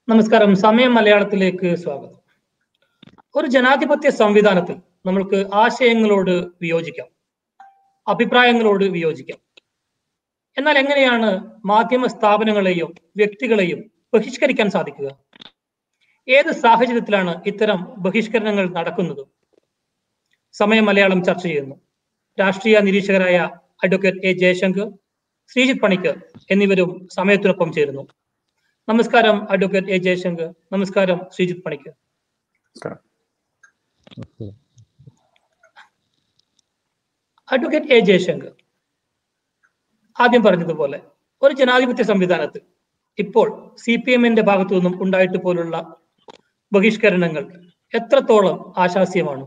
നമസ്കാരം. സമയം മലയാളത്തിലേക്ക് സ്വാഗതം. ഒരു ജനാധിപത്യ സംവിധാനത്തിൽ നമ്മൾക്ക് ആശയങ്ങളോട് വിയോജിക്കാം, അഭിപ്രായങ്ങളോട് വിയോജിക്കാം. എന്നാൽ എങ്ങനെയാണ് മാധ്യമ സ്ഥാപനങ്ങളെയും വ്യക്തികളെയും ബഹിഷ്കരിക്കാൻ സാധിക്കുക? ഏത് സാഹചര്യത്തിലാണ് ഇത്തരം ബഹിഷ്കരണങ്ങൾ നടക്കുന്നത്? സമയം മലയാളം ചർച്ച ചെയ്യുന്നു. രാഷ്ട്രീയ നിരീക്ഷകരായ അഡ്വക്കേറ്റ് എ ജയശങ്കർ, ശ്രീജിത്ത് പണിക്കർ എന്നിവരും സമയത്തിനൊപ്പം ചേരുന്നു. നമസ്കാരം അഡ്വക്കേറ്റ് എ ജയശങ്കർ. നമസ്കാരം ശ്രീജിത്ത് പണിക്കർ. അഡ്വക്കേറ്റ് എ ജയശങ്കർ, ആദ്യം പറഞ്ഞതുപോലെ ഒരു ജനാധിപത്യ സംവിധാനത്തിൽ ഇപ്പോൾ CPM-ന്റെ ഭാഗത്തു നിന്നും ഉണ്ടായിട്ട് പോലുള്ള ബഹിഷ്കരണങ്ങൾ എത്രത്തോളം ആശാസ്യമാണ്?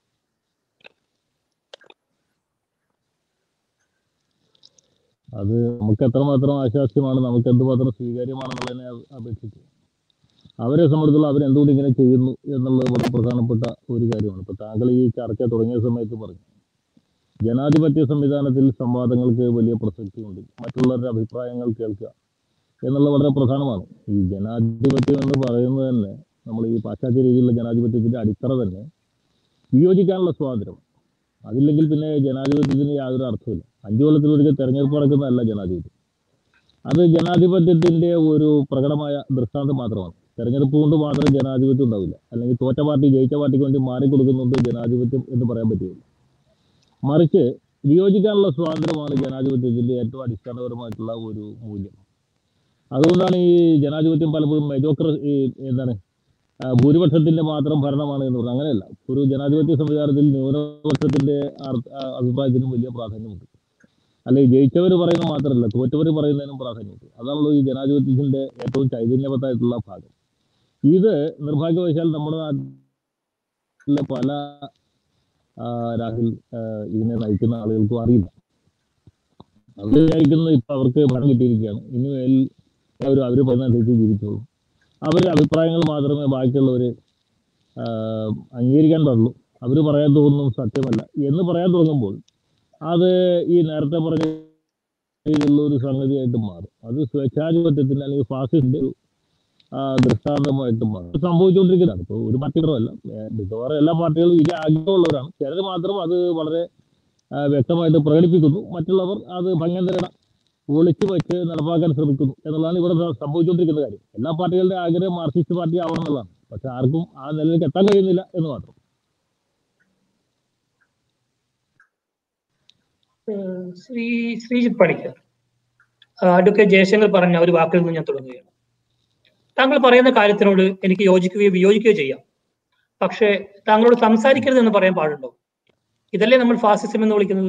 അത് നമുക്ക് എത്രമാത്രം ആശാസ്യമാണ്, നമുക്ക് എന്തുമാത്രം സ്വീകാര്യമാണെന്നുള്ളതിനെ അപേക്ഷിച്ച് അവരെ സംബന്ധിച്ചുള്ള അവരെന്തുകൊണ്ട് ഇങ്ങനെ ചെയ്യുന്നു എന്നുള്ളത് വളരെ പ്രധാനപ്പെട്ട ഒരു കാര്യമാണ്. ഇപ്പോൾ താങ്കൾ ഈ ചർച്ച തുടങ്ങിയ സമയത്ത് പറഞ്ഞു, ജനാധിപത്യ സംവിധാനത്തിൽ സംവാദങ്ങൾക്ക് വലിയ പ്രസക്തിയുണ്ട്, മറ്റുള്ളവരുടെ അഭിപ്രായങ്ങൾ കേൾക്കുക എന്നുള്ളത് വളരെ പ്രധാനമാണ്. ഈ ജനാധിപത്യം എന്ന് പറയുന്നത് തന്നെ, നമ്മൾ ഈ പാശ്ചാത്യ രീതിയിലുള്ള ജനാധിപത്യത്തിൻ്റെ അടിത്തറ തന്നെ വിയോജിക്കാനുള്ള സ്വാതന്ത്ര്യം. അതില്ലെങ്കിൽ പിന്നെ ജനാധിപത്യത്തിന് യാതൊരു അർത്ഥമില്ല. 5 കൊല്ലത്തിലൊരിക്കൽ തെരഞ്ഞെടുപ്പ് നടക്കുന്നതല്ല ജനാധിപത്യം. അത് ജനാധിപത്യത്തിൻ്റെ ഒരു പ്രകടമായ ദൃഷ്ടാന്തം മാത്രമാണ്. തെരഞ്ഞെടുപ്പ് കൊണ്ട് മാത്രം ജനാധിപത്യം ഉണ്ടാവില്ല. അല്ലെങ്കിൽ തോറ്റ പാർട്ടി ജയിച്ച പാർട്ടിക്ക് വേണ്ടി മാറിക്കൊടുക്കുന്നുണ്ട് ജനാധിപത്യം എന്ന് പറയാൻ പറ്റുകയില്ല. മറിച്ച് വിയോജിക്കാനുള്ള സ്വാതന്ത്ര്യമാണ് ജനാധിപത്യത്തിൻ്റെ ഏറ്റവും അടിസ്ഥാനപരമായിട്ടുള്ള ഒരു മൂല്യം. അതുകൊണ്ടാണ് ഈ ജനാധിപത്യം പലപ്പോഴും ഭൂരിപക്ഷത്തിന്റെ മാത്രം ഭരണമാണ് എന്ന് പറയുന്നത്. അങ്ങനെയല്ല. ഒരു ജനാധിപത്യ സംവിധാനത്തിൽ ന്യൂനപക്ഷത്തിന്റെ അഭിപ്രായത്തിനും വലിയ പ്രാധാന്യമുണ്ട്. അല്ലെങ്കിൽ ജയിച്ചവർ പറയുന്നത് മാത്രമല്ല, തോറ്റവർ പറയുന്നതിനും പ്രാധാന്യമുണ്ട്. അതാണല്ലോ ഈ ജനാധിപത്യത്തിന്റെ ഏറ്റവും ചൈതന്യവത്തായിട്ടുള്ള ഭാഗം. ഇത് നിർഭാഗ്യവശാൽ നമ്മുടെ നാട്ടിലെ പല രാഹുൽ ഇതിനെ നയിക്കുന്ന ആളുകൾക്കും അറിയില്ല. അവർ വിചാരിക്കുന്നത് ഇപ്പം അവർക്ക് ഭരണം കിട്ടിയിരിക്കുകയാണ്, ഇനി അവർ പറയുന്നതനുസരിച്ച് ജീവിച്ചോളും, അവരുടെ അഭിപ്രായങ്ങൾ മാത്രമേ ബാക്കിയുള്ളവർ അംഗീകരിക്കാൻ പാടുള്ളൂ, അവർ പറയാൻ തോന്നുന്നു സത്യമല്ല എന്ന് പറയാൻ തുടങ്ങുമ്പോൾ അത് ഈ നേരത്തെ പറഞ്ഞ ഒരു സംഗതിയായിട്ട് മാറും. അത് സ്വേച്ഛാധിപത്യത്തിൻ്റെ അല്ലെങ്കിൽ ഫാസിസ്റ്റിൻ്റെ ഒരു ദൃഷ്ടാന്തമായിട്ട് മാറും. സംഭവിച്ചുകൊണ്ടിരിക്കുന്നതാണ്. ഇപ്പോൾ ഒരു പാർട്ടികളല്ല, മിക്കവാറും എല്ലാ പാർട്ടികളും ഇതിൽ ആഗ്രഹമുള്ളവരാണ്. ചിലർ മാത്രം അത് വളരെ വ്യക്തമായിട്ട് പ്രകടിപ്പിക്കുന്നു, മറ്റുള്ളവർ അത് ഭംഗന്തരണം ഒളിച്ചു വെച്ച് നടപ്പാക്കാൻ ശ്രമിക്കുന്നു എന്നുള്ളതാണ് ഇവിടെ സംഭവിച്ചുകൊണ്ടിരിക്കുന്ന കാര്യം. എല്ലാ പാർട്ടികളുടെ ആഗ്രഹം മാർക്സിസ്റ്റ് പാർട്ടി ആവണം എന്നുള്ളതാണ്. പക്ഷെ ആർക്കും ആ നിലയിലേക്ക് എത്താൻ കഴിയുന്നില്ല എന്ന് മാത്രം. ശ്രീജിത്ത് പണിക്കർ, അഡ്വക്കേറ്റ് ജയശങ്കർ പറഞ്ഞ ഒരു വാക്കിൽ നിന്ന് ഞാൻ തുടങ്ങുകയാണ്. താങ്കൾ പറയുന്ന കാര്യത്തിനോട് എനിക്ക് യോജിക്കുകയോ വിയോജിക്കുകയോ ചെയ്യാം. പക്ഷേ താങ്കളോട് സംസാരിക്കരുത് എന്ന് പറയാൻ പാടുണ്ടോ? ഇതല്ലേ നമ്മൾ ഫാസിസം എന്ന് വിളിക്കുന്നത്?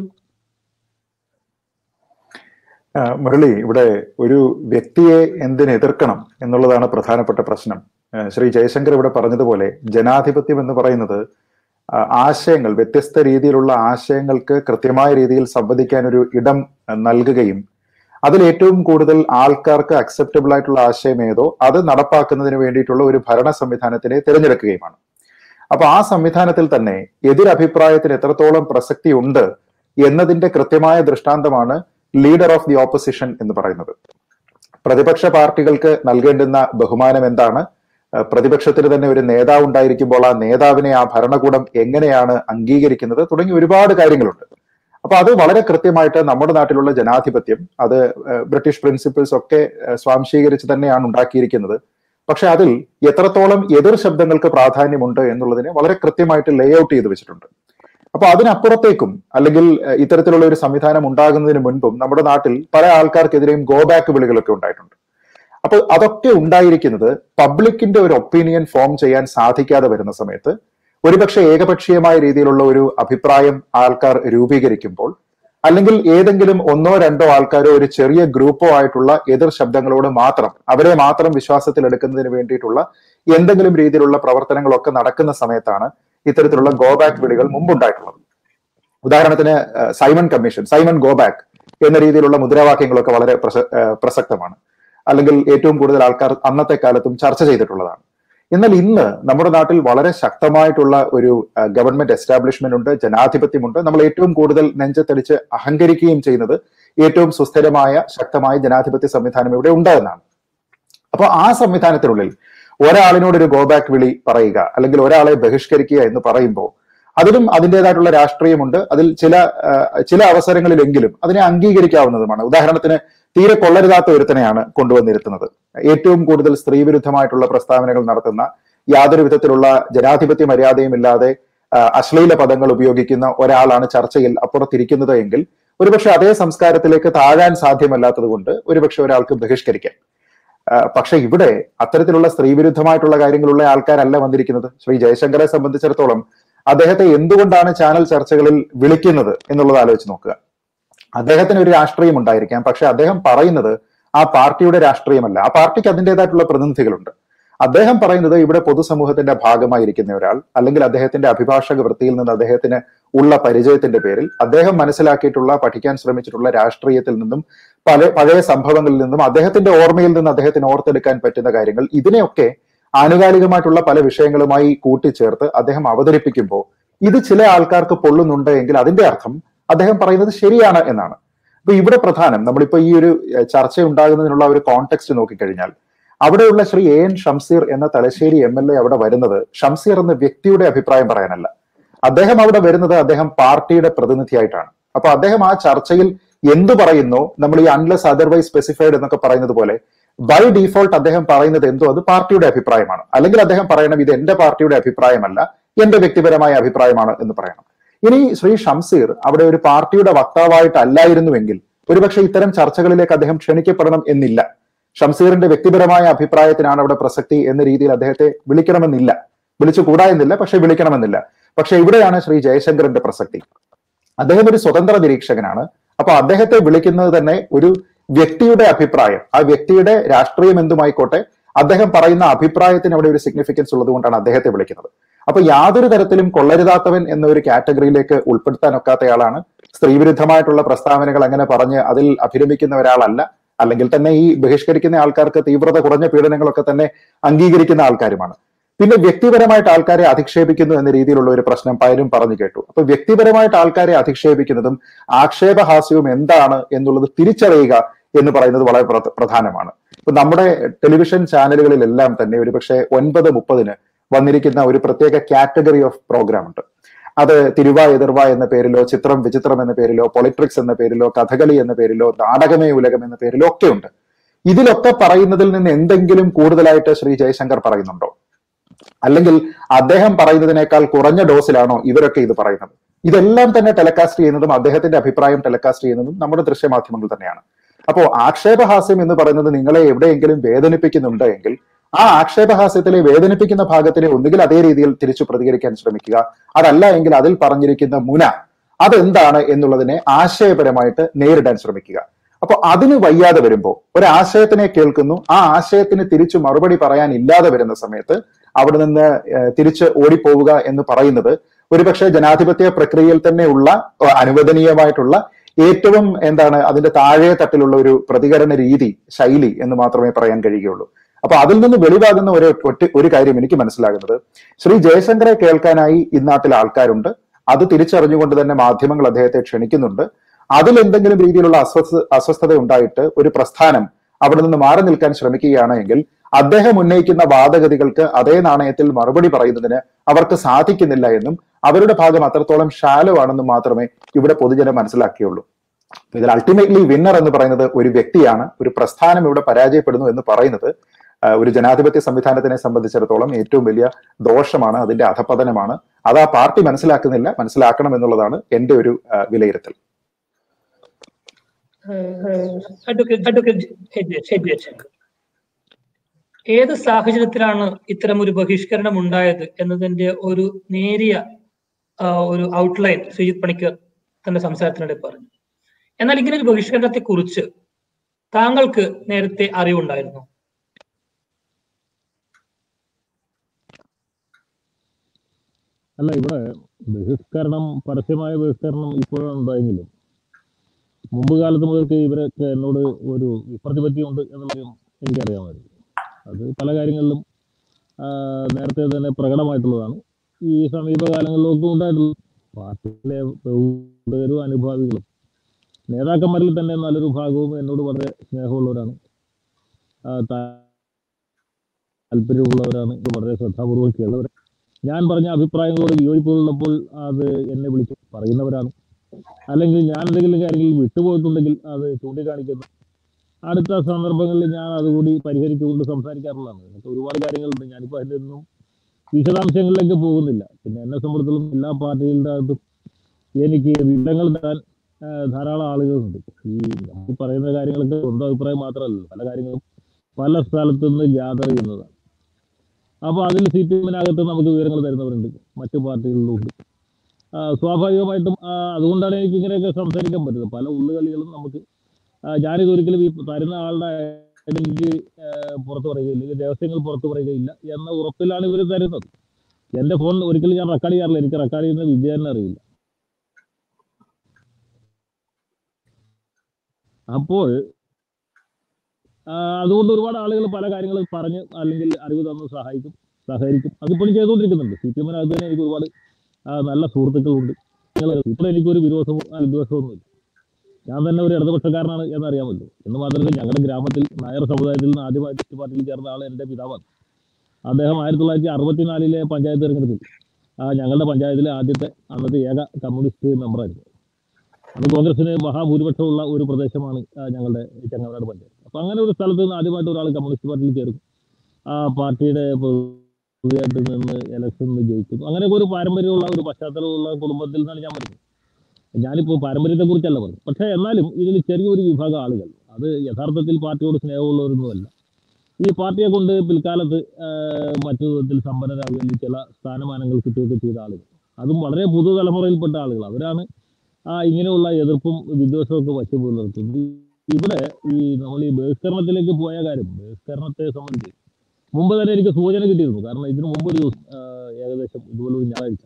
മുരളി, ഇവിടെ ഒരു വ്യക്തിയെ എന്തിന് എതിർക്കണം എന്നുള്ളതാണ് പ്രധാനപ്പെട്ട പ്രശ്നം. ശ്രീ ജയശങ്കർ ഇവിടെ പറഞ്ഞതുപോലെ ജനാധിപത്യം എന്ന് പറയുന്നത് ആശയങ്ങൾ, വ്യത്യസ്ത രീതിയിലുള്ള ആശയങ്ങൾക്ക് കൃത്യമായ രീതിയിൽ സംവദിക്കാൻ ഒരു ഇടം നൽകുകയും അതിൽ ഏറ്റവും കൂടുതൽ ആൾക്കാർക്ക് അക്സെപ്റ്റബിൾ ആയിട്ടുള്ള ആശയം ഏതോ അത് നടപ്പാക്കുന്നതിന് വേണ്ടിയിട്ടുള്ള ഒരു ഭരണ സംവിധാനത്തിനെ തിരഞ്ഞെടുക്കുകയുമാണ്. അപ്പൊ ആ സംവിധാനത്തിൽ തന്നെ എതിരഭിപ്രായത്തിന് എത്രത്തോളം പ്രസക്തി ഉണ്ട് എന്നതിന്റെ കൃത്യമായ ദൃഷ്ടാന്തമാണ് ലീഡർ ഓഫ് ദി ഓപ്പോസിഷൻ എന്ന് പറയുന്നത്. പ്രതിപക്ഷ പാർട്ടികൾക്ക് നൽകേണ്ടുന്ന ബഹുമാനം എന്താണ്, പ്രതിപക്ഷത്തിന് തന്നെ ഒരു നേതാവ് ഉണ്ടായിരിക്കുമ്പോൾ ആ നേതാവിനെ ആ ഭരണകൂടം എങ്ങനെയാണ് അംഗീകരിക്കുന്നത് തുടങ്ങി ഒരുപാട് കാര്യങ്ങളുണ്ട്. അപ്പൊ അത് വളരെ കൃത്യമായിട്ട് നമ്മുടെ നാട്ടിലുള്ള ജനാധിപത്യം അത് ബ്രിട്ടീഷ് പ്രിൻസിപ്പിൾസ് ഒക്കെ സ്വാംശീകരിച്ച് തന്നെയാണ് ഉണ്ടാക്കിയിരിക്കുന്നത്. പക്ഷെ അതിൽ എത്രത്തോളം എതിർ ശബ്ദങ്ങൾക്ക് പ്രാധാന്യമുണ്ട് എന്നുള്ളതിനെ വളരെ കൃത്യമായിട്ട് ലേ ഔട്ട് ചെയ്ത് വെച്ചിട്ടുണ്ട്. അപ്പൊ അതിനപ്പുറത്തേക്കും അല്ലെങ്കിൽ ഇത്തരത്തിലുള്ള ഒരു സംവിധാനം ഉണ്ടാകുന്നതിന് മുൻപും നമ്മുടെ നാട്ടിൽ പല ആൾക്കാർക്കെതിരെയും ഗോ ബാക്ക് വിളികളൊക്കെ ഉണ്ടായിട്ടുണ്ട്. അപ്പൊ അതൊക്കെ ഉണ്ടായിരിക്കുന്നത് പബ്ലിക്കിന്റെ ഒരു ഒപ്പീനിയൻ ഫോം ചെയ്യാൻ സാധിക്കാതെ വരുന്ന സമയത്ത് ഒരുപക്ഷെ ഏകപക്ഷീയമായ രീതിയിലുള്ള ഒരു അഭിപ്രായം ആൾക്കാർ രൂപീകരിക്കുമ്പോൾ, അല്ലെങ്കിൽ ഏതെങ്കിലും 1-2 ആൾക്കാരോ ഒരു ചെറിയ ഗ്രൂപ്പോ ആയിട്ടുള്ള എതിർ ശബ്ദങ്ങളോട് മാത്രം അവരെ മാത്രം വിശ്വാസത്തിൽ എടുക്കുന്നതിന് വേണ്ടിയിട്ടുള്ള എന്തെങ്കിലും രീതിയിലുള്ള പ്രവർത്തനങ്ങളൊക്കെ നടക്കുന്ന സമയത്താണ് ഇത്തരത്തിലുള്ള ഗോ ബാക്ക് വിളികൾ മുമ്പുണ്ടായിട്ടുള്ളത്. ഉദാഹരണത്തിന് Simon commission, Simon go back എന്ന രീതിയിലുള്ള മുദ്രാവാക്യങ്ങളൊക്കെ വളരെ പ്രസക്തമാണ്, അല്ലെങ്കിൽ ഏറ്റവും കൂടുതൽ ആൾക്കാർ അന്നത്തെ കാലത്തും ചർച്ച ചെയ്തിട്ടുള്ളതാണ്. എന്നാൽ ഇന്ന് നമ്മുടെ നാട്ടിൽ വളരെ ശക്തമായിട്ടുള്ള ഒരു ഗവൺമെന്റ് എസ്റ്റാബ്ലിഷ്മെന്റ് ഉണ്ട്, ജനാധിപത്യമുണ്ട്. നമ്മൾ ഏറ്റവും കൂടുതൽ നെഞ്ചത്തടിച്ച് അഹങ്കരിക്കുകയും ചെയ്യുന്നത് ഏറ്റവും സുസ്ഥിരമായ ശക്തമായ ജനാധിപത്യ സംവിധാനം ഇവിടെ ഉണ്ട് എന്നാണ്. അപ്പോൾ ആ സംവിധാനത്തിനുള്ളിൽ ഒരാളിനോട് ഒരു ഗോ ബാക്ക് വിളി പറയുക അല്ലെങ്കിൽ ഒരാളെ ബഹിഷ്കരിക്കുക എന്ന് പറയുമ്പോൾ അതിലും അതിൻ്റെതായിട്ടുള്ള രാഷ്ട്രീയമുണ്ട്. അതിൽ ചില അവസരങ്ങളിലെങ്കിലും അതിനെ അംഗീകരിക്കാവുന്നതുമാണ്. ഉദാഹരണത്തിന് തീരെ കൊള്ളരുതാത്ത ഒരുത്തനെയാണ് കൊണ്ടുവന്നിരുത്തുന്നത്. ഏറ്റവും കൂടുതൽ സ്ത്രീവിരുദ്ധമായിട്ടുള്ള പ്രസ്താവനകൾ നടത്തുന്ന, യാതൊരു വിധത്തിലുള്ള ജനാധിപത്യ മര്യാദയും ഇല്ലാതെ അശ്ലീല പദങ്ങൾ ഉപയോഗിക്കുന്ന ഒരാളാണ് ചർച്ചയിൽ അപ്പുറത്തിരിക്കുന്നത് എങ്കിൽ ഒരുപക്ഷെ അതേ സംസ്കാരത്തിലേക്ക് താഴാൻ സാധ്യമല്ലാത്തത് കൊണ്ട് ഒരുപക്ഷെ ഒരാൾക്ക് ബഹിഷ്കരിക്കാം. പക്ഷെ ഇവിടെ അത്തരത്തിലുള്ള സ്ത്രീവിരുദ്ധമായിട്ടുള്ള കാര്യങ്ങളുള്ള ആൾക്കാരല്ല വന്നിരിക്കുന്നത്. ശ്രീ ജയശങ്കറെ സംബന്ധിച്ചിടത്തോളം അദ്ദേഹത്തെ എന്തുകൊണ്ടാണ് ചാനൽ ചർച്ചകളിൽ വിളിക്കുന്നത് എന്നുള്ളത് ആലോചിച്ച് നോക്കുക. അദ്ദേഹത്തിന് ഒരു രാഷ്ട്രീയം ഉണ്ടായിരിക്കാം, പക്ഷെ അദ്ദേഹം പറയുന്നത് ആ പാർട്ടിയുടെ രാഷ്ട്രീയമല്ല. ആ പാർട്ടിക്ക് അതിൻ്റെതായിട്ടുള്ള പ്രതിനിധികളുണ്ട്. അദ്ദേഹം പറയുന്നത് ഇവിടെ പൊതുസമൂഹത്തിന്റെ ഭാഗമായിരിക്കുന്ന ഒരാൾ, അല്ലെങ്കിൽ അദ്ദേഹത്തിന്റെ അഭിഭാഷക വൃത്തിയിൽ നിന്ന് അദ്ദേഹത്തിന് ഉള്ള പരിചയത്തിന്റെ പേരിൽ അദ്ദേഹം മനസ്സിലാക്കിയിട്ടുള്ള, പഠിക്കാൻ ശ്രമിച്ചിട്ടുള്ള രാഷ്ട്രീയത്തിൽ നിന്നും പഴയ സംഭവങ്ങളിൽ നിന്നും അദ്ദേഹത്തിന്റെ ഓർമ്മയിൽ നിന്ന് അദ്ദേഹത്തിന് ഓർത്തെടുക്കാൻ പറ്റുന്ന കാര്യങ്ങൾ, ഇതിനെയൊക്കെ ആനുകാലികമായിട്ടുള്ള പല വിഷയങ്ങളുമായി കൂട്ടിച്ചേർത്ത് അദ്ദേഹം അവതരിപ്പിക്കുമ്പോൾ ഇത് ചില ആൾക്കാർക്ക് പൊള്ളുന്നുണ്ട് എങ്കിൽ അതിന്റെ അർത്ഥം അദ്ദേഹം പറയുന്നത് ശരിയാണ് എന്നാണ്. അപ്പൊ ഇവിടെ പ്രധാനം, നമ്മളിപ്പോ ഈ ഒരു ചർച്ച ഉണ്ടാകുന്നതിനുള്ള ഒരു കോണ്ടെക്സ്റ്റ് നോക്കിക്കഴിഞ്ഞാൽ അവിടെയുള്ള ശ്രീ AN ഷംസീർ എന്ന തലശ്ശേരി MLA അവിടെ വരുന്നത് ഷംസീർ എന്ന വ്യക്തിയുടെ അഭിപ്രായം പറയാനല്ല. അദ്ദേഹം അവിടെ വരുന്നത് അദ്ദേഹം പാർട്ടിയുടെ പ്രതിനിധിയായിട്ടാണ്. അപ്പൊ അദ്ദേഹം ആ ചർച്ചയിൽ എന്തു പറയുന്നു, നമ്മൾ ഈ അൺലെസ് അതർവൈസ് സ്പെസിഫൈഡ് എന്നൊക്കെ പറയുന്നത് പോലെ ബൈ ഡീഫോൾട്ട് അദ്ദേഹം പറയുന്നത് എന്തോ അത് പാർട്ടിയുടെ അഭിപ്രായമാണ്. അല്ലെങ്കിൽ അദ്ദേഹം പറയണം ഇത് എന്റെ പാർട്ടിയുടെ അഭിപ്രായമല്ല, എന്റെ വ്യക്തിപരമായ അഭിപ്രായമാണ് എന്ന് പറയണം. ഇനി ശ്രീ ഷംസീർ അവിടെ ഒരു പാർട്ടിയുടെ വക്താവായിട്ടല്ലായിരുന്നുവെങ്കിൽ ഒരുപക്ഷെ ഇത്തരം ചർച്ചകളിലേക്ക് അദ്ദേഹം ക്ഷണിക്കപ്പെടണം എന്നില്ല. ഷംസീറിന്റെ വ്യക്തിപരമായ അഭിപ്രായത്തിനാണ് അവിടെ പ്രസക്തി എന്ന രീതിയിൽ അദ്ദേഹത്തെ വിളിക്കണമെന്നില്ല, വിളിച്ചുകൂടാ എന്നില്ല, പക്ഷെ വിളിക്കണമെന്നില്ല. പക്ഷെ ഇവിടെയാണ് ശ്രീ ജയശങ്കറിന്റെ പ്രസക്തി. അദ്ദേഹം ഒരു സ്വതന്ത്ര നിരീക്ഷകനാണ്. അപ്പൊ അദ്ദേഹത്തെ വിളിക്കുന്നത് തന്നെ ഒരു വ്യക്തിയുടെ അഭിപ്രായം, ആ വ്യക്തിയുടെ രാഷ്ട്രീയം എന്തുമായിക്കോട്ടെ, അദ്ദേഹം പറയുന്ന അഭിപ്രായത്തിന് അവിടെ ഒരു സിഗ്നിഫിക്കൻസ് ഉള്ളത് കൊണ്ടാണ് അദ്ദേഹത്തെ വിളിക്കുന്നത്. അപ്പൊ യാതൊരു തരത്തിലും കൊള്ളരുതാത്തവൻ എന്നൊരു കാറ്റഗറിയിലേക്ക് ഉൾപ്പെടുത്താൻ ഒക്കാത്തയാളാണ്. സ്ത്രീവിരുദ്ധമായിട്ടുള്ള പ്രസ്താവനകൾ അങ്ങനെ പറഞ്ഞ് അതിൽ അഭിരമിക്കുന്ന ഒരാളല്ല. അല്ലെങ്കിൽ തന്നെ ഈ ബഹിഷ്കരിക്കുന്ന ആൾക്കാർക്ക് തീവ്രത കുറഞ്ഞ പീഡനങ്ങളൊക്കെ തന്നെ അംഗീകരിക്കുന്ന ആൾക്കാരുമാണ്. പിന്നെ വ്യക്തിപരമായിട്ട് ആൾക്കാരെ അധിക്ഷേപിക്കുന്നു എന്ന രീതിയിലുള്ള ഒരു പ്രശ്നം പലരും പറഞ്ഞു കേട്ടു. അപ്പൊ വ്യക്തിപരമായിട്ട് ആൾക്കാരെ അധിക്ഷേപിക്കുന്നതും ആക്ഷേപഹാസ്യവും എന്താണ് എന്നുള്ളത് തിരിച്ചറിയുക എന്ന് പറയുന്നത് വളരെ പ്രധാനമാണ്. ഇപ്പൊ നമ്മുടെ ടെലിവിഷൻ ചാനലുകളിലെല്ലാം തന്നെ ഒരുപക്ഷെ 9:30 വന്നിരിക്കുന്ന ഒരു പ്രത്യേക കാറ്റഗറി ഓഫ് പ്രോഗ്രാം ഉണ്ട്. അത് തിരുവ എതിർവ എന്ന പേരിലോ, ചിത്രം വിചിത്രം എന്ന പേരിലോ, പൊളിട്രിക്സ് എന്ന പേരിലോ, കഥകളി എന്ന പേരിലോ, നാടകമേ ഉലകം എന്ന പേരിലോ ഒക്കെ ഉണ്ട്. ഇതിലൊക്കെ പറയുന്നതിൽ നിന്ന് എന്തെങ്കിലും കൂടുതലായിട്ട് ശ്രീ ജയശങ്കർ പറയുന്നുണ്ടോ? അല്ലെങ്കിൽ അദ്ദേഹം പറയുന്നതിനേക്കാൾ കുറഞ്ഞ ഡോസിലാണോ ഇവരൊക്കെ ഇത് പറയുന്നത്? ഇതെല്ലാം തന്നെ ടെലികാസ്റ്റ് ചെയ്യുന്നതും അദ്ദേഹത്തിന്റെ അഭിപ്രായം ടെലികാസ്റ്റ് ചെയ്യുന്നതും നമ്മുടെ ദൃശ്യമാധ്യമങ്ങൾ തന്നെയാണ്. അപ്പോ ആക്ഷേപഹാസ്യം എന്ന് പറയുന്നത് നിങ്ങളെ എവിടെയെങ്കിലും വേദനിപ്പിക്കുന്നുണ്ട് എങ്കിൽ ആ ആക്ഷേപഹാസ്യത്തിലെ വേദനിപ്പിക്കുന്ന ഭാഗത്തിലെ ഒന്നുകിൽ അതേ രീതിയിൽ തിരിച്ചു പ്രതികരിക്കാൻ ശ്രമിക്കുക, അതല്ല എങ്കിൽ അതിൽ പറഞ്ഞിരിക്കുന്ന മുന അതെന്താണ് എന്നുള്ളതിനെ ആശയപരമായിട്ട് നേരിടാൻ ശ്രമിക്കുക. അപ്പൊ അതിന് വയ്യാതെ വരുമ്പോൾ ഒരാശയത്തിനെ കേൾക്കുന്നു, ആ ആശയത്തിന് തിരിച്ചു മറുപടി പറയാൻ ഇല്ലാതെ വരുന്ന സമയത്ത് അവിടെ നിന്ന് തിരിച്ച് ഓടിപ്പോവുക എന്ന് പറയുന്നത് ഒരുപക്ഷെ ജനാധിപത്യ പ്രക്രിയയിൽ തന്നെ ഉള്ള അനുവദനീയമായിട്ടുള്ള ഏറ്റവും അതിന്റെ താഴെ തട്ടിലുള്ള ഒരു പ്രതികരണ രീതി, ശൈലി എന്ന് മാത്രമേ പറയാൻ കഴിയുകയുള്ളൂ. അപ്പൊ അതിൽ നിന്ന് വെളിവാകുന്ന ഒരു കാര്യം എനിക്ക് മനസ്സിലാകുന്നത്, ശ്രീ ജയശങ്കറെ കേൾക്കാനായി ഇന്നാട്ടിൽ ആൾക്കാരുണ്ട്. അത് തിരിച്ചറിഞ്ഞുകൊണ്ട് തന്നെ മാധ്യമങ്ങൾ അദ്ദേഹത്തെ ക്ഷണിക്കുന്നുണ്ട്. അതിൽ എന്തെങ്കിലും രീതിയിലുള്ള അസ്വസ്ഥത ഉണ്ടായിട്ട് ഒരു പ്രസ്ഥാനം അവിടെ നിന്ന് മാറി നിൽക്കാൻ ശ്രമിക്കുകയാണ് എങ്കിൽ അദ്ദേഹം ഉന്നയിക്കുന്ന വാദഗതികൾക്ക് അതേ നാണയത്തിൽ മറുപടി പറയുന്നതിന് അവർക്ക് സാധിക്കുന്നില്ല എന്നും അവരുടെ ഭാഗം അത്രത്തോളം ഷാലോ ആണെന്നും മാത്രമേ ഇവിടെ പൊതുജനം മനസ്സിലാക്കിയുള്ളൂ. ഇതിൽ അൾട്ടിമേറ്റ്ലി വിന്നർ എന്ന് പറയുന്നത് ഒരു വ്യക്തിയാണ്. ഒരു പ്രസ്ഥാനം ഇവിടെ പരാജയപ്പെടുന്നു എന്ന് പറയുന്നത് ഒരു ജനാധിപത്യ സംവിധാനത്തിനെ സംബന്ധിച്ചിടത്തോളം ഏറ്റവും വലിയ ദോഷമാണ്, അതിന്റെ അധപതനമാണ്. അത് ആ പാർട്ടി മനസ്സിലാക്കുന്നില്ല, മനസ്സിലാക്കണം എന്നുള്ളതാണ് എന്റെ ഒരു വിലയിരുത്തൽ. ഏത് സാഹചര്യത്തിലാണ് ഇത്തരം ഒരു ബഹിഷ്കരണം ഉണ്ടായത് എന്നതിന്റെ ഒരു നേരിയ ഒരു ഔട്ട്ലൈൻ ശ്രീജിത്ത് പണിക്കർ തന്റെ സംസാരത്തിനിടെ പറഞ്ഞു. എന്നാൽ ഇങ്ങനെ ഒരു ബഹിഷ്കരണത്തെ കുറിച്ച് താങ്കൾക്ക് നേരത്തെ അറിവുണ്ടായിരുന്നു? അല്ല, ഇവിടെ ബഹിഷ്കരണം, പരസ്യമായ ബഹിഷ്കരണം ഇപ്പോഴും ഉണ്ടായെങ്കിലും മുമ്പ് കാലത്ത് മുതൽക്ക് ഇവരൊക്കെ എന്നോട് ഒരു വിപ്രതിപത്തിയുണ്ട് എന്നുള്ളതും എനിക്കറിയാമായിരുന്നു. അത് പല കാര്യങ്ങളിലും നേരത്തെ തന്നെ പ്രകടമായിട്ടുള്ളതാണ്. ഈ സമീപകാലങ്ങളിലൊക്കെ ഉണ്ടായിട്ടുള്ളത് പാർട്ടിയിലെ പ്രവർത്തകരും അനുഭാവികളും നേതാക്കന്മാരിൽ തന്നെ നല്ലൊരു ഭാഗവും എന്നോട് വളരെ സ്നേഹമുള്ളവരാണ്. താല്പര്യമുള്ളവരാണ്, ഇത് വളരെ ശ്രദ്ധാപൂർവ്വം കേൾക്കുന്നവർ. ഞാൻ പറഞ്ഞ അഭിപ്രായങ്ങളോട് വിയോജിപ്പുള്ളപ്പോൾ അത് എന്നെ വിളിച്ച് പറയുന്നവരാണ്. അല്ലെങ്കിൽ ഞാൻ എന്തെങ്കിലും കാര്യങ്ങളിൽ വിട്ടുപോയിട്ടുണ്ടെങ്കിൽ അത് ചൂണ്ടിക്കാണിക്കുന്നു. അടുത്ത സന്ദർഭങ്ങളിൽ ഞാൻ അതുകൂടി പരിഹരിച്ചുകൊണ്ട് സംസാരിക്കാറുള്ളതാണ്. എനിക്ക് ഒരുപാട് കാര്യങ്ങളുണ്ട്. ഞാനിപ്പോൾ അതിൻ്റെ ഒന്നും വിശദാംശങ്ങളിലേക്ക് പോകുന്നില്ല. പിന്നെ എന്നെ സംബന്ധിച്ചിടത്തോളം എല്ലാ പാർട്ടികളുടെ അകത്തും എനിക്ക് വിവരങ്ങൾ തരാൻ ധാരാളം ആളുകളുണ്ട്. ഈ നമ്മൾ പറയുന്ന കാര്യങ്ങളൊക്കെ സ്വന്തം അഭിപ്രായം മാത്രമല്ല, പല കാര്യങ്ങളും പല സ്ഥലത്തു നിന്ന് ഗ്യാദർ ചെയ്യുന്നതാണ്. അപ്പോൾ അതിൽ CPM-നകത്ത് നമുക്ക് വിവരങ്ങൾ തരുന്നവരുണ്ട്, മറ്റു പാർട്ടികളിലുണ്ട്. സ്വാഭാവികമായിട്ടും അതുകൊണ്ടാണ് എനിക്ക് ഇങ്ങനെയൊക്കെ സംസാരിക്കാൻ പറ്റുന്നത്. പല ഉള്ളുകളികളും നമുക്ക് ഞാനിത് ഒരിക്കലും ഈ തരുന്ന ആളുടെ ഐഡന്റിറ്റി പുറത്തു പറയുകയില്ല, അല്ലെങ്കിൽ രഹസ്യങ്ങൾ പുറത്തു പറയുകയില്ല എന്ന ഉറപ്പിലാണ് ഇവർ തരുന്നത്. എൻ്റെ ഫോൺ ഒരിക്കലും ഞാൻ റെക്കോർഡ് ചെയ്യാറില്ല. എനിക്ക് റെക്കോർഡ് ചെയ്യുന്ന വിദ്യ തന്നെ അറിയില്ല. അപ്പോൾ അതുകൊണ്ട് ഒരുപാട് ആളുകൾ പല കാര്യങ്ങൾ പറഞ്ഞ് അല്ലെങ്കിൽ അറിവ് തന്ന് സഹകരിക്കും. അതിപ്പോഴും ചെയ്തുകൊണ്ടിരിക്കുന്നുണ്ട്. CPM-നകത്ത് തന്നെ എനിക്ക് ഒരുപാട് നല്ല സുഹൃത്തുക്കളുണ്ട്. ഇപ്പോൾ എനിക്കൊരു വിദ്വേഷമൊന്നുമില്ല. ഞാൻ തന്നെ ഒരു ഇടതുപക്ഷക്കാരനാണ് എന്നറിയാമല്ലോ. എന്ന് മാത്രമല്ല, ഞങ്ങളുടെ ഗ്രാമത്തിൽ നായർ സമുദായത്തിൽ നിന്ന് ആദ്യമായി പാർട്ടിയിൽ ചേർന്ന ആൾ എൻ്റെ പിതാവാണ്. അദ്ദേഹം 1964 പഞ്ചായത്ത് തെരഞ്ഞെടുപ്പിൽ ഞങ്ങളുടെ പഞ്ചായത്തിലെ ആദ്യത്തെ അന്നത്തെ ഏക കമ്മ്യൂണിസ്റ്റ് മെമ്പറായിരുന്നു. അന്ന് കോൺഗ്രസിന് മഹാഭൂരിപക്ഷമുള്ള ഒരു പ്രദേശമാണ് ഞങ്ങളുടെ ചെങ്ങമനാട് പഞ്ചായത്ത്. അപ്പം അങ്ങനെ ഒരു സ്ഥലത്ത് നിന്ന് ആദ്യമായിട്ട് ഒരാൾ കമ്മ്യൂണിസ്റ്റ് പാർട്ടിയിൽ ചേർന്നു. പാർട്ടിയുടെ പ്രതിയായിട്ട് നിന്ന് ഇലക്ഷനിൽ ജയിക്കുന്നു. അങ്ങനെയൊക്കെ ഒരു പാരമ്പര്യമുള്ള ഒരു പശ്ചാത്തലമുള്ള കുടുംബത്തിൽ നിന്നാണ് ഞാൻ വരുന്നത്. ഞാനിപ്പോൾ പാരമ്പര്യത്തെക്കുറിച്ചല്ല പറഞ്ഞു. പക്ഷേ എന്നാലും ഇതിൽ ചെറിയൊരു വിഭാഗം ആളുകൾ, അത് യഥാർത്ഥത്തിൽ പാർട്ടിയോട് സ്നേഹമുള്ളവരൊന്നുമല്ല. ഈ പാർട്ടിയെ കൊണ്ട് പിൽക്കാലത്ത് മറ്റു വിധത്തിൽ സമ്പന്നരാകുകയും ചില സ്ഥാനമാനങ്ങൾ കിട്ടുകയൊക്കെ ചെയ്ത ആളുകൾ, അതും വളരെ പുതുതലമുറയിൽപ്പെട്ട ആളുകൾ, അവരാണ് ഇങ്ങനെയുള്ള എതിർപ്പും വിദ്വേഷവും ഒക്കെ വച്ചു പുലർത്തുന്നത്. ഇവിടെ നമ്മൾ ഈ ബഹിഷ്കരണത്തിലേക്ക് പോയ കാര്യം, ബഹിഷ്കരണത്തെ സംബന്ധിച്ച് മുമ്പ് തന്നെ എനിക്ക് സൂചന കിട്ടിയിരുന്നു. കാരണം ഇതിനു മുമ്പ് ഒരു ദിവസം ഏകദേശം ഇതുപോലെ ഒരു ഞായറാഴ്ച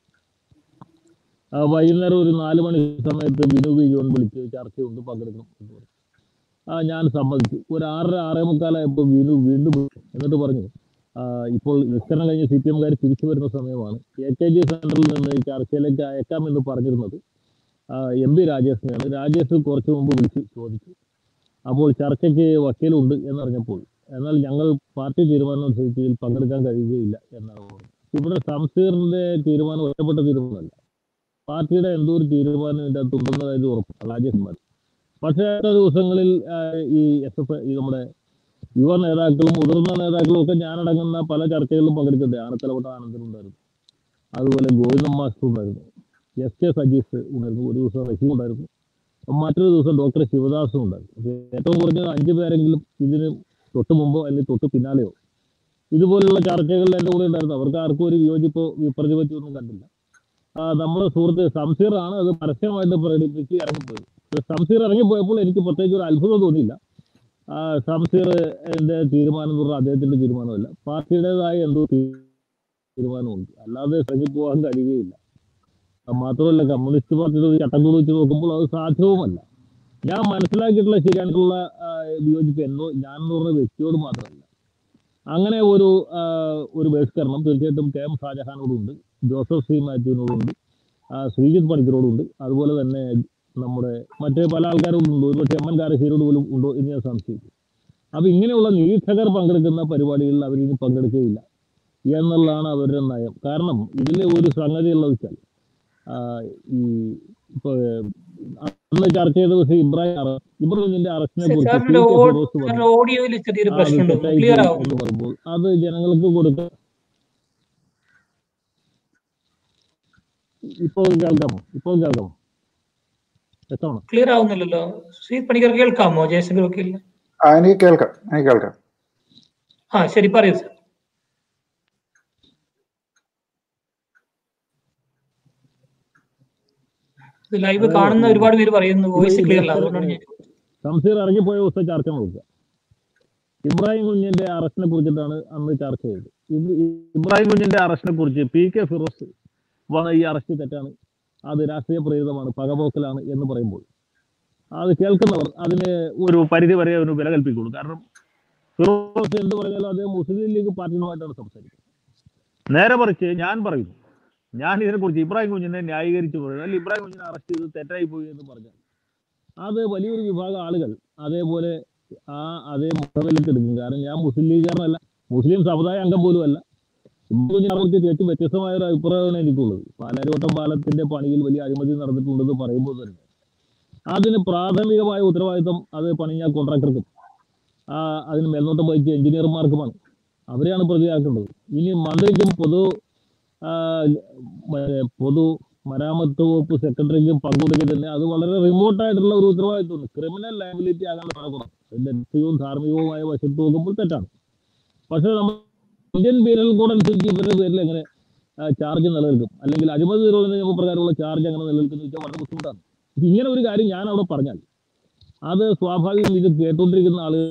വൈകുന്നേരം ഒരു 4 മണി സമയത്ത് ബിനു പി. ജോൺ വിളിച്ച് ചർച്ചയുണ്ട്, പങ്കെടുക്കണം എന്ന് പറഞ്ഞു. ഞാൻ സമ്മതിച്ചു. ഒരു 6:45 ബിനു വീണ്ടും വിളിച്ചു. എന്നിട്ട് പറഞ്ഞു, ഇപ്പോൾ ബഹിഷ്കരണം കഴിഞ്ഞ് CPM-കാർ തിരിച്ചു വരുന്ന സമയമാണ്. AKG സെന്ററിൽ നിന്ന് ഈ ചർച്ചയിലേക്ക് അയക്കാമെന്ന് പറഞ്ഞിരുന്നത് MP രാജേഷിനെയാണ്. രാജേഷ് കുറച്ച് മുമ്പ് വിളിച്ച് ചോദിച്ചു. അപ്പോൾ ചർച്ചയ്ക്ക് വക്കീലുണ്ട് എന്നറിഞ്ഞപ്പോൾ, എന്നാൽ ഞങ്ങൾ പാർട്ടി തീരുമാനം അനുസരിച്ച് ഇതിൽ പങ്കെടുക്കാൻ കഴിയുകയില്ല എന്നാണ് പറഞ്ഞത്. ഇവിടെ സംസീറിന്റെ തീരുമാനം ഒറ്റപ്പെട്ട തീരുമാനമല്ല. പാർട്ടിയുടെ എന്തോ ഒരു തീരുമാനം ഇതിൻ്റെ അകത്ത് ഉണ്ടെന്ന കാര്യം ഉറപ്പ് രാജേഷ്. പക്ഷേ അടുത്ത ദിവസങ്ങളിൽ ഈ നമ്മുടെ യുവ നേതാക്കളും മുതിർന്ന നേതാക്കളും ഒക്കെ ഞാനടങ്ങുന്ന പല ചർച്ചകളിലും പങ്കെടുക്കുന്നുണ്ട്. ആനത്തലവട്ട ആനന്ദനുണ്ടായിരുന്നു, അതുപോലെ ഗോവിന്ദൻ മാസ്റ്റർ ഉണ്ടായിരുന്നു, SK സജീഷ് ഉണ്ടായിരുന്നു, ഒരു ദിവസം റഹീം ഉണ്ടായിരുന്നു, മറ്റൊരു ദിവസം ഡോക്ടർ ശിവദാസും ഉണ്ടായിരുന്നു. ഏറ്റവും കുറഞ്ഞത് 5 പേരെങ്കിലും ഇതിന് തൊട്ട് മുമ്പോ അല്ലെങ്കിൽ തൊട്ട് പിന്നാലെയോ ഇതുപോലുള്ള ചർച്ചകളിൽ എൻ്റെ കൂടെ ഉണ്ടായിരുന്നു. അവർക്ക് ആർക്കും ഒരു വിയോജിപ്പോ വിപ്രതിപത്തിയൊന്നും കണ്ടില്ല. നമ്മുടെ സുഹൃത്ത് സംസീറാണ് അത് പരസ്യമായിട്ട് പ്രകടിപ്പിച്ച് ഇറങ്ങിപ്പോയത്. സംസീർ ഇറങ്ങിപ്പോയപ്പോൾ എനിക്ക് പ്രത്യേകിച്ച് ഒരു അത്ഭുതം തോന്നിയില്ല. സംസീറിന്റെ തീരുമാനം എന്ന് പറഞ്ഞാൽ അദ്ദേഹത്തിന്റെ തീരുമാനമല്ല, പാർട്ടിയുടേതായ എന്തോ തീരുമാനമുണ്ട്. അല്ലാതെ ഇറങ്ങിപ്പോകാൻ കഴിയുകയില്ല. മാത്രമല്ല, കമ്മ്യൂണിസ്റ്റ് പാർട്ടിയുടെ ഒരു ചട്ടക്കൂട് വെച്ച് നോക്കുമ്പോൾ അത് സാധ്യവുമല്ല. ഞാൻ മനസ്സിലാക്കിയിട്ടുള്ള ശരിയായിട്ടുള്ള വിയോജിപ്പ് ഞാനെന്ന് പറഞ്ഞ വ്യക്തിയോട് മാത്രമല്ല. അങ്ങനെ ഒരു ബഹിഷ്കരണം തീർച്ചയായിട്ടും KM ഷാജഹാനോടുണ്ട്, ജോസഫ് C. മാത്യുവിനോടുണ്ട്, ശ്രീജിത്ത് പണിക്കരോടുണ്ട്, അതുപോലെ തന്നെ നമ്മുടെ മറ്റ് പല ആൾക്കാരോടുണ്ട്. ഒരുപക്ഷെ MN കാരശ്ശേരിയോട് പോലും ഉണ്ടോ എന്ന് ഞാൻ സംശയിച്ചു. അപ്പം ഇങ്ങനെയുള്ള നിരീക്ഷകർ പങ്കെടുക്കുന്ന പരിപാടികളിൽ അവരിനി പങ്കെടുക്കുകയില്ല എന്നുള്ളതാണ് അവരുടെ നയം. കാരണം ഇതിൽ ഒരു സംഗതി ഉള്ളത് വെച്ചാൽ, ഇപ്പോൾ അന്ന് ചർച്ച ചെയ്ത ദിവസം ഇബ്രാഹിമിന്റെ അറസ്റ്റിനെ കുറിച്ച് എന്ന് പറയുമ്പോൾ അത് ജനങ്ങൾക്ക് കൊടുക്കുക. ഇപ്പോൾ കേൾക്കാമോ? ക്ലിയർ ആവുന്നില്ലല്ലോ. ശ്രീ പണിക്കർ കേൾക്കാമോ? ജയശങ്കർ വക്കീലിന് എനിക്ക് കേൾക്കാം. ശരി, പറയൂ സർ. ലൈവ് കാണുന്ന ഒരുപാട് പേര് പറയുന്നു വോയിസ് ക്ലിയർ അല്ല, അതുകൊണ്ടാണ് ഞാൻ ചോദിച്ചത്. സംസീർ ഇറങ്ങിപ്പോയ ദിവസം ചർച്ച നോക്കുക. ഇബ്രാഹിം കുഞ്ഞിന്റെ അറസ്റ്റിനെ കുറിച്ചിട്ടാണ് അന്ന് ചർച്ച ചെയ്തത്. ഇബ്രാഹിം കുഞ്ഞിന്റെ അറസ്റ്റിനെ കുറിച്ച് PK ഫിറോസ് വന്ന ഈ അറസ്റ്റ് തെറ്റാണ്, അത് രാഷ്ട്രീയ പ്രേരിതമാണ്, പകപോക്കലാണ് എന്ന് പറയുമ്പോൾ അത് കേൾക്കുന്നവർ അതിന് ഒരു പരിധി വരെ ഒരു വില കൽപ്പിക്കുള്ളൂ. കാരണം ഫിറോസ് എന്ത് പറഞ്ഞാലും അദ്ദേഹം മുസ്ലിം ലീഗ് പാർട്ടിയുമായിട്ടാണ് സംസാരിക്കുന്നത്. നേരെ മറിച്ച് ഞാൻ ഇതിനെക്കുറിച്ച് ഇബ്രാഹിം കുഞ്ഞിനെ ന്യായീകരിച്ചു പറയുന്നത്, അല്ലെങ്കിൽ ഇബ്രാഹിം കുഞ്ഞിനെ അറസ്റ്റ് ചെയ്ത് തെറ്റായി പോയി എന്ന് പറഞ്ഞാൽ അത് വലിയൊരു വിഭാഗം ആളുകൾ അതേപോലെ അതേ മുഖവിലേക്ക് എടുക്കും. കാരണം ഞാൻ മുസ്ലിം ലീഗുകാരനല്ല, മുസ്ലിം സമുദായ അംഗം പോലും അല്ല. അവർക്ക് തികച്ചും വ്യത്യസ്തമായ ഒരു അഭിപ്രായമാണ് എനിക്കുള്ളത്. പാലാരിവട്ടം പാലത്തിന്റെ പണിയിൽ വലിയ അഴിമതി നടന്നിട്ടുണ്ടെന്ന് പറയുമ്പോൾ തന്നെ അതിന് പ്രാഥമികമായ ഉത്തരവാദിത്വം അത് പണിഞ്ഞ കോൺട്രാക്ടർക്കും അതിന് മേൽനോട്ടം വഹിച്ച എഞ്ചിനീയർമാർക്കുമാണ്. അവരെയാണ് പ്രതിയാക്കേണ്ടത്. ഇനി മന്ത്രിക്കും പൊതു മരാമത്ത് വകുപ്പ് സെക്രട്ടറിക്കും പങ്കുകൊടുക്കുക തന്നെ അത് വളരെ റിമോട്ടായിട്ടുള്ള ഒരു ഉത്തരവാദിത്വമാണ്. ക്രിമിനൽ ലയബിലിറ്റി ആകാൻ നടക്കണം. നൈതികവും ധാർമ്മികവുമായ വശത്ത് നോക്കുമ്പോൾ തെറ്റാണ്. പക്ഷേ നമ്മൾ ഇന്ത്യൻ പീനൽ കോഡ് അനുസരിച്ച് ഇവരുടെ പേരിൽ എങ്ങനെ ചാർജ് നിലനിൽക്കും, അല്ലെങ്കിൽ അഴിമതി നിരോധന നിയമപ്രകാരമുള്ള ചാർജ് എങ്ങനെ നിലനിൽക്കുന്നു വെച്ചാൽ വളരെ ബുദ്ധിമുട്ടാണ്. ഇങ്ങനെ ഒരു കാര്യം ഞാൻ അവിടെ പറഞ്ഞാൽ അത് സ്വാഭാവികം ഇത് കേട്ടുകൊണ്ടിരിക്കുന്ന ആളുകൾ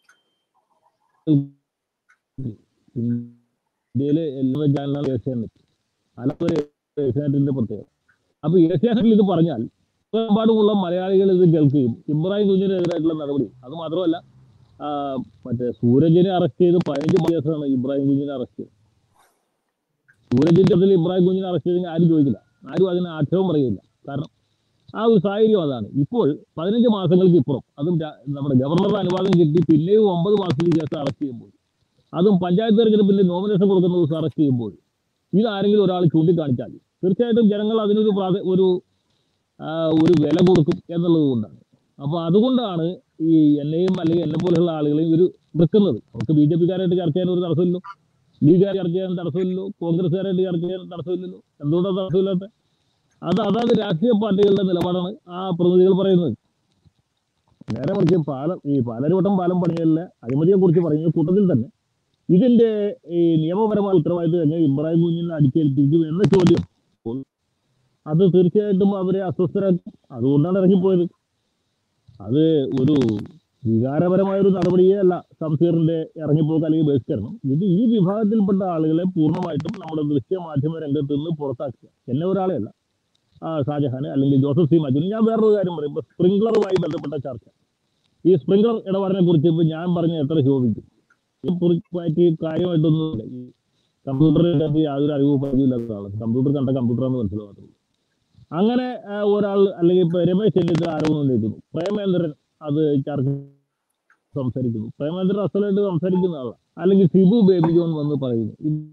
ഇന്ത്യയിലെ എല്ലാ ചാനലാണ് ഏഷ്യാനെറ്റ്, അല്ലാത്തൊരു ഏഷ്യാനെറ്റിന്റെ പ്രത്യേകത. അപ്പൊ ഏഷ്യാനെറ്റിൽ ഇത് പറഞ്ഞാൽ പാടുമുള്ള മലയാളികൾ ഇത് കേൾക്കുകയും ഇബ്രാഹിം കുഞ്ഞിനെതിരായിട്ടുള്ള നടപടി, അത് മാത്രമല്ല മറ്റേ സൂരജിനെ അറസ്റ്റ് ചെയ്ത് 15 കേസാണ് ഇബ്രാഹിം കുഞ്ഞിനെ അറസ്റ്റ് ചെയ്തത്. സൂരജിന്റെ അതിൽ ഇബ്രാഹിം കുഞ്ഞിനെ അറസ്റ്റ് ചെയ്തെങ്കിൽ ആരും ചോദിക്കില്ല, ആരും അതിന് ആക്ഷേപം പറയുകയില്ല. കാരണം ആ ഒരു സാഹചര്യം അതാണ്. ഇപ്പോൾ 15 മാസങ്ങൾക്ക് ഇപ്പുറം അതും നമ്മുടെ ഗവർണറുടെ അനുവാദം കിട്ടി പിന്നെയും 9 മാസത്തിന് ശേഷം അറസ്റ്റ് ചെയ്യുമ്പോൾ, അതും പഞ്ചായത്ത് തെരഞ്ഞെടുപ്പിന്റെ നോമിനേഷൻ കൊടുക്കുന്ന ദിവസം അറസ്റ്റ് ചെയ്യുമ്പോൾ ഇതാരെങ്കിലും ഒരാൾ ചൂണ്ടിക്കാണിച്ചാൽ തീർച്ചയായിട്ടും ജനങ്ങൾ അതിനൊരു ഒരു വില കൊടുക്കും എന്നുള്ളത് കൊണ്ടാണ്. അപ്പോൾ അതുകൊണ്ടാണ് ഈ എന്നെയും അല്ലെങ്കിൽ എന്നെ പോലെയുള്ള ആളുകളെയും ഒരു വെക്കുന്നത്. അവർക്ക് BJP-കാരായിട്ട് ചർച്ച ചെയ്യാൻ ഒരു തടസ്സമില്ലല്ലോ, ലീഗുകാർ ചർച്ച ചെയ്യാൻ തടസ്സമില്ലല്ലോ, കോൺഗ്രസ്സുകാരായിട്ട് ചർച്ച ചെയ്യാൻ തടസ്സമില്ലല്ലോ. എന്തുകൊണ്ടാണ് തടസ്സമില്ലാത്ത? അതാത് രാഷ്ട്രീയ പാർട്ടികളുടെ നിലപാടാണ് ആ പ്രതിനിധികൾ പറയുന്നത്. നേരെ മറിച്ച് ഈ പാലാരിവട്ടം പാലം പണികളിലെ അഴിമതിയെ കുറിച്ച് പറയുന്ന കൂട്ടത്തിൽ തന്നെ ഇതിന്റെ ഈ നിയമപരമായ ഉത്തരവാദിത്വം എങ്ങനെ ഇബ്രാഹിം കുഞ്ഞിനെ അടിച്ചേൽപ്പിക്കും എന്ന ചോദ്യം അത് തീർച്ചയായിട്ടും അവരെ അസ്വസ്ഥരാക്കും. അതുകൊണ്ടാണ് ഇറങ്ങിപ്പോയത്. അത് ഒരു വികാരപരമായ ഒരു നടപടിയേ അല്ല സംസീറിന്റെ ഇറങ്ങിപ്പോക്ക് അല്ലെങ്കിൽ ബഹിഷ്കരണം. ഇത് ഈ വിഭാഗത്തിൽപ്പെട്ട ആളുകളെ പൂർണ്ണമായിട്ടും നമ്മുടെ ദൃശ്യമാധ്യമ രംഗത്ത് നിന്ന് പുറത്താക്കുക. എന്നെ ഒരാളെ അല്ല, ഷാജഹാന് അല്ലെങ്കിൽ ജോസഫ് സി മാത്യുവിന്. ഞാൻ വേറൊരു കാര്യം പറയും. ഇപ്പോൾ സ്പ്രിംഗ്ലറുമായി ബന്ധപ്പെട്ട ചർച്ച, ഈ സ്പ്രിംഗ്ലർ ഇടപാടിനെ കുറിച്ച് ഇപ്പോൾ ഞാൻ പറഞ്ഞ എത്ര ശോഭിക്കും? ഈ കാര്യമായിട്ടൊന്നുമില്ല. ഈ കമ്പ്യൂട്ടറിനകത്ത് യാതൊരു അറിവ് പരിചയമില്ലാത്ത ആളാണ്. കമ്പ്യൂട്ടർ കണ്ട കമ്പ്യൂട്ടറാണെന്ന് മനസ്സിലാകത്തുള്ളൂ. അങ്ങനെ ഒരാൾ, അല്ലെങ്കിൽ ഇപ്പോൾ രമേശ് ചെന്നിത്തല ആരോപണം ഉന്നയിക്കുന്നു, പ്രേമേന്ദ്രൻ അത് ചർച്ച സംസാരിക്കുന്നു, പ്രേമേന്ദ്രൻ അസലായിട്ട് സംസാരിക്കുന്ന ആളാണ്, അല്ലെങ്കിൽ ഷിബു ബേബി ജോൺ വന്ന് പറയുന്നു.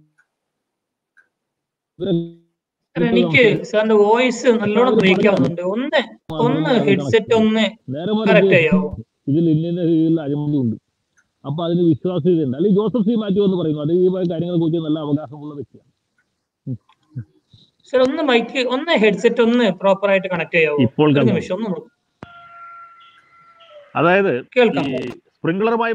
എനിക്ക് സാറിന്റെ വോയിസ് നല്ലോണം ബ്രേക്ക് ആവുന്നുണ്ട്. ഒന്ന് ഹെഡ്സെറ്റ് ഒന്ന് കറക്റ്റ് ചെയ്യാവോ? ഇതിൽ ഇന്ന രീതിയിൽ അഴിമതി ഉണ്ട്, അപ്പൊ അതിന് വിശ്വാസ്യതയുണ്ട്. അല്ലെങ്കിൽ ജോസഫ് സി മാത്യു എന്ന് പറയുന്നു, അത് ഈ കാര്യങ്ങളെ കുറിച്ച് നല്ല അവകാശമുള്ള വ്യക്തിയാണ്. സാർ ഒന്ന് ഹെഡ്സെറ്റ് ഒന്ന് പ്രോപ്പർ ആയിട്ട് കണക്ട് ചെയ്യാവോ? ഇപ്പോൾ നിമിഷം ഒന്ന് നോക്കും. അതായത് കേൾക്കാം. സ്പ്രിംഗ്ലറുമായി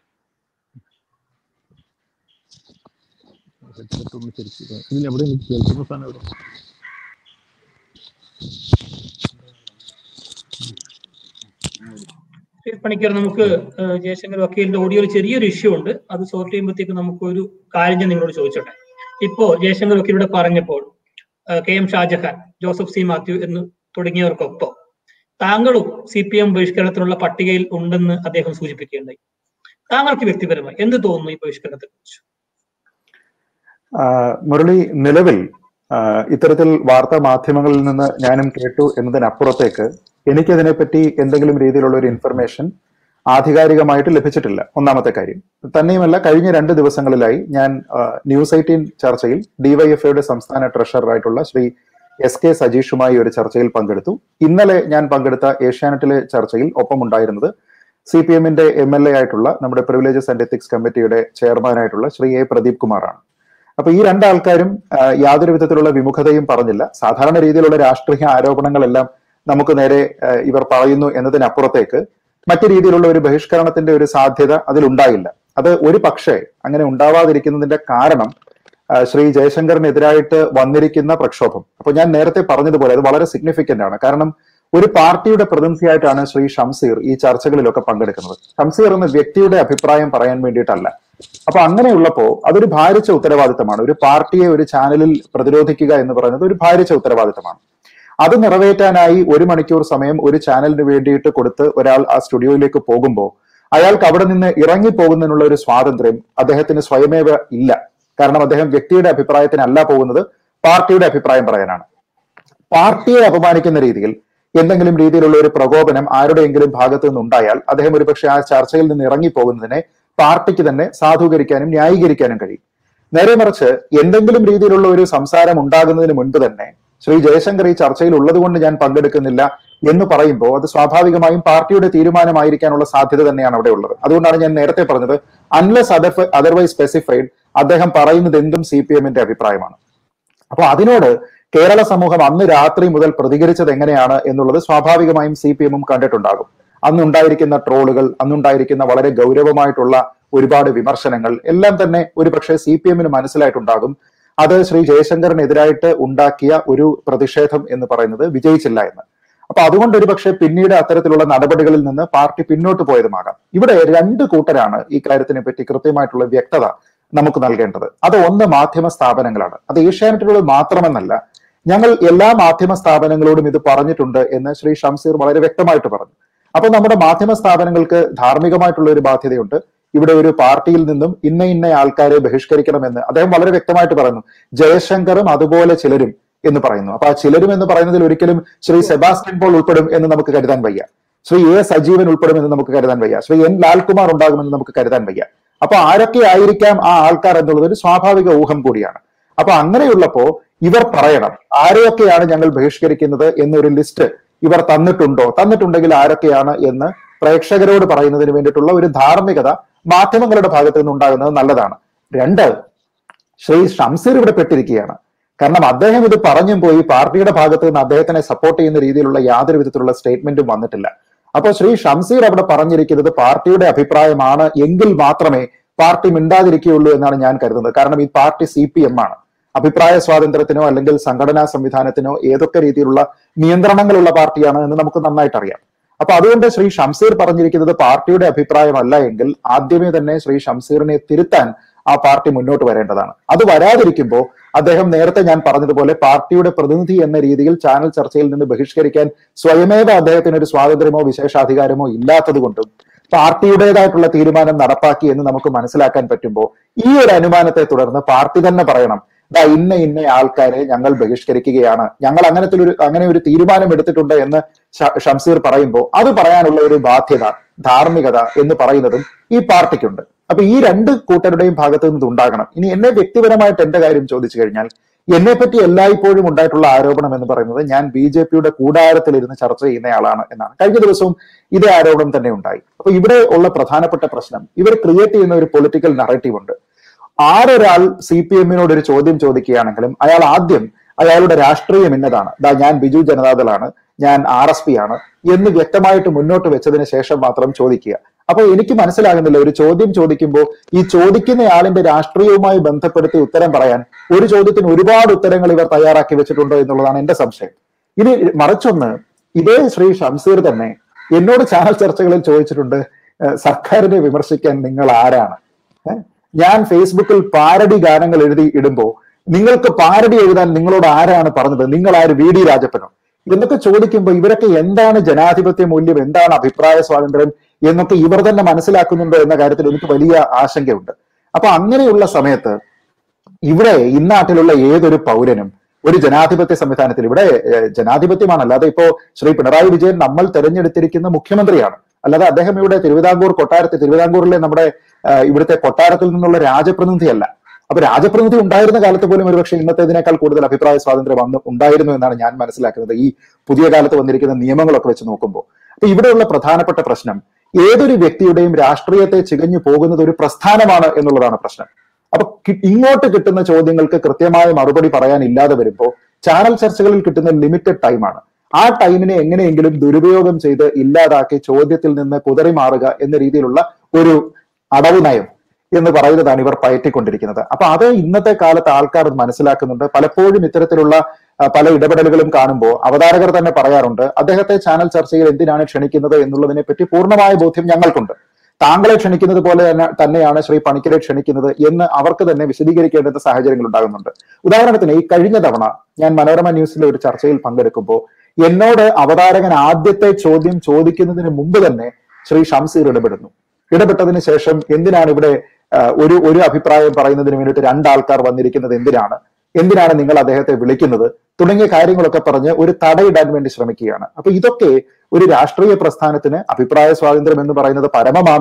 ഇതിലെവിടെ എനിക്ക് കേൾക്കുന്ന സ്ഥാനം എവിടെ? പണിക്കർ, നമുക്ക് ജയശങ്കർ വക്കീലിന്റെ ഓഡിയോയിൽ ചെറിയൊരു ഇഷ്യൂ ഉണ്ട്. അത് സോൾവ് ചെയ്യുമ്പോഴത്തേക്ക് നമുക്ക് ഒരു കാര്യം ഞാൻ നിങ്ങളോട് ചോദിച്ചോട്ടെ. ഇപ്പോ ജയശങ്കർ വക്കീലിവിടെ പറഞ്ഞപ്പോൾ KM ഷാജഹാൻ, ജോസഫ് സി മാത്യു എന്ന് തുടങ്ങിയവർക്കൊപ്പം താങ്കളും CPM ബഹിഷ്കരണത്തിനുള്ള പട്ടികയിൽ ഉണ്ടെന്ന് അദ്ദേഹം സൂചിപ്പിക്കുകയുണ്ടായി. താങ്കൾക്ക് വ്യക്തിപരമായി എന്ത് തോന്നുന്നു ഈ ബഹിഷ്കരണത്തെ കുറിച്ച്? മുരളി, നിലവിൽ ഇത്തരത്തിൽ വാർത്താ മാധ്യമങ്ങളിൽ നിന്ന് ഞാനും കേട്ടു എന്നതിനപ്പുറത്തേക്ക് എനിക്കതിനെപ്പറ്റി എന്തെങ്കിലും രീതിയിലുള്ള ഒരു ഇൻഫർമേഷൻ ആധികാരികമായിട്ട് ലഭിച്ചിട്ടില്ല. ഒന്നാമത്തെ കാര്യം. തന്നെയുമല്ല, കഴിഞ്ഞ 2 ദിവസങ്ങളിലായി ഞാൻ ന്യൂസ് 18 ചർച്ചയിൽ DYFIയുടെ സംസ്ഥാന ട്രഷററായിട്ടുള്ള ശ്രീ SK സജീഷുമായി ഒരു ചർച്ചയിൽ പങ്കെടുത്തു. ഇന്നലെ ഞാൻ പങ്കെടുത്ത ഏഷ്യാനെറ്റിലെ ചർച്ചയിൽ ഒപ്പമുണ്ടായിരുന്നത് CPMന്റെ MLA ആയിട്ടുള്ള നമ്മുടെ പ്രിവിലേജസ് ആൻഡ് എത്തിക്സ് കമ്മിറ്റിയുടെ ചെയർമാനായിട്ടുള്ള ശ്രീ A പ്രദീപ് കുമാറാണ്. അപ്പൊ ഈ 2 ആൾക്കാരും യാതൊരു വിധത്തിലുള്ള വിമുഖതയും പറഞ്ഞില്ല. സാധാരണ രീതിയിലുള്ള രാഷ്ട്രീയ ആരോപണങ്ങളെല്ലാം നമുക്ക് നേരെ ഇവർ പറയുന്നു എന്നതിനപ്പുറത്തേക്ക് മറ്റു രീതിയിലുള്ള ഒരു ബഹിഷ്കരണത്തിന്റെ ഒരു സാധ്യത അതിലുണ്ടായില്ല. അത് ഒരു പക്ഷേ അങ്ങനെ ഉണ്ടാവാതിരിക്കുന്നതിന്റെ കാരണം ശ്രീ ജയശങ്കറിനെതിരായിട്ട് വന്നിരിക്കുന്ന പ്രക്ഷോഭം. അപ്പൊ ഞാൻ നേരത്തെ പറഞ്ഞതുപോലെ അത് വളരെ സിഗ്നിഫിക്കന്റ് ആണ്. കാരണം ഒരു പാർട്ടിയുടെ പ്രതിനിധിയായിട്ടാണ് ശ്രീ ഷംസീർ ഈ ചർച്ചകളിലൊക്കെ പങ്കെടുക്കുന്നത്. ഷംസീർ എന്ന വ്യക്തിയുടെ അഭിപ്രായം പറയാൻ വേണ്ടിയിട്ടല്ല. അപ്പൊ അങ്ങനെയുള്ളപ്പോ അതൊരു ഭാരിച്ച ഉത്തരവാദിത്തമാണ്. ഒരു പാർട്ടിയെ ഒരു ചാനലിൽ പ്രതിരോധിക്കുക എന്ന് പറയുന്നത് ഒരു ഭാരിച്ച ഉത്തരവാദിത്തമാണ്. അത് നിറവേറ്റാനായി 1 മണിക്കൂർ സമയം ഒരു ചാനലിന് വേണ്ടിയിട്ട് കൊടുത്ത് ഒരാൾ ആ സ്റ്റുഡിയോയിലേക്ക് പോകുമ്പോൾ അയാൾക്ക് അവിടെ നിന്ന് ഇറങ്ങിപ്പോകുന്നതിനുള്ള ഒരു സ്വാതന്ത്ര്യം അദ്ദേഹത്തിന് സ്വയമേവ ഇല്ല. കാരണം അദ്ദേഹം വ്യക്തിയുടെ അഭിപ്രായത്തിനല്ല പോകുന്നത്, പാർട്ടിയുടെ അഭിപ്രായം പറയാനാണ്. പാർട്ടിയെ അപമാനിക്കുന്ന രീതിയിൽ എന്തെങ്കിലും രീതിയിലുള്ള ഒരു പ്രകോപനം ആരുടെയെങ്കിലും ഭാഗത്തു നിന്നുണ്ടായാൽ അദ്ദേഹം ഒരുപക്ഷെ ആ ചർച്ചയിൽ നിന്ന് ഇറങ്ങിപ്പോകുന്നതിനെ പാർട്ടിക്ക് തന്നെ സാധൂകരിക്കാനും ന്യായീകരിക്കാനും കഴിയും. നേരെ മറിച്ച് എന്തെങ്കിലും രീതിയിലുള്ള ഒരു സംസാരം ഉണ്ടാകുന്നതിന് മുൻപ് തന്നെ ശ്രീ ജയശങ്കർ ഈ ചർച്ചയിൽ ഉള്ളത് കൊണ്ട് ഞാൻ പങ്കെടുക്കുന്നില്ല എന്ന് പറയുമ്പോൾ അത് സ്വാഭാവികമായും പാർട്ടിയുടെ തീരുമാനമായിരിക്കാനുള്ള സാധ്യത തന്നെയാണ് അവിടെ ഉള്ളത്. അതുകൊണ്ടാണ് ഞാൻ നേരത്തെ പറഞ്ഞത്, അൺലെസ് അതർവൈസ് സ്പെസിഫൈഡ്, അദ്ദേഹം പറയുന്നത് എന്തും CPM-ന്റെ അഭിപ്രായമാണ്. അപ്പൊ അതിനോട് കേരള സമൂഹം അന്ന് രാത്രി മുതൽ പ്രതികരിച്ചത് എങ്ങനെയാണ് എന്നുള്ളത് സ്വാഭാവികമായും CPM-ഉം കണ്ടിട്ടുണ്ടാകും. അന്നുണ്ടായിരിക്കുന്ന ട്രോളുകൾ, അന്നുണ്ടായിരിക്കുന്ന വളരെ ഗൗരവമായിട്ടുള്ള ഒരുപാട് വിമർശനങ്ങൾ എല്ലാം തന്നെ ഒരുപക്ഷെ CPM-ന് മനസ്സിലായിട്ടുണ്ടാകും. അത് ശ്രീ ജയശങ്കറിനെതിരായിട്ട് ഉണ്ടാക്കിയ ഒരു പ്രതിഷേധം എന്ന് പറയുന്നത് വിജയിച്ചില്ല എന്ന്. അപ്പൊ അതുകൊണ്ട് ഒരുപക്ഷെ പിന്നീട് അത്തരത്തിലുള്ള നടപടികളിൽ നിന്ന് പാർട്ടി പിന്നോട്ട് പോയതുമാകാം. ഇവിടെ രണ്ട് കൂട്ടരാണ് ഈ കാര്യത്തിനെ പറ്റി കൃത്യമായിട്ടുള്ള വ്യക്തത നമുക്ക് നൽകേണ്ടത്. അത് ഒന്ന് മാധ്യമ സ്ഥാപനങ്ങളാണ്. അത് ഏഷ്യാനെറ്റിനോട് മാത്രമെന്നല്ല, ഞങ്ങൾ എല്ലാ മാധ്യമ സ്ഥാപനങ്ങളോടും ഇത് പറഞ്ഞിട്ടുണ്ട് എന്ന് ശ്രീ ഷംസീർ വളരെ വ്യക്തമായിട്ട് പറഞ്ഞു. അപ്പൊ നമ്മുടെ മാധ്യമ സ്ഥാപനങ്ങൾക്ക് ധാർമ്മികമായിട്ടുള്ള ഒരു ബാധ്യതയുണ്ട്. ഇവിടെ ഒരു പാർട്ടിയിൽ നിന്നും ഇന്ന ആൾക്കാരെ ബഹിഷ്കരിക്കണമെന്ന് അദ്ദേഹം വളരെ വ്യക്തമായിട്ട് പറയുന്നു. ജയശങ്കറും അതുപോലെ ചിലരും എന്ന് പറയുന്നു. അപ്പൊ ആ ചിലരും എന്ന് പറയുന്നതിൽ ഒരിക്കലും ശ്രീ സെബാസ്റ്റ്യൻ പോൾ ഉൾപ്പെടും എന്ന് നമുക്ക് കരുതാൻ വയ്യ, ശ്രീ A. സജീവൻ ഉൾപ്പെടുമെന്ന് നമുക്ക് കരുതാൻ വയ്യ, ശ്രീ N. ലാൽകുമാർ ഉണ്ടാകുമെന്ന് നമുക്ക് കരുതാൻ വയ്യ. അപ്പൊ ആരൊക്കെ ആയിരിക്കാം ആ ആൾക്കാർ എന്നുള്ളത് ഒരു സ്വാഭാവിക ഊഹം കൂടിയാണ്. അപ്പൊ അങ്ങനെയുള്ളപ്പോ ഇവർ പറയണം ആരെയൊക്കെയാണ് ഞങ്ങൾ ബഹിഷ്കരിക്കുന്നത് എന്നൊരു ലിസ്റ്റ് ഇവർ തന്നിട്ടുണ്ടെങ്കിൽ ആരൊക്കെയാണ് എന്ന് പ്രേക്ഷകരോട് പറയുന്നതിന് വേണ്ടിയിട്ടുള്ള ഒരു ധാർമ്മികത മാധ്യമങ്ങളുടെ ഭാഗത്ത് നിന്നുണ്ടാകുന്നത് നല്ലതാണ്. രണ്ട്, ശ്രീ ഷംസീർ ഇവിടെ പെട്ടിരിക്കുകയാണ്. കാരണം അദ്ദേഹം ഇത് പറഞ്ഞും പോയി പാർട്ടിയുടെ ഭാഗത്ത് നിന്ന് അദ്ദേഹത്തിനെ സപ്പോർട്ട് ചെയ്യുന്ന രീതിയിലുള്ള യാതൊരു വിധത്തിലുള്ള സ്റ്റേറ്റ്മെന്റും വന്നിട്ടില്ല. അപ്പോൾ ശ്രീ ഷംസീർ അവിടെ പറഞ്ഞിരിക്കുന്നത് പാർട്ടിയുടെ അഭിപ്രായമാണ് എങ്കിൽ മാത്രമേ പാർട്ടി മിണ്ടാതിരിക്കുകയുള്ളൂ എന്നാണ് ഞാൻ കരുതുന്നത്. കാരണം ഈ പാർട്ടി CPM ആണ്. അഭിപ്രായ സ്വാതന്ത്ര്യത്തിനോ അല്ലെങ്കിൽ സംഘടനാ സംവിധാനത്തിനോ ഏതൊക്കെ രീതിയിലുള്ള നിയന്ത്രണങ്ങളുള്ള പാർട്ടിയാണ് എന്ന് നമുക്ക് നന്നായിട്ട് അറിയാം. അപ്പൊ അതുകൊണ്ട് ശ്രീ ഷംസീർ പറഞ്ഞിരിക്കുന്നത് പാർട്ടിയുടെ അഭിപ്രായമല്ല എങ്കിൽ ആദ്യമേ തന്നെ ശ്രീ ഷംസീറിനെ തിരുത്താൻ ആ പാർട്ടി മുന്നോട്ട് വരേണ്ടതാണ്. അത് വരാതിരിക്കുമ്പോൾ അദ്ദേഹം നേരത്തെ ഞാൻ പറഞ്ഞതുപോലെ പാർട്ടിയുടെ പ്രതിനിധി എന്ന രീതിയിൽ ചാനൽ ചർച്ചയിൽ നിന്ന് ബഹിഷ്കരിക്കാൻ സ്വയമേവ അദ്ദേഹത്തിന് ഒരു സ്വാതന്ത്ര്യമോ വിശേഷാധികാരമോ ഇല്ലാത്തത് കൊണ്ടും പാർട്ടിയുടേതായിട്ടുള്ള തീരുമാനം നടപ്പാക്കി എന്ന് നമുക്ക് മനസ്സിലാക്കാൻ പറ്റുമ്പോൾ ഈ ഒരു അനുമാനത്തെ തുടർന്ന് പാർട്ടി തന്നെ പറയണം, ഇന്ന ആൾക്കാരെ ഞങ്ങൾ ബഹിഷ്കരിക്കുകയാണ്, ഞങ്ങൾ അങ്ങനെ ഒരു തീരുമാനം എടുത്തിട്ടുണ്ട് എന്ന് ഷംസീർ പറയുമ്പോൾ അത് പറയാനുള്ള ഒരു ബാധ്യത, ധാർമ്മികത എന്ന് പറയുന്നതും ഈ പാർട്ടിക്കുണ്ട്. അപ്പൊ ഈ രണ്ട് കൂട്ടരുടെയും ഭാഗത്ത് നിന്ന് ഉണ്ടാകണം. ഇനി എന്നെ വ്യക്തിപരമായിട്ട് എന്റെ കാര്യം ചോദിച്ചു കഴിഞ്ഞാൽ എന്നെ പറ്റി എല്ലായ്പ്പോഴും ഉണ്ടായിട്ടുള്ള ആരോപണം എന്ന് പറയുന്നത് ഞാൻ BJP-യുടെ കൂടാരത്തിലിരുന്ന് ചർച്ച ചെയ്യുന്നയാളാണ് എന്നാണ്. കഴിഞ്ഞ ദിവസവും ഇതേ ആരോപണം തന്നെ ഉണ്ടായി. അപ്പൊ ഇവിടെ ഉള്ള പ്രധാനപ്പെട്ട പ്രശ്നം, ഇവർ ക്രിയേറ്റ് ചെയ്യുന്ന ഒരു പൊളിറ്റിക്കൽ നറേറ്റീവ് ഉണ്ട്. ആരൊരാൾ CPM-നോട് ഒരു ചോദ്യം ചോദിക്കുകയാണെങ്കിലും അയാൾ ആദ്യം അയാളുടെ രാഷ്ട്രീയം ഇന്നതാണ്, ഞാൻ ബിജു ജനതാദളാണ്, ഞാൻ RSP ആണ് എന്ന് വ്യക്തമായിട്ട് മുന്നോട്ട് വെച്ചതിന് ശേഷം മാത്രം ചോദിക്കുക. അപ്പൊ എനിക്ക് മനസ്സിലാകുന്നില്ല, ഒരു ചോദ്യം ചോദിക്കുമ്പോൾ ഈ ചോദിക്കുന്ന ആളിന്റെ രാഷ്ട്രീയവുമായി ബന്ധപ്പെടുത്തി ഉത്തരം പറയാൻ ഒരു ചോദ്യത്തിന് ഒരുപാട് ഉത്തരങ്ങൾ ഇവർ തയ്യാറാക്കി വെച്ചിട്ടുണ്ടോ എന്നുള്ളതാണ് എന്റെ സംശയം. ഇനി മറിച്ചൊന്ന്, ഇതേ ശ്രീ ഷംസീർ തന്നെ എന്നോട് ചാനൽ ചർച്ചകളിൽ ചോദിച്ചിട്ടുണ്ട്, സർക്കാരിനെ വിമർശിക്കാൻ നിങ്ങൾ ആരാണ്? ഞാൻ ഫേസ്ബുക്കിൽ പാരഡി ഗാനങ്ങൾ എഴുതി ഇടുമ്പോ നിങ്ങൾക്ക് പാരഡി എഴുതാൻ നിങ്ങളോട് ആരാണ് പറഞ്ഞത്? നിങ്ങൾ ആര്, VD രാജപ്പനോ? എന്നൊക്കെ ചോദിക്കുമ്പോൾ ഇവരൊക്കെ എന്താണ് ജനാധിപത്യ മൂല്യം, എന്താണ് അഭിപ്രായ സ്വാതന്ത്ര്യം എന്നൊക്കെ ഇവർ തന്നെ മനസ്സിലാക്കുന്നുണ്ടോ എന്ന കാര്യത്തിൽ എനിക്ക് വലിയ ആശങ്കയുണ്ട്. അപ്പൊ അങ്ങനെയുള്ള സമയത്ത് ഇവിടെ ഇന്നാട്ടിലുള്ള ഏതൊരു പൗരനും ഒരു ജനാധിപത്യ സംവിധാനത്തിൽ, ഇവിടെ ജനാധിപത്യമാണ്, അല്ലാതെ ഇപ്പോ ശ്രീ പിണറായി വിജയൻ നമ്മൾ തെരഞ്ഞെടുത്തിരിക്കുന്ന മുഖ്യമന്ത്രിയാണ്, അല്ലാതെ അദ്ദേഹം ഇവിടെ തിരുവിതാംകൂറിലെ നമ്മുടെ ഇവിടുത്തെ കൊട്ടാരത്തിൽ നിന്നുള്ള രാജപ്രതിനിധിയല്ല. അപ്പൊ രാജപ്രതിനിധി ഉണ്ടായിരുന്ന കാലത്ത് പോലും ഒരുപക്ഷെ ഇന്നത്തേതിനേക്കാൾ കൂടുതൽ അഭിപ്രായ സ്വാതന്ത്ര്യം ഉണ്ടായിരുന്നു എന്നാണ് ഞാൻ മനസ്സിലാക്കുന്നത്, ഈ പുതിയ കാലത്ത് വന്നിരിക്കുന്ന നിയമങ്ങളൊക്കെ വെച്ച് നോക്കുമ്പോൾ. അപ്പൊ ഇവിടെയുള്ള പ്രധാനപ്പെട്ട പ്രശ്നം, ഏതൊരു വ്യക്തിയുടെയും രാഷ്ട്രീയത്തെ ചികഞ്ഞു പോകുന്നത് ഒരു പ്രസ്ഥാനമാണ് എന്നുള്ളതാണ് പ്രശ്നം. അപ്പൊ ഇങ്ങോട്ട് കിട്ടുന്ന ചോദ്യങ്ങൾക്ക് കൃത്യമായ മറുപടി പറയാൻ ഇല്ലാതെ വരുമ്പോൾ ചാനൽ ചർച്ചകളിൽ കിട്ടുന്ന ലിമിറ്റഡ് ടൈമാണ്. ആ ടൈമിനെ എങ്ങനെയെങ്കിലും ദുരുപയോഗം ചെയ്ത് ഇല്ലാതാക്കി ചോദ്യത്തിൽ നിന്ന് കുതറി മാറുക എന്ന രീതിയിലുള്ള ഒരു അടവ് നയം എന്ന് പറയുന്നതാണ് ഇവർ പയറ്റിക്കൊണ്ടിരിക്കുന്നത്. അപ്പൊ അത് ഇന്നത്തെ കാലത്ത് ആൾക്കാർ മനസ്സിലാക്കുന്നുണ്ട്. പലപ്പോഴും ഇത്തരത്തിലുള്ള പല ഇടപെടലുകളും കാണുമ്പോൾ അവതാരകർ തന്നെ പറയാറുണ്ട്, അദ്ദേഹത്തെ ചാനൽ ചർച്ചയിൽ എന്തിനാണ് ക്ഷണിക്കുന്നത് എന്നുള്ളതിനെ പറ്റി പൂർണ്ണമായ ബോധ്യം ഞങ്ങൾക്കുണ്ട്. താങ്കളെ ക്ഷണിക്കുന്നത് പോലെ തന്നെയാണ് ശ്രീ പണിക്കരെ ക്ഷണിക്കുന്നത് എന്ന് അവർക്ക് തന്നെ വിശദീകരിക്കേണ്ടുന്ന സാഹചര്യങ്ങൾ ഉണ്ടാകുന്നുണ്ട്. ഉദാഹരണത്തിന്, ഈ കഴിഞ്ഞ തവണ ഞാൻ മനോരമ ന്യൂസിലെ ഒരു ചർച്ചയിൽ പങ്കെടുക്കുമ്പോൾ എന്നോട് അവതാരകൻ ആദ്യത്തെ ചോദ്യം ചോദിക്കുന്നതിന് മുമ്പ് തന്നെ ശ്രീ ഷംസീർ ഇടപെട്ടതിന് ശേഷം എന്തിനാണ് ഇവിടെ ഒരു അഭിപ്രായം പറയുന്നതിന് വേണ്ടിയിട്ട് രണ്ടാൾക്കാർ വന്നിരിക്കുന്നത്, എന്തിനാണ് നിങ്ങൾ അദ്ദേഹത്തെ വിളിക്കുന്നത് തുടങ്ങിയ കാര്യങ്ങളൊക്കെ പറഞ്ഞ് ഒരു തടയിടാൻ വേണ്ടി ശ്രമിക്കുകയാണ്. അപ്പൊ ഇതൊക്കെ ഒരു രാഷ്ട്രീയ പ്രസ്ഥാനത്തിന് അഭിപ്രായ സ്വാതന്ത്ര്യം എന്ന് പറയുന്നത് പരമമാണ്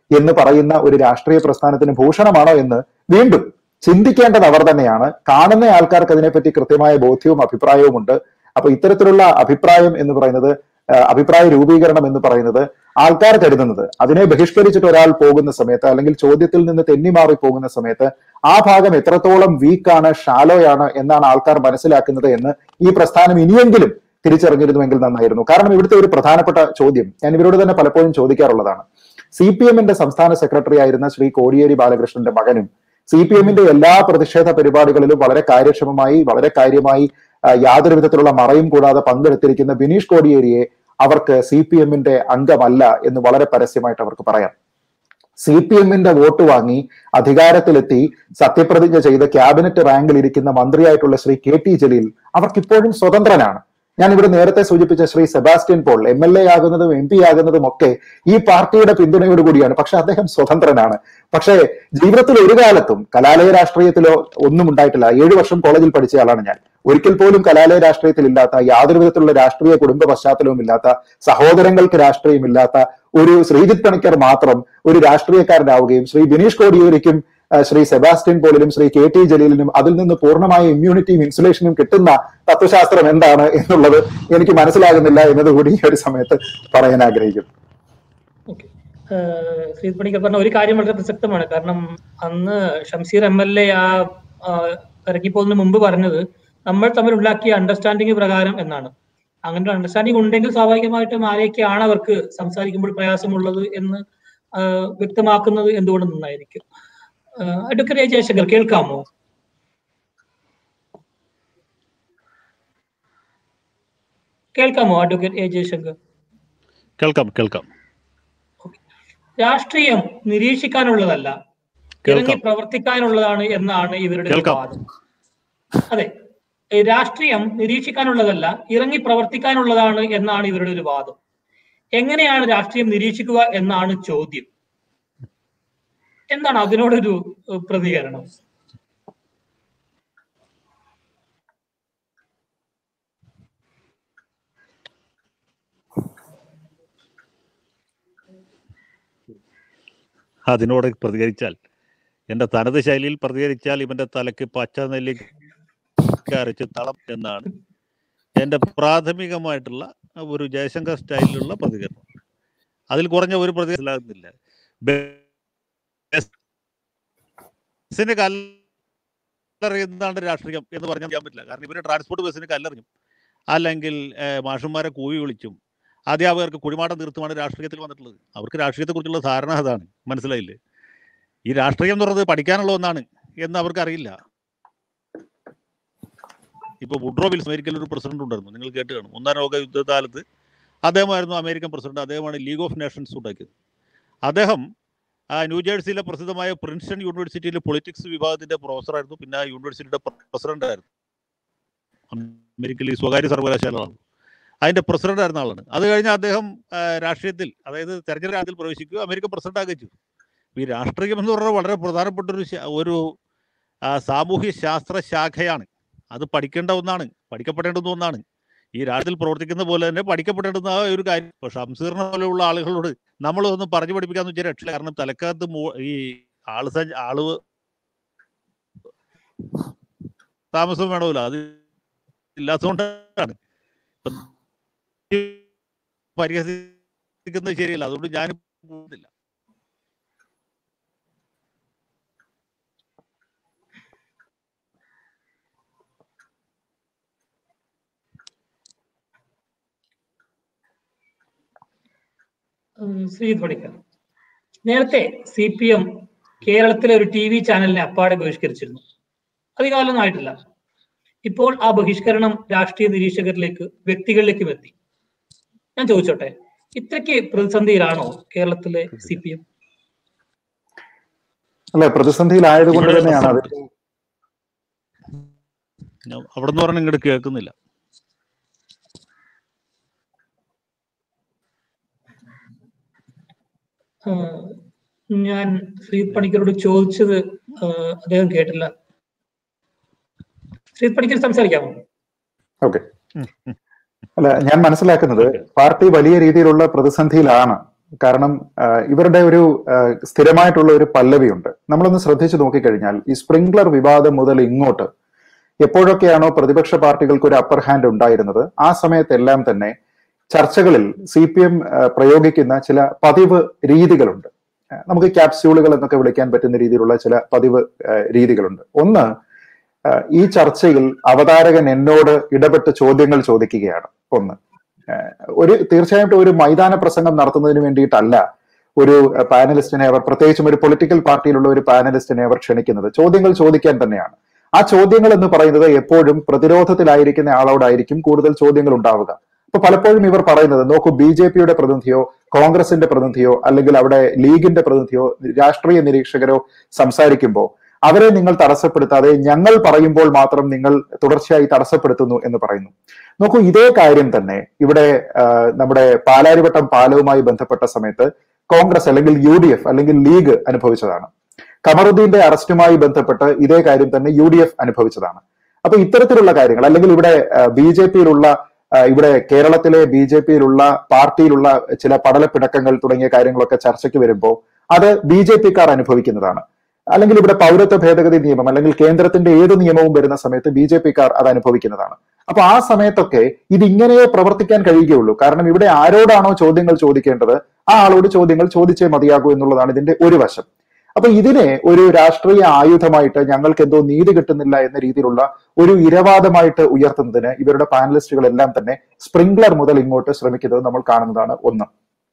എന്ന് പറയുന്ന ഒരു രാഷ്ട്രീയ പ്രസ്ഥാനത്തിന് ഭൂഷണമാണോ എന്ന് വീണ്ടും ചിന്തിക്കേണ്ടത് അവർ തന്നെയാണ്. കാണുന്ന ആൾക്കാർക്ക് അതിനെപ്പറ്റി കൃത്യമായ ബോധ്യവും അഭിപ്രായവും ഉണ്ട്. അപ്പൊ ഇത്തരത്തിലുള്ള അഭിപ്രായം എന്ന് പറയുന്നത്, അഭിപ്രായ രൂപീകരണം എന്ന് പറയുന്നത് ആൾക്കാർ കരുതുന്നത് അതിനെ ബഹിഷ്കരിച്ചിട്ട് ഒരാൾ പോകുന്ന സമയത്ത്, അല്ലെങ്കിൽ ചോദ്യത്തിൽ നിന്ന് തെന്നിമാറി പോകുന്ന സമയത്ത് ആ ഭാഗം എത്രത്തോളം വീക്കാണ്, ഷാലോയാണ് എന്നാണ് ആൾക്കാർ മനസ്സിലാക്കുന്നത് എന്ന് ഈ പ്രസ്ഥാനം ഇനിയെങ്കിലും തിരിച്ചറിഞ്ഞിരുന്നുവെങ്കിൽ നന്നായിരുന്നു. കാരണം ഇവിടുത്തെ ഒരു പ്രധാനപ്പെട്ട ചോദ്യം ഞാൻ ഇവരോട് തന്നെ പലപ്പോഴും ചോദിക്കാറുള്ളതാണ്. CPM-ന്റെ സംസ്ഥാന സെക്രട്ടറി ആയിരുന്ന ശ്രീ കോടിയേരി ബാലകൃഷ്ണന്റെ മകനും CPM-ന്റെ എല്ലാ പ്രതിഷേധ പരിപാടികളിലും വളരെ കാര്യക്ഷമമായി, വളരെ കാര്യമായി, യാതൊരു വിധത്തിലുള്ള മറയും കൂടാതെ പങ്കെടുത്തിരിക്കുന്ന ബിനീഷ് കോടിയേരിയെ അവർക്ക് CPM-ന്റെ അംഗമല്ല എന്ന് വളരെ പരസ്യമായിട്ട് അവർക്ക് പറയാം. CPM-ന്റെ വോട്ട് വാങ്ങി അധികാരത്തിലെത്തി സത്യപ്രതിജ്ഞ ചെയ്ത് ക്യാബിനറ്റ് റാങ്കിൽ ഇരിക്കുന്ന മന്ത്രിയായിട്ടുള്ള ശ്രീ KT ജലീൽ അവർക്കിപ്പോഴും സ്വതന്ത്രനാണ്. ഞാൻ ഇവിടെ നേരത്തെ സൂചിപ്പിച്ച ശ്രീ സെബാസ്റ്റ്യൻ പോൾ MLA ആകുന്നതും MP ആകുന്നതും ഒക്കെ ഈ പാർട്ടിയുടെ പിന്തുണയോട് കൂടിയാണ്. പക്ഷെ അദ്ദേഹം സ്വതന്ത്രനാണ്. പക്ഷേ ജീവിതത്തിൽ ഒരു കാലത്തും കലാലയ രാഷ്ട്രീയത്തിലോ ഒന്നും ഉണ്ടായിട്ടില്ല. 7 വർഷം കോളേജിൽ പഠിച്ച ആളാണ് ഞാൻ. ഒരിക്കൽ പോലും കലാലയ രാഷ്ട്രീയത്തിൽ ഇല്ലാത്ത, യാതൊരു വിധത്തിലുള്ള രാഷ്ട്രീയ കുടുംബ പശ്ചാത്തലവും ഇല്ലാത്ത, സഹോദരങ്ങൾക്ക് രാഷ്ട്രീയമില്ലാത്ത ഒരു ശ്രീജിത്ത് പണിക്കർ മാത്രം ഒരു രാഷ്ട്രീയക്കാരനാവുകയും ശ്രീ ബിനീഷ് കോടിയേരിക്കും ശ്രീ സെബാസ്റ്റ്യൻ പോളിനും ശ്രീ KT ജലീലിനും അതിൽ നിന്ന് പൂർണ്ണമായ ഇമ്മ്യൂണിറ്റിയും ഇൻസുലേഷനും കിട്ടുന്ന തത്വശാസ്ത്രം എന്താണ് എന്നുള്ളത് എനിക്ക് മനസ്സിലാകുന്നില്ല എന്നതുകൂടി ഈ ഒരു സമയത്ത് പറയാൻ ആഗ്രഹിക്കുന്നു. ശ്രീജിത്ത് പണിക്കർ പറഞ്ഞ ഒരു കാര്യം വളരെ പ്രസക്തമാണ്. കാരണം അന്ന് ഷംസീർ MLA ഇറങ്ങിപ്പോകുന്നതിന് മുമ്പ് പറഞ്ഞത് നമ്മൾ തമ്മിൽ ഉണ്ടാക്കിയ അണ്ടർസ്റ്റാൻഡിംഗ് പ്രകാരം എന്നാണ്. അങ്ങനെ ഒരു അണ്ടർസ്റ്റാൻഡിംഗ് ഉണ്ടെങ്കിൽ സ്വാഭാവികമായിട്ടും ആരെയൊക്കെയാണ് അവർക്ക് സംസാരിക്കുമ്പോൾ പ്രയാസമുള്ളത് എന്ന് വ്യക്തമാക്കുന്നത് എന്തുകൊണ്ട് നന്നായിരിക്കും. അഡ്വക്കേറ്റ് ജയശങ്കർ കേൾക്കാമോ? അഡ്വക്കേറ്റ് ജയശങ്കർ? കേൾക്കാം. രാഷ്ട്രീയം നിരീക്ഷിക്കാനുള്ളതല്ല, ഇറങ്ങി പ്രവർത്തിക്കാനുള്ളതാണ് എന്നാണ് ഇവരുടെ വാദം. അതെ, രാഷ്ട്രീയം നിരീക്ഷിക്കാനുള്ളതല്ല, ഇറങ്ങി പ്രവർത്തിക്കാനുള്ളതാണ് എന്നാണ് ഇവരുടെ ഒരു വാദം. എങ്ങനെയാണ് രാഷ്ട്രീയം നിരീക്ഷിക്കുക എന്നാണ് ചോദ്യം. എന്താണ് അതിനോടൊരു പ്രതികരണം? അതിനോട് പ്രതികരിച്ചാൽ, എന്റെ തനത് ശൈലിയിൽ പ്രതികരിച്ചാൽ, ഇവന്റെ തലയ്ക്ക് പച്ച നെല്ലിക്ക അരച്ച് തളം എന്നാണ് എന്റെ പ്രാഥമികമായിട്ടുള്ള ഒരു ജയശങ്കർ സ്റ്റൈലിലുള്ള പ്രതികരണം. അതിൽ കുറഞ്ഞ ഒരു പ്രതികരണമില്ല. ബസ്സിന് കല്ലെറിയുന്നതാണ് രാഷ്ട്രീയം എന്ന് പറഞ്ഞാൽ ചെയ്യാൻ പറ്റില്ല. കാരണം ഇവര് ട്രാൻസ്പോർട്ട് ബസ്സിന് കല്ലെറിഞ്ഞും, അല്ലെങ്കിൽ മാഷന്മാരെ കൂവി വിളിച്ചും, അധ്യാപകർക്ക് കുഴിമാടം തീർത്തുമാണ് രാഷ്ട്രീയത്തിൽ വന്നിട്ടുള്ളത്. അവർക്ക് രാഷ്ട്രീയത്തെക്കുറിച്ചുള്ള ധാരണ അതാണ്. മനസ്സിലായില്ലേ? ഈ രാഷ്ട്രീയം എന്ന് പറയുന്നത് പഠിക്കാനുള്ള ഒന്നാണ് എന്ന് അവർക്കറിയില്ല. ഇപ്പൊ വുഡ്രോ വിൽസൺ അമേരിക്കയിൽ ഒരു പ്രസിഡന്റ് ഉണ്ടായിരുന്നു, നിങ്ങൾ കേട്ട് കാണും. 1-ാം ലോക യുദ്ധകാലത്ത് അദ്ദേഹമായിരുന്നു അമേരിക്കൻ പ്രസിഡന്റ്. അദ്ദേഹമാണ് ലീഗ് ഓഫ് നേഷൻസ് ഉണ്ടാക്കിയത്. അദ്ദേഹം ന്യൂജേഴ്സിയിലെ പ്രസിദ്ധമായ പ്രിൻസ്റ്റൺ യൂണിവേഴ്സിറ്റിയിലെ പൊളിറ്റിക്സ് വിഭാഗത്തിന്റെ പ്രൊഫസറായിരുന്നു. പിന്നെ ആ യൂണിവേഴ്സിറ്റിയുടെ പ്രസിഡന്റ് ആയിരുന്നു. അമേരിക്കയിൽ സ്വകാര്യ സർവകലാശാലകളാണ്, അതിന്റെ പ്രസിഡന്റ് ആയിരുന്ന ആളാണ്. അത് കഴിഞ്ഞ് അദ്ദേഹം രാഷ്ട്രീയത്തിൽ, അതായത് തെരഞ്ഞെടുപ്പിൽ പ്രവേശിക്കുക, അമേരിക്കൻ പ്രസിഡന്റ് ആകുകയും ചെയ്തു. ഈ രാഷ്ട്രീയം എന്ന് പറഞ്ഞാൽ വളരെ പ്രധാനപ്പെട്ട ഒരു സാമൂഹ്യ ശാസ്ത്ര ശാഖയാണ്. അത് പഠിക്കേണ്ട ഒന്നാണ്, പഠിക്കപ്പെടേണ്ടുന്ന ഒന്നാണ്. ഈ രാഷ്ട്രത്തിൽ പ്രവർത്തിക്കുന്ന പോലെ തന്നെ പഠിക്കപ്പെടേണ്ടുന്ന ഒരു കാര്യം. പക്ഷെ ഷംസീറിനെ പോലെയുള്ള ആളുകളോട് നമ്മളൊന്നും പറഞ്ഞു പഠിപ്പിക്കാന്ന് വെച്ചാൽ രക്ഷയില്ല. കാരണം തലക്കകത്ത് ഈ ആള് താമസം വേണമല്ലോ, അത് ഇല്ലാത്തതുകൊണ്ടാണ് പരിഹസിക്കുന്നത് ശരിയല്ല. അതുകൊണ്ട് ഞാനും പോകുന്നില്ല. ശ്രീജിത്ത് പണിക്കർ, നേരത്തെ CPM കേരളത്തിലെ ഒരു TV ചാനലിനെ അപ്പാടെ ബഹിഷ്കരിച്ചിരുന്നു. അധികകാലമൊന്നും ആയിട്ടില്ല. ഇപ്പോൾ ആ ബഹിഷ്കരണം രാഷ്ട്രീയ നിരീക്ഷകരിലേക്ക്, വ്യക്തികളിലേക്കും എത്തി. ഞാൻ ചോദിച്ചോട്ടെ, ഇത്രയ്ക്ക് പ്രതിസന്ധിയിലാണോ കേരളത്തിലെ CPM? അല്ല, പ്രതിസന്ധിയിലായതുകൊണ്ട് തന്നെയാണ് അത്. അവിടെ നിന്ന് പറഞ്ഞാൽ ഇങ്ങോട്ട് കേൾക്കുന്നില്ല. ഞാൻ ശ്രീജിത്ത് പണിക്കരോട് ചോദിച്ചത് അദ്ദേഹം കേട്ടില്ല. ശ്രീജിത്ത് പണിക്കർ സംസാരിക്കാമോ? ഓക്കെ. അല്ല, ഞാൻ മനസ്സിലാക്കുന്നത് പാർട്ടി വലിയ രീതിയിലുള്ള പ്രതിസന്ധിയിലാണ് കാരണം ഇവരുടെ ഒരു സ്ഥിരമായിട്ടുള്ള ഒരു പല്ലവിയുണ്ട്. നമ്മളൊന്ന് ശ്രദ്ധിച്ചു നോക്കിക്കഴിഞ്ഞാൽ ഈ സ്പ്രിംഗ്ലർ വിവാദം മുതൽ ഇങ്ങോട്ട് എപ്പോഴൊക്കെയാണോ പ്രതിപക്ഷ പാർട്ടികൾക്ക് ഒരു അപ്പർ ഹാൻഡ് ഉണ്ടായിരുന്നത്, ആ സമയത്തെല്ലാം തന്നെ ചർച്ചകളിൽ CPM പ്രയോഗിക്കുന്ന ചില പതിവ് രീതികളുണ്ട്. നമുക്ക് ക്യാപ്സ്യൂളുകൾ എന്നൊക്കെ വിളിക്കാൻ പറ്റുന്ന രീതിയിലുള്ള ചില പതിവ് രീതികളുണ്ട്. ഒന്ന്, ഈ ചർച്ചയിൽ അവതാരകൻ എന്നോട് ഇടപെട്ട് ചോദ്യങ്ങൾ ചോദിക്കുകയാണ്. ഒന്ന്, തീർച്ചയായിട്ടും ഒരു മൈതാന പ്രസംഗം നടത്തുന്നതിന് വേണ്ടിയിട്ടല്ല ഒരു പാനലിസ്റ്റിനെ അവർ, പ്രത്യേകിച്ചും ഒരു പൊളിറ്റിക്കൽ പാർട്ടിയിലുള്ള ഒരു പാനലിസ്റ്റിനെ അവർ ക്ഷണിക്കുന്നത്, ചോദ്യങ്ങൾ ചോദിക്കാൻ തന്നെയാണ്. ആ ചോദ്യങ്ങൾ എന്ന് പറയുന്നത് എപ്പോഴും പ്രതിരോധത്തിലായിരിക്കുന്ന ആളോടായിരിക്കും കൂടുതൽ ചോദ്യങ്ങൾ ഉണ്ടാവുക. അപ്പൊ പലപ്പോഴും ഇവർ പറയുന്നത്, നോക്കൂ, BJPയുടെ പ്രതിനിധിയോ കോൺഗ്രസിന്റെ പ്രതിനിധിയോ അല്ലെങ്കിൽ അവിടെ ലീഗിന്റെ പ്രതിനിധിയോ രാഷ്ട്രീയ നിരീക്ഷകരോ സംസാരിക്കുമ്പോൾ അവരെ നിങ്ങൾ തടസ്സപ്പെടുത്താതെ ഞങ്ങൾ പറയുമ്പോൾ മാത്രം നിങ്ങൾ തുടർച്ചയായി തടസ്സപ്പെടുത്തുന്നു എന്ന് പറയുന്നു. നോക്കൂ, ഇതേ കാര്യം തന്നെ ഇവിടെ നമ്മുടെ പാലാരിവട്ടം പാലവുമായി ബന്ധപ്പെട്ട സമയത്ത് കോൺഗ്രസ് അല്ലെങ്കിൽ UDF അല്ലെങ്കിൽ ലീഗ് അനുഭവിച്ചതാണ്. ഖമറുദ്ദീന്റെ അറസ്റ്റുമായി ബന്ധപ്പെട്ട് ഇതേ കാര്യം തന്നെ UDF അനുഭവിച്ചതാണ്. അപ്പൊ ഇത്തരത്തിലുള്ള കാര്യങ്ങൾ, അല്ലെങ്കിൽ ഇവിടെ BJPയിലുള്ള, ഇവിടെ കേരളത്തിലെ BJPയിലുള്ള പാർട്ടിയിലുള്ള ചില പടലപ്പിണക്കങ്ങൾ തുടങ്ങിയ കാര്യങ്ങളൊക്കെ ചർച്ചയ്ക്ക് വരുമ്പോൾ അത് BJPക്കാർ അനുഭവിക്കുന്നതാണ്. അല്ലെങ്കിൽ ഇവിടെ പൗരത്വ ഭേദഗതി നിയമം അല്ലെങ്കിൽ കേന്ദ്രത്തിന്റെ ഏത് നിയമവും വരുന്ന സമയത്ത് BJPക്കാർ അത് അനുഭവിക്കുന്നതാണ്. അപ്പൊ ആ സമയത്തൊക്കെ ഇതിങ്ങനെ പ്രവർത്തിക്കാൻ കഴിയുകയുള്ളൂ. കാരണം ഇവിടെ ആരോടാണോ ചോദ്യങ്ങൾ ചോദിക്കേണ്ടത് ആ ആളോട് ചോദ്യങ്ങൾ ചോദിച്ചേ മതിയാകൂ എന്നുള്ളതാണ് ഇതിന്റെ ഒരു വശം. അപ്പൊ ഇതിനെ ഒരു രാഷ്ട്രീയ ആയുധമായിട്ട് ഞങ്ങൾക്ക് എന്തോ നീതി കിട്ടുന്നില്ല എന്ന രീതിയിലുള്ള ഒരു ഇരവാദമായിട്ട് ഉയർത്തുന്നതിന് ഇവരുടെ പാനലിസ്റ്റുകളെല്ലാം തന്നെ സ്പ്രിംഗ്ലർ മുതൽ ഇങ്ങോട്ട് ശ്രമിക്കുന്നത് നമ്മൾ കാണുന്നതാണ്. ഒന്ന്.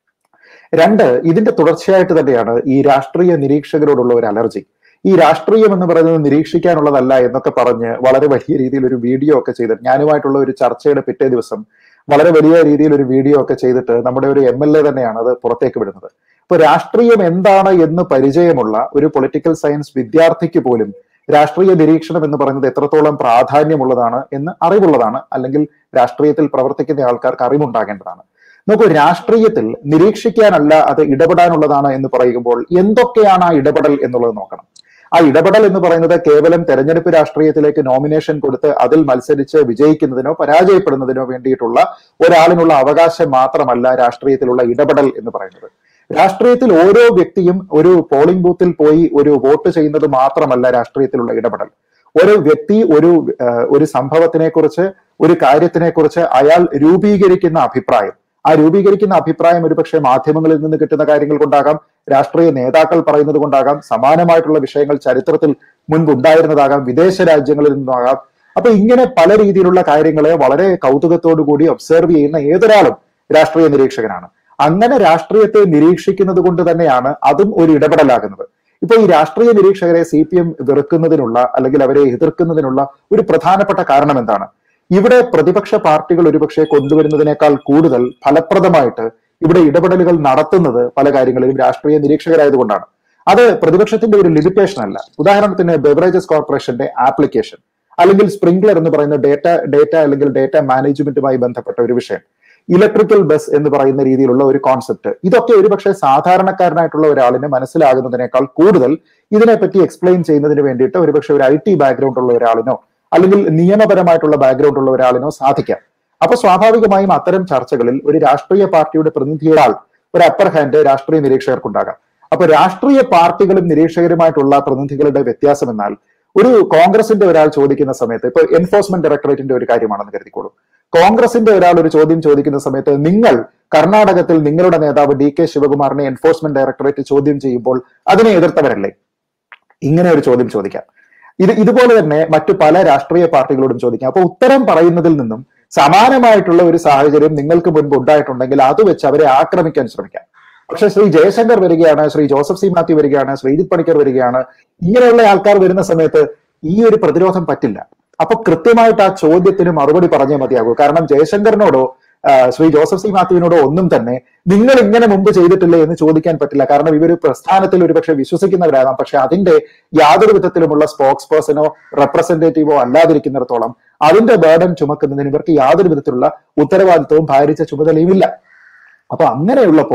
രണ്ട്, ഇതിന്റെ തുടർച്ചയായിട്ട് തന്നെയാണ് ഈ രാഷ്ട്രീയ നിരീക്ഷകരോടുള്ള ഒരു അലർജി. ഈ രാഷ്ട്രീയം എന്ന് പറയുന്നത് നിരീക്ഷിക്കാനുള്ളതല്ല എന്നൊക്കെ പറഞ്ഞ് വളരെ വലിയ രീതിയിൽ ഒരു വീഡിയോ ഒക്കെ ചെയ്തിട്ട്, ഞാനുമായിട്ടുള്ള ഒരു ചർച്ചയുടെ പിറ്റേ ദിവസം വളരെ വലിയ രീതിയിൽ ഒരു വീഡിയോ ഒക്കെ ചെയ്തിട്ട് നമ്മുടെ ഒരു MLA തന്നെയാണ് അത് പുറത്തേക്ക് വിടുന്നത്. ഇപ്പൊ രാഷ്ട്രീയം എന്താണ് എന്ന് പരിചയമുള്ള ഒരു പൊളിറ്റിക്കൽ സയൻസ് വിദ്യാർത്ഥിക്ക് പോലും രാഷ്ട്രീയ നിരീക്ഷണം എന്ന് പറയുന്നത് എത്രത്തോളം പ്രാധാന്യമുള്ളതാണ് എന്ന് അറിവുള്ളതാണ്, അല്ലെങ്കിൽ രാഷ്ട്രീയത്തിൽ പ്രവർത്തിക്കുന്ന ആൾക്കാർക്ക് അറിവുണ്ടാകേണ്ടതാണ്. നോക്കൂ, രാഷ്ട്രീയത്തിൽ നിരീക്ഷിക്കാനല്ല അത് ഇടപെടാനുള്ളതാണ് എന്ന് പറയുമ്പോൾ എന്തൊക്കെയാണ് ആ ഇടപെടൽ എന്നുള്ളത് നോക്കണം. ആ ഇടപെടൽ എന്ന് പറയുന്നത് കേവലം തെരഞ്ഞെടുപ്പ് രാഷ്ട്രീയത്തിലേക്ക് നോമിനേഷൻ കൊടുത്ത് അതിൽ മത്സരിച്ച് വിജയിക്കുന്നതിനോ പരാജയപ്പെടുന്നതിനോ വേണ്ടിയിട്ടുള്ള ഒരാളിനുള്ള അവകാശം മാത്രമല്ല രാഷ്ട്രീയത്തിലുള്ള ഇടപെടൽ എന്ന് പറയുന്നത്. രാഷ്ട്രീയത്തിൽ ഓരോ വ്യക്തിയും ഒരു പോളിംഗ് ബൂത്തിൽ പോയി ഒരു വോട്ട് ചെയ്യുന്നത് മാത്രമല്ല രാഷ്ട്രീയത്തിലുള്ള ഇടപെടൽ. ഒരു വ്യക്തി ഒരു സംഭവത്തിനെ കുറിച്ച്, ഒരു കാര്യത്തിനെ കുറിച്ച് അയാൾ രൂപീകരിക്കുന്ന അഭിപ്രായം, ആ രൂപീകരിക്കുന്ന അഭിപ്രായം ഒരുപക്ഷെ മാധ്യമങ്ങളിൽ നിന്ന് കിട്ടുന്ന കാര്യങ്ങൾ കൊണ്ടാകാം, രാഷ്ട്രീയ നേതാക്കൾ പറയുന്നത് കൊണ്ടാകാം, സമാനമായിട്ടുള്ള വിഷയങ്ങൾ ചരിത്രത്തിൽ മുൻപുണ്ടായിരുന്നതാകാം, വിദേശ രാജ്യങ്ങളിൽ നിന്നാകാം. അപ്പൊ ഇങ്ങനെ പല രീതിയിലുള്ള കാര്യങ്ങളെ വളരെ കൗതുകത്തോടു കൂടി ഒബ്സർവ് ചെയ്യുന്ന ഏതൊരാളും രാഷ്ട്രീയ നിരീക്ഷകനാണ്. അങ്ങനെ രാഷ്ട്രീയത്തെ നിരീക്ഷിക്കുന്നത് കൊണ്ട് തന്നെയാണ് അതും ഒരു ഇടപെടലാകുന്നത്. ഇപ്പൊ ഈ രാഷ്ട്രീയ നിരീക്ഷകരെ CPM വെറുക്കുന്നതിനുള്ള അല്ലെങ്കിൽ അവരെ എതിർക്കുന്നതിനുള്ള ഒരു പ്രധാനപ്പെട്ട കാരണം എന്താണ്? ഇവിടെ പ്രതിപക്ഷ പാർട്ടികൾ ഒരുപക്ഷെ കൊണ്ടുവരുന്നതിനേക്കാൾ കൂടുതൽ ഫലപ്രദമായിട്ട് ഇവിടെ ഇടപെടലുകൾ നടത്തുന്നത് പല കാര്യങ്ങളിലും രാഷ്ട്രീയ നിരീക്ഷകരായതുകൊണ്ടാണ്. അത് പ്രതിപക്ഷത്തിന്റെ ഒരു ലിമിറ്റേഷൻ അല്ല. ഉദാഹരണത്തിന് ബെവറേജസ് കോർപ്പറേഷന്റെ ആപ്ലിക്കേഷൻ, അല്ലെങ്കിൽ സ്പ്രിംഗ്ലർ എന്ന് പറയുന്ന ഡേറ്റ അല്ലെങ്കിൽ ഡേറ്റ മാനേജ്മെന്റുമായി ബന്ധപ്പെട്ട ഒരു വിഷയം, ഇലക്ട്രിക്കൽ ബസ് എന്ന് പറയുന്ന രീതിയിലുള്ള ഒരു കോൺസെപ്റ്റ്, ഇതൊക്കെ ഒരുപക്ഷെ സാധാരണക്കാരനായിട്ടുള്ള ഒരാളിന് മനസ്സിലാകുന്നതിനേക്കാൾ കൂടുതൽ ഇതിനെപ്പറ്റി എക്സ്പ്ലെയിൻ ചെയ്യുന്നതിന് വേണ്ടിയിട്ട് ഒരുപക്ഷെ ഒരു IT ബാക്ക്ഗ്രൗണ്ട് ഉള്ള ഒരാളിനോ അല്ലെങ്കിൽ നിയമപരമായിട്ടുള്ള ബാക്ക്ഗ്രൗണ്ട് ഉള്ള ഒരാളിനോ സാധിക്കാം. അപ്പൊ സ്വാഭാവികമായും അത്തരം ചർച്ചകളിൽ ഒരു രാഷ്ട്രീയ പാർട്ടിയുടെ പ്രതിനിധിയാൽ ഒരു അപ്പർ ഹാൻഡ് രാഷ്ട്രീയ നിരീക്ഷകർക്കുണ്ടാകാം. അപ്പൊ രാഷ്ട്രീയ പാർട്ടികളും നിരീക്ഷകരുമായിട്ടുള്ള പ്രതിനിധികളുടെ വ്യത്യാസം എന്നാൽ, ഒരു കോൺഗ്രസിന്റെ ഒരാൾ ചോദിക്കുന്ന സമയത്ത്, ഇപ്പൊ എൻഫോഴ്സ്മെന്റ് ഡയറക്ടറേറ്റിന്റെ ഒരു കാര്യമാണെന്ന് കരുതിക്കോളൂ, കോൺഗ്രസിന്റെ ഒരാൾ ഒരു ചോദ്യം ചോദിക്കുന്ന സമയത്ത് നിങ്ങൾ കർണാടകത്തിൽ നിങ്ങളുടെ നേതാവ് DK ശിവകുമാറിനെ എൻഫോഴ്സ്മെന്റ് ഡയറക്ടറേറ്റ് ചോദ്യം ചെയ്യുമ്പോൾ അതിനെ എതിർത്തവരല്ലേ? ഇങ്ങനെ ഒരു ചോദ്യം ചോദിക്കാം. ഇതുപോലെ തന്നെ മറ്റു പല രാഷ്ട്രീയ പാർട്ടികളോടും ചോദിക്കാം. അപ്പൊ ഉത്തരം പറയുന്നതിൽ നിന്നും സമാനമായിട്ടുള്ള ഒരു സാഹചര്യം നിങ്ങൾക്ക് മുൻപ് ഉണ്ടായിട്ടുണ്ടെങ്കിൽ അത് വെച്ച് അവരെ ആക്രമിക്കാൻ ശ്രമിക്കാം. പക്ഷെ ശ്രീ ജയശങ്കർ വരികയാണ്, ശ്രീ ജോസഫ് സി മാത്യു വരികയാണ്, ശ്രീജിത് പണിക്കർ വരികയാണ്, ഇങ്ങനെയുള്ള ആൾക്കാർ വരുന്ന സമയത്ത് ഈ ഒരു പ്രതിരോധം പറ്റില്ല. അപ്പൊ കൃത്യമായിട്ട് ആ ചോദ്യത്തിന് മറുപടി പറഞ്ഞേ മതിയാകൂ. കാരണം ജയശങ്കറിനോടോ ശ്രീ ജോസഫ് സി മാത്യുവിനോടോ ഒന്നും തന്നെ നിങ്ങൾ ഇങ്ങനെ മുമ്പ് ചെയ്തിട്ടില്ലേ എന്ന് ചോദിക്കാൻ പറ്റില്ല. കാരണം ഇവർ പ്രസ്ഥാനത്തിൽ ഒരുപക്ഷെ വിശ്വസിക്കുന്നവരാകാം, പക്ഷെ അതിന്റെ യാതൊരു വിധത്തിലുമുള്ള സ്പോക്സ് പേഴ്സണോ റെപ്രസെന്റേറ്റീവോ അല്ലാതിരിക്കുന്നിടത്തോളം അതിന്റെ ബേർഡൻ ചുമക്കുന്നതിന് ഇവർക്ക് യാതൊരു വിധത്തിലുള്ള ഉത്തരവാദിത്വവും ഭാരിച്ച ചുമതലയും ഇല്ല. അപ്പൊ അങ്ങനെയുള്ളപ്പോ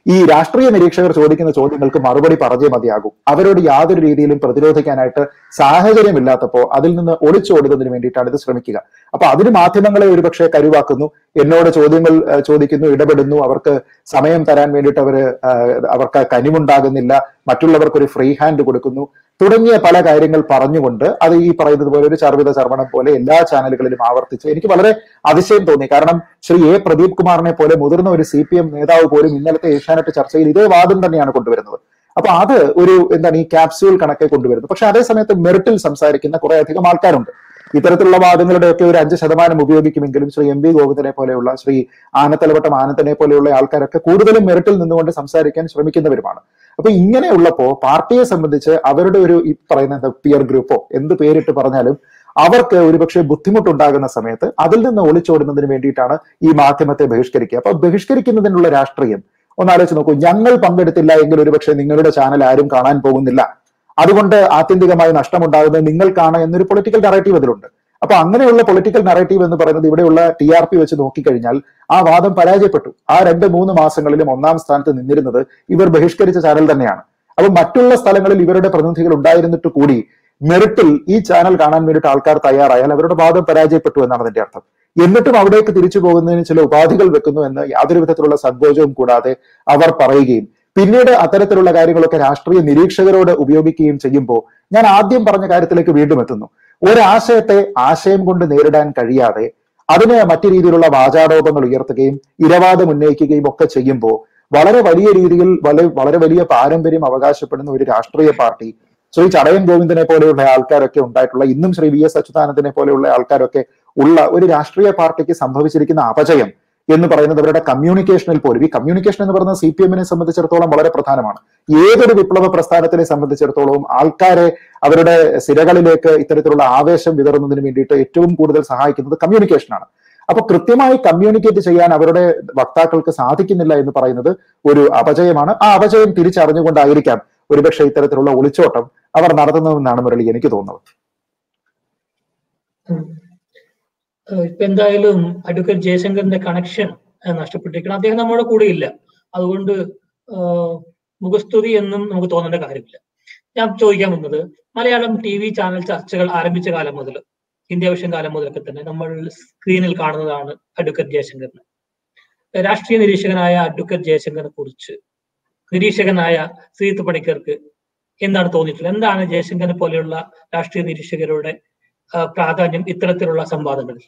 ഈ രാഷ്ട്രീയ നിരീക്ഷകർ ചോദിക്കുന്ന ചോദ്യങ്ങൾക്ക് മറുപടി പറഞ്ഞേ മതിയാകും. അവരോട് യാതൊരു രീതിയിലും പ്രതിരോധിക്കാനായിട്ട് സാഹചര്യമില്ലാത്തപ്പോൾ അതിൽ നിന്ന് ഒളിച്ചോടുന്നതിന് വേണ്ടിയിട്ടാണ് ഇത് ശ്രമിക്കുക. അപ്പൊ അതിന് മാധ്യമങ്ങളെ ഒരുപക്ഷെ കരുവാക്കുന്നു, എന്നോട് ചോദ്യങ്ങൾ ചോദിക്കുന്നു, ഇടപെടുന്നു, അവർക്ക് സമയം തരാൻ വേണ്ടിയിട്ട് അവർക്ക് കനിവുണ്ടാകുന്നില്ല, മറ്റുള്ളവർക്ക് ഒരു ഫ്രീ ഹാൻഡ് കൊടുക്കുന്നു തുടങ്ങിയ പല കാര്യങ്ങൾ പറഞ്ഞുകൊണ്ട് അത് ഈ പറയുന്നത് പോലെ ഒരു ചർവിത ചർവണം പോലെ എല്ലാ ചാനലുകളിലും ആവർത്തിച്ച് എനിക്ക് വളരെ അതിശയം തോന്നി. കാരണം ശ്രീ എ പ്രദീപ് കുമാറിനെ പോലെ മുതിർന്ന ഒരു CPM നേതാവ് പോലും ഇന്നലത്തെ ഏഷ്യാനെറ്റ് ചർച്ചയിൽ ഇതേ വാദം തന്നെയാണ് കൊണ്ടുവരുന്നത്. അപ്പൊ അത് ഒരു ഈ ക്യാപ്സ്യൂൾ കണക്കെ കൊണ്ടുവരുന്നത്. പക്ഷെ അതേ സമയത്ത് മെറിറ്റിൽ സംസാരിക്കുന്ന കുറെ അധികം ആൾക്കാരുണ്ട്. ഇത്തരത്തിലുള്ള വാദങ്ങളുടെയൊക്കെ ഒരു 5% ഉപയോഗിക്കുമെങ്കിലും ശ്രീ MV ഗോവിന്ദനെ പോലെയുള്ള, ശ്രീ ആനത്തലവട്ടം ആനന്ദനെ പോലെയുള്ള ആൾക്കാരൊക്കെ കൂടുതലും മെറിറ്റിൽ നിന്നുകൊണ്ട് സംസാരിക്കാൻ ശ്രമിക്കുന്നവരുമാണ്. അപ്പൊ ഇങ്ങനെയുള്ളപ്പോ പാർട്ടിയെ സംബന്ധിച്ച് അവരുടെ ഒരു ഈ പറയുന്ന പിയർ ഗ്രൂപ്പോ എന്ത് പേരിട്ട് പറഞ്ഞാലും അവർക്ക് ഒരുപക്ഷെ ബുദ്ധിമുട്ടുണ്ടാകുന്ന സമയത്ത് അതിൽ നിന്ന് ഒളിച്ചോടുന്നതിന് വേണ്ടിയിട്ടാണ് ഈ മാധ്യമത്തെ ബഹിഷ്കരിക്കുക. അപ്പൊ ബഹിഷ്കരിക്കുന്നതിനുള്ള രാഷ്ട്രീയം ഒന്നാലോചിച്ച് നോക്കൂ. ഞങ്ങൾ പങ്കെടുത്തില്ല എങ്കിൽ ഒരുപക്ഷെ നിങ്ങളുടെ ചാനൽ ആരും കാണാൻ പോകുന്നില്ല, അതുകൊണ്ട് ആത്യന്തികമായി നഷ്ടമുണ്ടാകുന്നത് നിങ്ങൾക്കാണ് എന്നൊരു പൊളിറ്റിക്കൽ നറേറ്റീവ് അതിലുണ്ട്. അപ്പൊ അങ്ങനെയുള്ള പൊളിറ്റിക്കൽ നറേറ്റീവ് എന്ന് പറയുന്നത് ഇവിടെയുള്ള TRP വെച്ച് നോക്കിക്കഴിഞ്ഞാൽ ആ വാദം പരാജയപ്പെട്ടു. ആ 2-3 മാസങ്ങളിലും 1ാം സ്ഥാനത്ത് നിന്നിരുന്നത് ഇവർ ബഹിഷ്കരിച്ച ചാനൽ തന്നെയാണ്. അപ്പൊ മറ്റുള്ള സ്ഥലങ്ങളിൽ ഇവരുടെ പ്രതിനിധികൾ ഉണ്ടായിരുന്നിട്ട് കൂടി മെറിറ്റിൽ ഈ ചാനൽ കാണാൻ വേണ്ടിയിട്ട് ആൾക്കാർ തയ്യാറായാൽ അവരുടെ വാദം പരാജയപ്പെട്ടു എന്നാണ് അതിന്റെ അർത്ഥം. എന്നിട്ടും അവിടേക്ക് തിരിച്ചു പോകുന്നതിന് ചില ഉപാധികൾ വെക്കുന്നു എന്ന് യാതൊരു വിധത്തിലുള്ള സങ്കോചവും കൂടാതെ അവർ പറയുകയും പിന്നീട് അത്തരത്തിലുള്ള കാര്യങ്ങളൊക്കെ രാഷ്ട്രീയ നിരീക്ഷകരോട് ഉപയോഗിക്കുകയും ചെയ്യുമ്പോൾ ഞാൻ ആദ്യം പറഞ്ഞ കാര്യത്തിലേക്ക് വീണ്ടും എത്തുന്നു. ഒരാശയത്തെ ആശയം കൊണ്ട് നേരിടാൻ കഴിയാതെ അതിന് മറ്റു രീതിയിലുള്ള വാചാടോപങ്ങൾ ഉയർത്തുകയും ഇരവാദം ഉന്നയിക്കുകയും ഒക്കെ ചെയ്യുമ്പോൾ വളരെ വലിയ രീതിയിൽ വളരെ വലിയ പാരമ്പര്യം അവകാശപ്പെടുന്ന ഒരു രാഷ്ട്രീയ പാർട്ടി, ശ്രീ ചടയൻ ഗോവിന്ദനെ പോലെയുള്ള ആൾക്കാരൊക്കെ ഉണ്ടായിട്ടുള്ള, ഇന്നും ശ്രീ VS അച്യുതാനന്ദനെ പോലെയുള്ള ആൾക്കാരൊക്കെ ഉള്ള ഒരു രാഷ്ട്രീയ പാർട്ടിക്ക് സംഭവിച്ചിരിക്കുന്ന അപജയം എന്ന് പറയുന്നത് അവരുടെ കമ്മ്യൂണിക്കേഷനിൽ പോലും, ഈ കമ്മ്യൂണിക്കേഷൻ എന്ന് പറയുന്നത് CPM-നെ സംബന്ധിച്ചിടത്തോളം വളരെ പ്രധാനമാണ്. ഏതൊരു വിപ്ലവ പ്രസ്ഥാനത്തിനെ സംബന്ധിച്ചിടത്തോളം ആൾക്കാരെ അവരുടെ സിരകളിലേക്ക് ഇത്തരത്തിലുള്ള ആവേശം വിതറുന്നതിന് വേണ്ടിയിട്ട് ഏറ്റവും കൂടുതൽ സഹായിക്കുന്നത് കമ്മ്യൂണിക്കേഷനാണ്. അപ്പൊ കൃത്യമായി കമ്മ്യൂണിക്കേറ്റ് ചെയ്യാൻ അവരുടെ വക്താക്കൾക്ക് സാധിക്കുന്നില്ല എന്ന് പറയുന്നത് ഒരു അപജയമാണ്. ആ അപജയം തിരിച്ചറിഞ്ഞുകൊണ്ടായിരിക്കാം ഒരുപക്ഷെ ഇത്തരത്തിലുള്ള ഒളിച്ചോട്ടം അവർ നടത്തുന്നതെന്നാണ് മുരളി എനിക്ക് തോന്നുന്നത്. ഇപ്പൊ എന്തായാലും അഡ്വക്കേറ്റ് ജയശങ്കറിന്റെ കണക്ഷൻ നഷ്ടപ്പെട്ടിരിക്കണം. അദ്ദേഹം നമ്മുടെ കൂടെ ഇല്ല, അതുകൊണ്ട് മുഖസ്തുതി എന്നും നമുക്ക് തോന്നേണ്ട കാര്യമില്ല. ഞാൻ ചോദിക്കാൻ വന്നത്, മലയാളം TV ചാനൽ ചർച്ചകൾ ആരംഭിച്ച കാലം മുതൽ, ഇന്ത്യ വിഷൻ കാലം മുതലൊക്കെ തന്നെ നമ്മൾ സ്ക്രീനിൽ കാണുന്നതാണ് അഡ്വക്കേറ്റ് ജയശങ്കറിനെ. രാഷ്ട്രീയ നിരീക്ഷകനായ അഡ്വക്കേറ്റ് ജയശങ്കറിനെ കുറിച്ച് നിരീക്ഷകനായ ശ്രീജിത്ത് പണിക്കർക്ക് എന്താണ് തോന്നിയിട്ടുള്ളത്? എന്താണ് ജയശങ്കറിനെ പോലെയുള്ള രാഷ്ട്രീയ നിരീക്ഷകരുടെ പ്രാധാന്യം ഇത്തരത്തിലുള്ള സംവാദങ്ങളിൽ?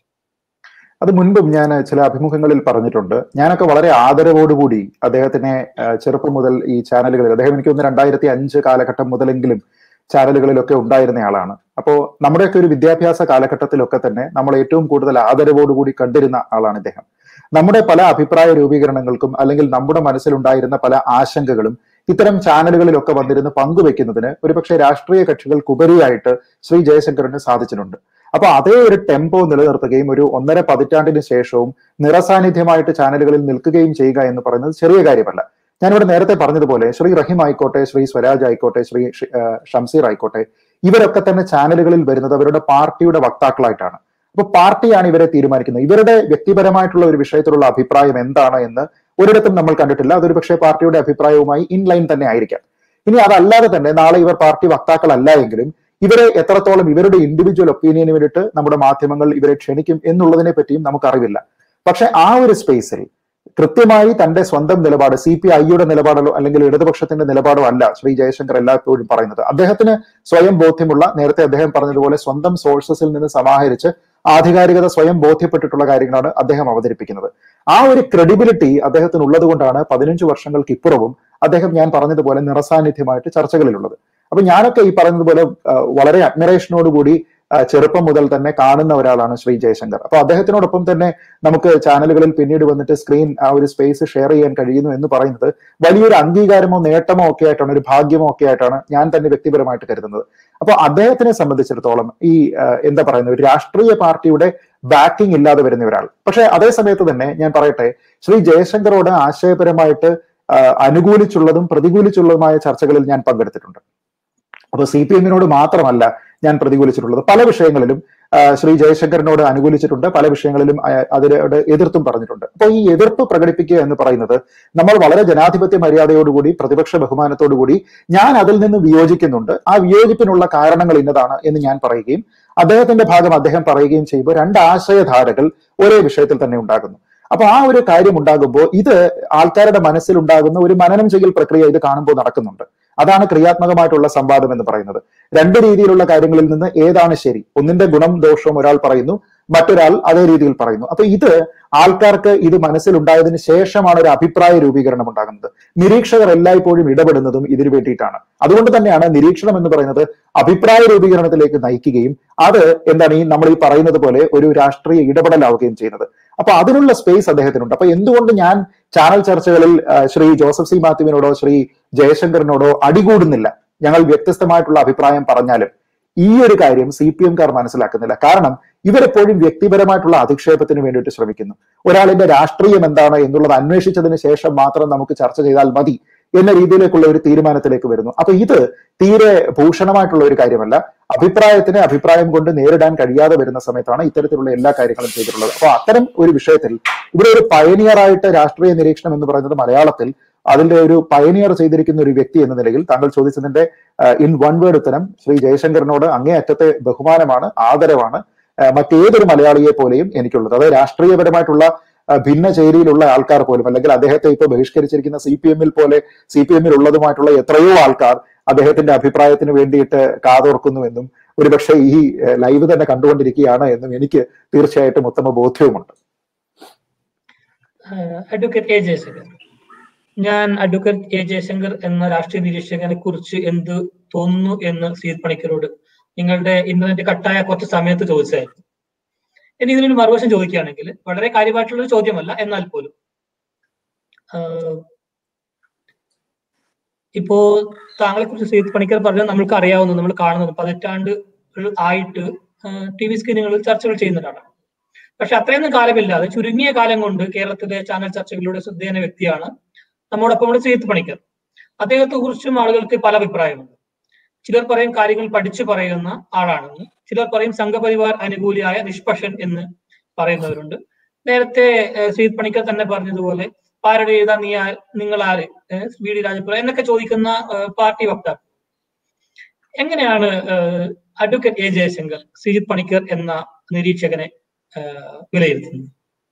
അത് മുൻപും ഞാൻ ചില അഭിമുഖങ്ങളിൽ പറഞ്ഞിട്ടുണ്ട്. ഞാനൊക്കെ വളരെ ആദരവോടുകൂടി അദ്ദേഹത്തിനെ ചെറുപ്പം മുതൽ ഈ ചാനലുകളിൽ, അദ്ദേഹം എനിക്ക് തോന്നുന്നു 2005 കാലഘട്ടം മുതലെങ്കിലും ചാനലുകളിലൊക്കെ ഉണ്ടായിരുന്ന ആളാണ്. അപ്പോൾ നമ്മുടെയൊക്കെ ഒരു വിദ്യാഭ്യാസ കാലഘട്ടത്തിലൊക്കെ തന്നെ നമ്മൾ ഏറ്റവും കൂടുതൽ ആദരവോടുകൂടി കണ്ടിരുന്ന ആളാണ് ഇദ്ദേഹം. നമ്മുടെ പല അഭിപ്രായ രൂപീകരണങ്ങൾക്കും അല്ലെങ്കിൽ നമ്മുടെ മനസ്സിലുണ്ടായിരുന്ന പല ആശങ്കകളും ഇത്തരം ചാനലുകളിലൊക്കെ വന്നിരുന്ന് പങ്കുവെക്കുന്നതിന് ഒരുപക്ഷെ രാഷ്ട്രീയ കക്ഷികൾക്കുപരിയായിട്ട് ശ്രീ ജയശങ്കറിന് സാധിച്ചിട്ടുണ്ട്. അപ്പൊ അതേ ഒരു ടെമ്പോ നിലനിർത്തുകയും ഒരു 1.5 പതിറ്റാണ്ടിന് ശേഷവും നിറസാന്നിധ്യമായിട്ട് ചാനലുകളിൽ നിൽക്കുകയും ചെയ്യുക എന്ന് പറയുന്നത് ചെറിയ കാര്യമല്ല. ഞാനിവിടെ നേരത്തെ പറഞ്ഞതുപോലെ ശ്രീ റഹീം ആയിക്കോട്ടെ, ശ്രീ സ്വരാജ് ആയിക്കോട്ടെ, ശ്രീ ഷംസീർ ആയിക്കോട്ടെ, ഇവരൊക്കെ തന്നെ ചാനലുകളിൽ വരുന്നത് അവരുടെ പാർട്ടിയുടെ വക്താക്കളായിട്ടാണ്. അപ്പൊ പാർട്ടിയാണ് ഇവരെ തീരുമാനിക്കുന്നത്. ഇവരുടെ വ്യക്തിപരമായിട്ടുള്ള ഒരു വിഷയത്തിലുള്ള അഭിപ്രായം എന്താണ് എന്ന് ഒരിടത്തും നമ്മൾ കണ്ടിട്ടില്ല. അതൊരു പക്ഷേ പാർട്ടിയുടെ അഭിപ്രായവുമായി ഇൻലൈൻ തന്നെ ആയിരിക്കാം. ഇനി അതല്ലാതെ തന്നെ നാളെ ഇവർ പാർട്ടി വക്താക്കളല്ല എങ്കിലും ഇവരെ എത്രത്തോളം ഇവരുടെ ഇൻഡിവിജ്വൽ ഒപ്പീനിയന് വേണ്ടിയിട്ട് നമ്മുടെ മാധ്യമങ്ങൾ ഇവരെ ക്ഷണിക്കും എന്നുള്ളതിനെ പറ്റിയും നമുക്കറിവില്ല. പക്ഷെ ആ ഒരു സ്പേസിൽ കൃത്യമായി തന്റെ സ്വന്തം നിലപാട്, CPI-യുടെ നിലപാടോ അല്ലെങ്കിൽ ഇടതുപക്ഷത്തിന്റെ നിലപാടോ അല്ല ശ്രീ ജയശങ്കർ എല്ലായ്പ്പോഴും പറയുന്നത്. അദ്ദേഹത്തിന് സ്വയം ബോധ്യമുള്ള, നേരത്തെ അദ്ദേഹം പറഞ്ഞതുപോലെ സ്വന്തം സോഴ്സസിൽ നിന്ന് സമാഹരിച്ച് ആധികാരികത സ്വയം ബോധ്യപ്പെട്ടിട്ടുള്ള കാര്യങ്ങളാണ് അദ്ദേഹം അവതരിപ്പിക്കുന്നത്. ആ ഒരു ക്രെഡിബിലിറ്റി അദ്ദേഹത്തിന് ഉള്ളത് കൊണ്ടാണ് 15 വർഷങ്ങൾക്ക് ഇപ്പുറവും അദ്ദേഹം ഞാൻ പറഞ്ഞതുപോലെ നിറസാന്നിധ്യമായിട്ട് ചർച്ചകളിലുള്ളത്. അപ്പൊ ഞാനൊക്കെ ഈ പറയുന്നതുപോലെ വളരെ അഡ്മിറേഷനോടുകൂടി ചെറുപ്പം മുതൽ തന്നെ കാണുന്ന ഒരാളാണ് ശ്രീ ജയശങ്കർ. അപ്പൊ അദ്ദേഹത്തിനോടൊപ്പം തന്നെ നമുക്ക് ചാനലുകളിൽ പിന്നീട് വന്നിട്ട് സ്ക്രീൻ ആ ഒരു സ്പേസ് ഷെയർ ചെയ്യാൻ കഴിയുന്നു എന്ന് പറയുന്നത് വലിയൊരു അംഗീകാരമോ നേട്ടമോ ഒക്കെ ആയിട്ടാണ്, ഒരു ഭാഗ്യമോ ഒക്കെ ആയിട്ടാണ് ഞാൻ തന്നെ വ്യക്തിപരമായിട്ട് കരുതുന്നത്. അപ്പൊ അദ്ദേഹത്തിനെ സംബന്ധിച്ചിടത്തോളം ഈ എന്താ പറയുന്നത്, ഒരു രാഷ്ട്രീയ പാർട്ടിയുടെ ബാക്കിംഗ് ഇല്ലാതെ വരുന്ന ഒരാൾ. പക്ഷെ അതേ സമയത്ത് തന്നെ ഞാൻ പറയട്ടെ, ശ്രീ ജയശങ്കറോട് ആശയപരമായിട്ട് അനുകൂലിച്ചുള്ളതും പ്രതികൂലിച്ചുള്ളതുമായ ചർച്ചകളിൽ ഞാൻ പങ്കെടുത്തിട്ടുണ്ട്. അപ്പൊ CPM-നോട് മാത്രമല്ല ഞാൻ പ്രതികൂലിച്ചിട്ടുള്ളത്, പല വിഷയങ്ങളിലും ശ്രീ ജയശങ്കറിനോട് അനുകൂലിച്ചിട്ടുണ്ട്, പല വിഷയങ്ങളിലും അതിനോട് എതിർത്തും പറഞ്ഞിട്ടുണ്ട്. അപ്പോൾ ഈ എതിർപ്പ് പ്രകടിപ്പിക്കുക എന്ന് പറയുന്നത് നമ്മൾ വളരെ ജനാധിപത്യ മര്യാദയോടുകൂടി, പ്രതിപക്ഷ ബഹുമാനത്തോടുകൂടി ഞാൻ അതിൽ നിന്ന് വിയോജിക്കുന്നുണ്ട്, ആ വിയോജിപ്പിനുള്ള കാരണങ്ങൾ ഇന്നതാണ് എന്ന് ഞാൻ പറയുകയും അദ്ദേഹത്തിന്റെ ഭാഗം അദ്ദേഹം പറയുകയും ചെയ്യുമ്പോൾ രണ്ട് ആശയധാരകൾ ഒരേ വിഷയത്തിൽ തന്നെ ഉണ്ടാകുന്നു. അപ്പൊ ആ ഒരു കാര്യം ഉണ്ടാകുമ്പോൾ ഇത് ആൾക്കാരുടെ മനസ്സിലുണ്ടാകുന്ന ഒരു മനനം ചെയ്യൽ പ്രക്രിയ ഇത് കാണുമ്പോൾ നടക്കുന്നുണ്ട്. അതാണ് ക്രിയാത്മകമായിട്ടുള്ള സംവാദം എന്ന് പറയുന്നത്. രണ്ട് രീതിയിലുള്ള കാര്യങ്ങളിൽ നിന്ന് ഏതാണ് ശരി, ഒന്നിന്റെ ഗുണം ദോഷവും ഒരാൾ പറയുന്നു, മറ്റൊരാൾ അതേ രീതിയിൽ പറയുന്നു. അപ്പൊ ഇത് ആൾക്കാർക്ക് ഇത് മനസ്സിലുണ്ടായതിനു ശേഷമാണ് ഒരു അഭിപ്രായ രൂപീകരണം ഉണ്ടാകുന്നത്. നിരീക്ഷകർ എല്ലായ്പ്പോഴും ഇടപെടുന്നതും ഇതിനു വേണ്ടിയിട്ടാണ്. അതുകൊണ്ട് തന്നെയാണ് നിരീക്ഷണം എന്ന് പറയുന്നത് അഭിപ്രായ രൂപീകരണത്തിലേക്ക് നയിക്കുകയും അത് എന്താണ് നമ്മൾ ഈ പറയുന്നത് പോലെ ഒരു രാഷ്ട്രീയ ഇടപെടലാവുകയും ചെയ്യുന്നത്. അപ്പൊ അതിനുള്ള സ്പേസ് അദ്ദേഹത്തിനുണ്ട്. അപ്പൊ എന്തുകൊണ്ട് ഞാൻ ചാനൽ ചർച്ചകളിൽ ശ്രീ ജോസഫ് സി മാത്യുവിനോടോ ശ്രീ ജയശങ്കറിനോടോ അടികൂടുന്നില്ല, ഞങ്ങൾ വ്യത്യസ്തമായിട്ടുള്ള അഭിപ്രായം പറഞ്ഞാലും ഈ ഒരു കാര്യം CPM-കാർ മനസ്സിലാക്കുന്നില്ല. കാരണം ഇവരെപ്പോഴും വ്യക്തിപരമായിട്ടുള്ള അധിക്ഷേപത്തിന് വേണ്ടിയിട്ട് ശ്രമിക്കുന്നു. ഒരാളിന്റെ രാഷ്ട്രീയം എന്താണ് എന്നുള്ളത് അന്വേഷിച്ചതിന് ശേഷം മാത്രം നമുക്ക് ചർച്ച ചെയ്താൽ മതി എന്ന രീതിയിലേക്കുള്ള ഒരു തീരുമാനത്തിലേക്ക് വരുന്നു. അപ്പൊ ഇത് തീരെ ഭൂഷണമായിട്ടുള്ള ഒരു കാര്യമല്ല. അഭിപ്രായത്തിന് അഭിപ്രായം കൊണ്ട് നേരിടാൻ കഴിയാതെ വരുന്ന സമയത്താണ് ഇത്തരത്തിലുള്ള എല്ലാ കാര്യങ്ങളും ചെയ്തിട്ടുള്ളത്. അപ്പൊ അത്തരം ഒരു വിഷയത്തിൽ ഇവിടെ ഒരു പയനിയറായിട്ട് രാഷ്ട്രീയ നിരീക്ഷണം എന്ന് പറയുന്നത് മലയാളത്തിൽ അതിന്റെ ഒരു പയനിയർ ചെയ്തിരിക്കുന്ന ഒരു വ്യക്തി എന്ന നിലയിൽ താങ്കൾ ചോദിച്ചതിന്റെ ഇൻ വൺ വേർഡ് ഉത്തരം ശ്രീ ജയശങ്കറിനോട് അങ്ങേയറ്റത്തെ ബഹുമാനമാണ്, ആദരവാണ് മറ്റേതൊരു മലയാളിയെ പോലെയും എനിക്കുള്ളത്. അത് രാഷ്ട്രീയപരമായിട്ടുള്ള ഭിന്ന ചേരിയിലുള്ള ആൾക്കാർ പോലും, അല്ലെങ്കിൽ അദ്ദേഹത്തെ ഇപ്പൊ ബഹിഷ്കരിച്ചിരിക്കുന്ന CPM-ൽ ഉള്ളതുമായിട്ടുള്ള എത്രയോ ആൾക്കാർ അദ്ദേഹത്തിന്റെ അഭിപ്രായത്തിന് വേണ്ടിയിട്ട് കാതോർക്കുന്നുവെന്നും ഒരുപക്ഷെ ഈ ലൈവ് തന്നെ കണ്ടുകൊണ്ടിരിക്കുകയാണ് എന്നും എനിക്ക് തീർച്ചയായിട്ടും ഉത്തമ ബോധ്യവുമുണ്ട്. അഡ്വക്കേറ്റ് എ ജയശങ്കർ, ഞാൻ അഡ്വക്കേറ്റ് എ ജയശങ്കർ എന്ന രാഷ്ട്രീയ നിരീക്ഷകനെ കുറിച്ച് എന്ത് തോന്നുന്നു എന്ന് സീത് പണിക്കരോട് നിങ്ങളുടെ ഇന്റർനെറ്റ് കട്ടായ കുറച്ച് സമയത്ത് ചോദിച്ചായിരുന്നു. ഇനി ഇതിനൊരു മറുവശം ചോദിക്കുകയാണെങ്കിൽ, വളരെ കാര്യമായിട്ടുള്ള ഒരു ചോദ്യമല്ല, എന്നാൽ പോലും ഇപ്പോ താങ്കളെ കുറിച്ച് സീത് പണിക്കർ പറഞ്ഞത് നമ്മൾക്ക് അറിയാവുന്നത്, നമ്മൾ കാണുന്നത് 18 ആയിട്ട് TV സ്ക്രീനുകളിൽ ചർച്ചകൾ ചെയ്യുന്നതാണ്. പക്ഷെ അത്രയൊന്നും കാലമില്ലാതെ ചുരുങ്ങിയ കാലം കൊണ്ട് കേരളത്തിലെ ചാനൽ ചർച്ചകളിലൂടെ ശ്രദ്ധേയന വ്യക്തിയാണ് നമ്മോടൊപ്പം സീത് പണിക്കർ. അദ്ദേഹത്തെ കുറിച്ചും ആളുകൾക്ക് പല അഭിപ്രായമുണ്ട്. ചിലർ പറയും കാര്യങ്ങൾ പഠിച്ചു പറയുന്ന ആളാണെന്ന്, ചിലർ പറയും സംഘപരിവാർ അനുകൂലിയായ നിഷ്പക്ഷൻ എന്ന് പറയുന്നവരുണ്ട്. നേരത്തെ സീത് പണിക്കർ തന്നെ പറഞ്ഞതുപോലെ പാരഡി എഴുതാൻ നിങ്ങൾ ആര്, VD രാജപുര എന്നൊക്കെ ചോദിക്കുന്ന പാർട്ടി വക്താക്കൾ. എങ്ങനെയാണ് അഡ്വക്കേറ്റ് എ ജയശങ്കർ സീത് പണിക്കർ എന്ന നിരീക്ഷകനെ വിലയിരുത്തുന്നത്?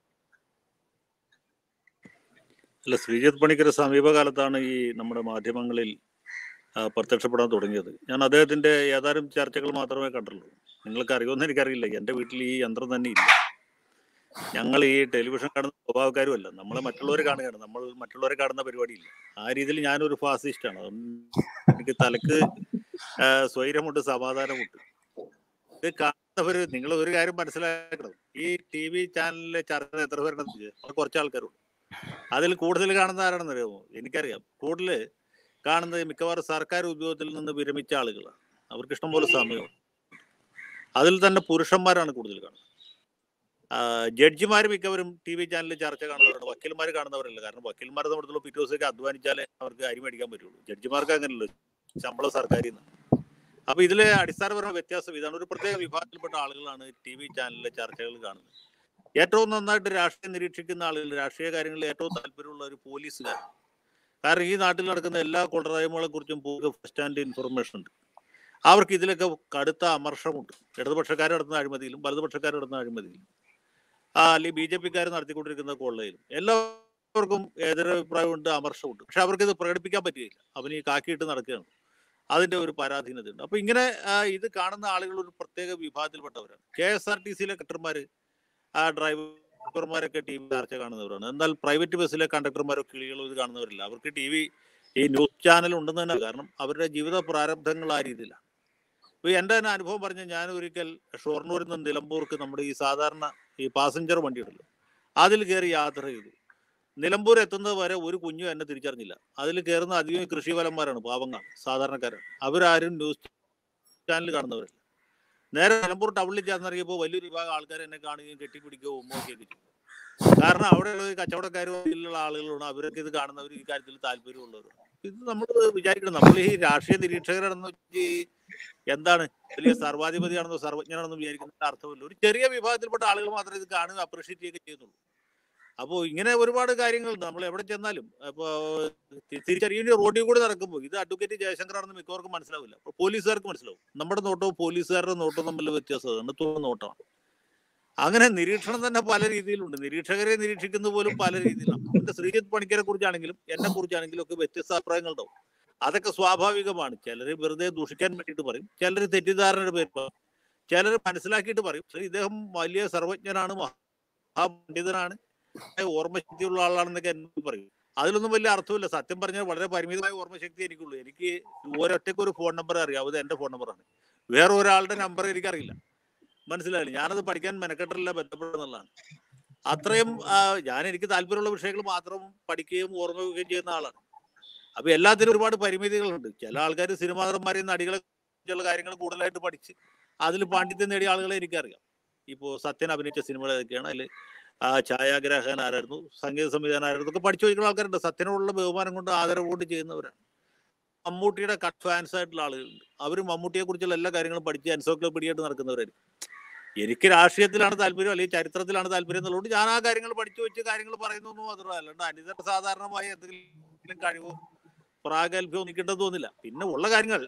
അല്ല, ശ്രീജിത്ത് പണിക്കർ സമീപകാലത്താണ് ഈ നമ്മുടെ മാധ്യമങ്ങളിൽ പ്രത്യക്ഷപ്പെടാൻ തുടങ്ങിയത്. ഞാൻ അദ്ദേഹത്തിന്റെ ഏതാനും ചർച്ചകൾ മാത്രമേ കണ്ടുള്ളൂ. നിങ്ങൾക്ക് അറിയുമെന്ന് എനിക്കറിയില്ല. എൻ്റെ വീട്ടിൽ ഈ യന്ത്രം തന്നെ ഇല്ല. ഞങ്ങൾ ഈ ടെലിവിഷൻ കാണുന്ന സ്വഭാവക്കാരും അല്ല. നമ്മളെ മറ്റുള്ളവർ കാണുകയാണ്, നമ്മൾ മറ്റുള്ളവരെ കാണുന്ന പരിപാടിയില്ല. ആ രീതിയിൽ ഞാനൊരു ഫാസിസ്റ്റാണ്. എനിക്ക് തലക്ക് സ്വൈരമുണ്ട്, സമാധാനമുണ്ട്. ഇത് കാണുന്നവര് നിങ്ങൾ ഒരു കാര്യം മനസ്സിലാക്കണം, ഈ TV ചാനലിലെ ചർച്ച എത്ര പേരുണ്ടെന്ന് അത് കുറച്ച് ആൾക്കാരുണ്ട്. അതിൽ കൂടുതൽ കാണുന്ന ആരാണെന്ന് അറിയാമോ? എനിക്കറിയാം. കൂടുതൽ കാണുന്നത് മിക്കവാറും സർക്കാർ ഉദ്യോഗത്തിൽ നിന്ന് വിരമിച്ച ആളുകളാണ്. അവർക്ക് ഇഷ്ടംപോലെ സമയമാണ്. അതിൽ തന്നെ പുരുഷന്മാരാണ് കൂടുതൽ കാണുന്നത്. ജഡ്ജിമാർ മിക്കവരും TV ചാനലിൽ ചർച്ച കാണുന്നവരാണ്. വക്കീൽമാർ കാണുന്നവരല്ല. കാരണം വക്കീൽമാരെ നമ്മുടെ പിറ്റേ ദിവസമൊക്കെ അധ്വാനിച്ചാലേ അവർക്ക് അരി മേടിക്കാൻ പറ്റുള്ളൂ. ജഡ്ജിമാർക്ക് അങ്ങനെയല്ലോ, ശമ്പളം സർക്കാരിൽ നിന്ന്. അപ്പൊ ഇതിലെ അടിസ്ഥാനപരമായ വ്യത്യാസം ഇതാണ്. ഒരു പ്രത്യേക വിഭാഗത്തിൽപ്പെട്ട ആളുകളാണ് TV ചാനലിലെ ചർച്ചകൾ കാണുന്നത്. ഏറ്റവും നന്നായിട്ട് രാഷ്ട്രീയം നിരീക്ഷിക്കുന്ന ആളുകൾ, രാഷ്ട്രീയ കാര്യങ്ങളിൽ ഏറ്റവും താല്പര്യമുള്ള ഒരു പോലീസുകാർ. കാരണം ഈ നാട്ടിൽ നടക്കുന്ന എല്ലാ കൊള്ളരായ്മകളെ കുറിച്ചും ഫസ്റ്റ് ഹാൻഡ് ഇൻഫർമേഷൻ ഉണ്ട്. അവർക്ക് ഇതിലൊക്കെ കടുത്ത അമർഷമുണ്ട്. ഇടതുപക്ഷക്കാർ നടത്തുന്ന അഴിമതിയിലും വലതുപക്ഷക്കാർ നടത്തുന്ന അഴിമതിയിലും അല്ലെങ്കിൽ BJP-ക്കാർ നടത്തിക്കൊണ്ടിരിക്കുന്ന കൊള്ളയിലും എല്ലാവർക്കും എതിരഭിപ്രായമുണ്ട്, അമർഷമുണ്ട്. പക്ഷെ അവർക്കിത് പ്രകടിപ്പിക്കാൻ പറ്റുകയില്ല. അവന് ഈ കാക്കിയിട്ട് നടക്കുകയാണ്. അതിന്റെ ഒരു പരാധീനതയുണ്ട്. അപ്പൊ ഇങ്ങനെ ഇത് കാണുന്ന ആളുകൾ ഒരു പ്രത്യേക വിഭാഗത്തിൽപ്പെട്ടവരാണ്. KSRTC-യിലെ കണ്ടക്ടർമാര്, ഡ്രൈവർമാരൊക്കെ TV ചർച്ച കാണുന്നവരാണ്. എന്നാൽ പ്രൈവറ്റ് ബസ്സിലെ കണ്ടക്ടർമാരോ കിളികളോ ഇത് കാണുന്നവരില്ല. അവർക്ക് TV ഈ ന്യൂസ് ചാനൽ ഉണ്ടെന്ന് തന്നെ. കാരണം അവരുടെ ജീവിത പ്രാരബ്ധങ്ങൾ ആ രീതിയിലാണ്. ഇപ്പോൾ എൻ്റെ തന്നെ അനുഭവം പറഞ്ഞ്, ഞാൻ ഒരിക്കൽ ഷൊർണൂരിൽ നിന്ന് നിലമ്പൂർക്ക് നമ്മുടെ ഈ സാധാരണ ഈ പാസഞ്ചർ വണ്ടിയുണ്ടല്ലോ, അതിൽ കയറി യാത്ര ചെയ്തു. നിലമ്പൂർ എത്തുന്നത് വരെ ഒരു കുഞ്ഞും എന്നെ തിരിച്ചറിഞ്ഞില്ല. അതിൽ കയറുന്ന അധികം കൃഷിഫലന്മാരാണ്, പാവങ്ങൾ, സാധാരണക്കാരാണ്. അവരാരും ന്യൂസ് ചാനൽ കാണുന്നവരല്ല. നേരെ നിലമ്പൂർ ടൗണിൽ ചേർന്നിറങ്ങിയപ്പോൾ വലിയൊരു വിഭാഗം ആൾക്കാർ എന്നെ കാണുകയും കെട്ടിപ്പിടിക്കുകയോ ഉമ്മയൊക്കെ ചെയ്തു. കാരണം അവിടെയുള്ള കച്ചവടക്കാരുള്ള ആളുകളാണ്. അവരൊക്കെ ഇത് കാണുന്നവർ, ഈ കാര്യത്തിൽ താല്പര്യമുള്ളവരാണ്. ഇത് നമ്മൾ വിചാരിക്കണം, നമ്മൾ ഈ രാഷ്ട്രീയ നിരീക്ഷകരാണെന്ന് വെച്ച് എന്താണ് വലിയ സർവാധിപതിയാണെന്നോ സർവജ്ഞനാണെന്നോ വിചാരിക്കുന്ന അർത്ഥമില്ല. ഒരു ചെറിയ വിഭാഗത്തിൽപ്പെട്ട ആളുകൾ മാത്രമേ ഇത് കാണുക, അപ്രീഷിയേറ്റ് ചെയ്യുക ചെയ്യുന്നുള്ളൂ. അപ്പോൾ ഇങ്ങനെ ഒരുപാട് കാര്യങ്ങളുണ്ട്. നമ്മൾ എവിടെ ചെന്നാലും ഇപ്പോൾ തിരിച്ചറിയ റോഡിൽ കൂടി നടക്കുമ്പോൾ ഇത് അഡ്വക്കേറ്റ് ജയശങ്കറാണെന്ന് മിക്കവർക്കും മനസ്സിലാവില്ല. അപ്പോൾ പോലീസുകാർക്ക് മനസ്സിലാവും. നമ്മുടെ നോട്ടവും പോലീസുകാരുടെ നോട്ടവും തമ്മിൽ വ്യത്യാസമാണ്, നോട്ടമാണ്. അങ്ങനെ നിരീക്ഷണം തന്നെ പല രീതിയിലുണ്ട്. നിരീക്ഷകരെ നിരീക്ഷിക്കുന്ന പോലും പല രീതിയിലാണ്. എന്റെ ശ്രീജിത്ത് പണിക്കരെ കുറിച്ചാണെങ്കിലും എന്നെ കുറിച്ചാണെങ്കിലും ഒക്കെ വ്യത്യസ്ത അഭിപ്രായങ്ങളുണ്ടാവും. അതൊക്കെ സ്വാഭാവികമാണ്. ചിലർ വെറുതെ ദൂഷിക്കാൻ വേണ്ടിയിട്ട് പറയും, ചിലർ തെറ്റിദ്ധാരണയുടെ പേര് പറയും, ചിലർ മനസ്സിലാക്കിയിട്ട് പറയും. പക്ഷേ ഇദ്ദേഹം വലിയ സർവജ്ഞനാണ്, മഹാപണ്ഡിതനാണ്, ഓർമ്മശക്തിയുള്ള ആളാണെന്നൊക്കെ എന്നോട് പറയും. അതിലൊന്നും വലിയ അർത്ഥമില്ല. സത്യം പറഞ്ഞാൽ വളരെ പരിമിതമായ ഓർമ്മശക്തി എനിക്കുള്ളൂ. എനിക്ക് ഒരൊറ്റയ്ക്ക് ഒരു ഫോൺ നമ്പർ അറിയാം, അത് എന്റെ ഫോൺ നമ്പറാണ്. വേറെ ഒരാളുടെ നമ്പർ എനിക്കറിയില്ല. മനസ്സിലായില്ല. ഞാനത് പഠിക്കാൻ മെനക്കെട്ടില്ല, ബന്ധപ്പെടുന്നുള്ളതാണ്. അത്രയും എനിക്ക് താല്പര്യമുള്ള വിഷയങ്ങൾ മാത്രം പഠിക്കുകയും ഓർമ്മ വയ്ക്കുകയും ചെയ്യുന്ന ആളാണ്. അപ്പൊ എല്ലാത്തിനും ഒരുപാട് പരിമിതികളുണ്ട്. ചില ആൾക്കാർ സിനിമാ നടന്മാരെയും നടികളെ കുറിച്ചുള്ള കാര്യങ്ങൾ കൂടുതലായിട്ട് പഠിച്ച് അതിൽ പാണ്ഡിത്യം നേടിയ ആളുകളെ എനിക്കറിയാം. ഇപ്പോ സത്യൻ അഭിനയിച്ച സിനിമകൾ ഏതൊക്കെയാണ്, അതിൽ ഛായാഗ്രാഹകൻ ആരായിരുന്നു, സംഗീത സംവിധാനം ആരായിരുന്നു ഒക്കെ പഠിച്ചു വയ്ക്കുന്ന ആൾക്കാരുണ്ട്. സത്യനോടുള്ള ബഹുമാനം കൊണ്ട് ആദരവ് കൊണ്ട് ചെയ്യുന്നവരാണ്. മമ്മൂട്ടിയുടെ കട്ട് ഫാൻസ് ആയിട്ടുള്ള ആളുകളുണ്ട്. അവർ മമ്മൂട്ടിയെ കുറിച്ചുള്ള എല്ലാ കാര്യങ്ങളും പഠിച്ച് എൻസൈക്ലോപീഡിയായിട്ട് നടക്കുന്നവരായിരിക്കും. എനിക്ക് രാഷ്ട്രീയത്തിലാണ് താല്പര്യം, അല്ലെങ്കിൽ ചരിത്രത്തിലാണ് താല്പര്യം എന്നുള്ളതുകൊണ്ട് ഞാൻ ആ കാര്യങ്ങൾ പഠിച്ചു വെച്ച് കാര്യങ്ങൾ പറയുന്നു മാത്രമല്ല. അല്ലാണ്ട് അനിതര സാധാരണമായ എന്തെങ്കിലും കഴിവോ പ്രാഗൽഭ്യമോ നിൽക്കേണ്ടത് തോന്നില്ല. പിന്നെ ഉള്ള കാര്യങ്ങൾ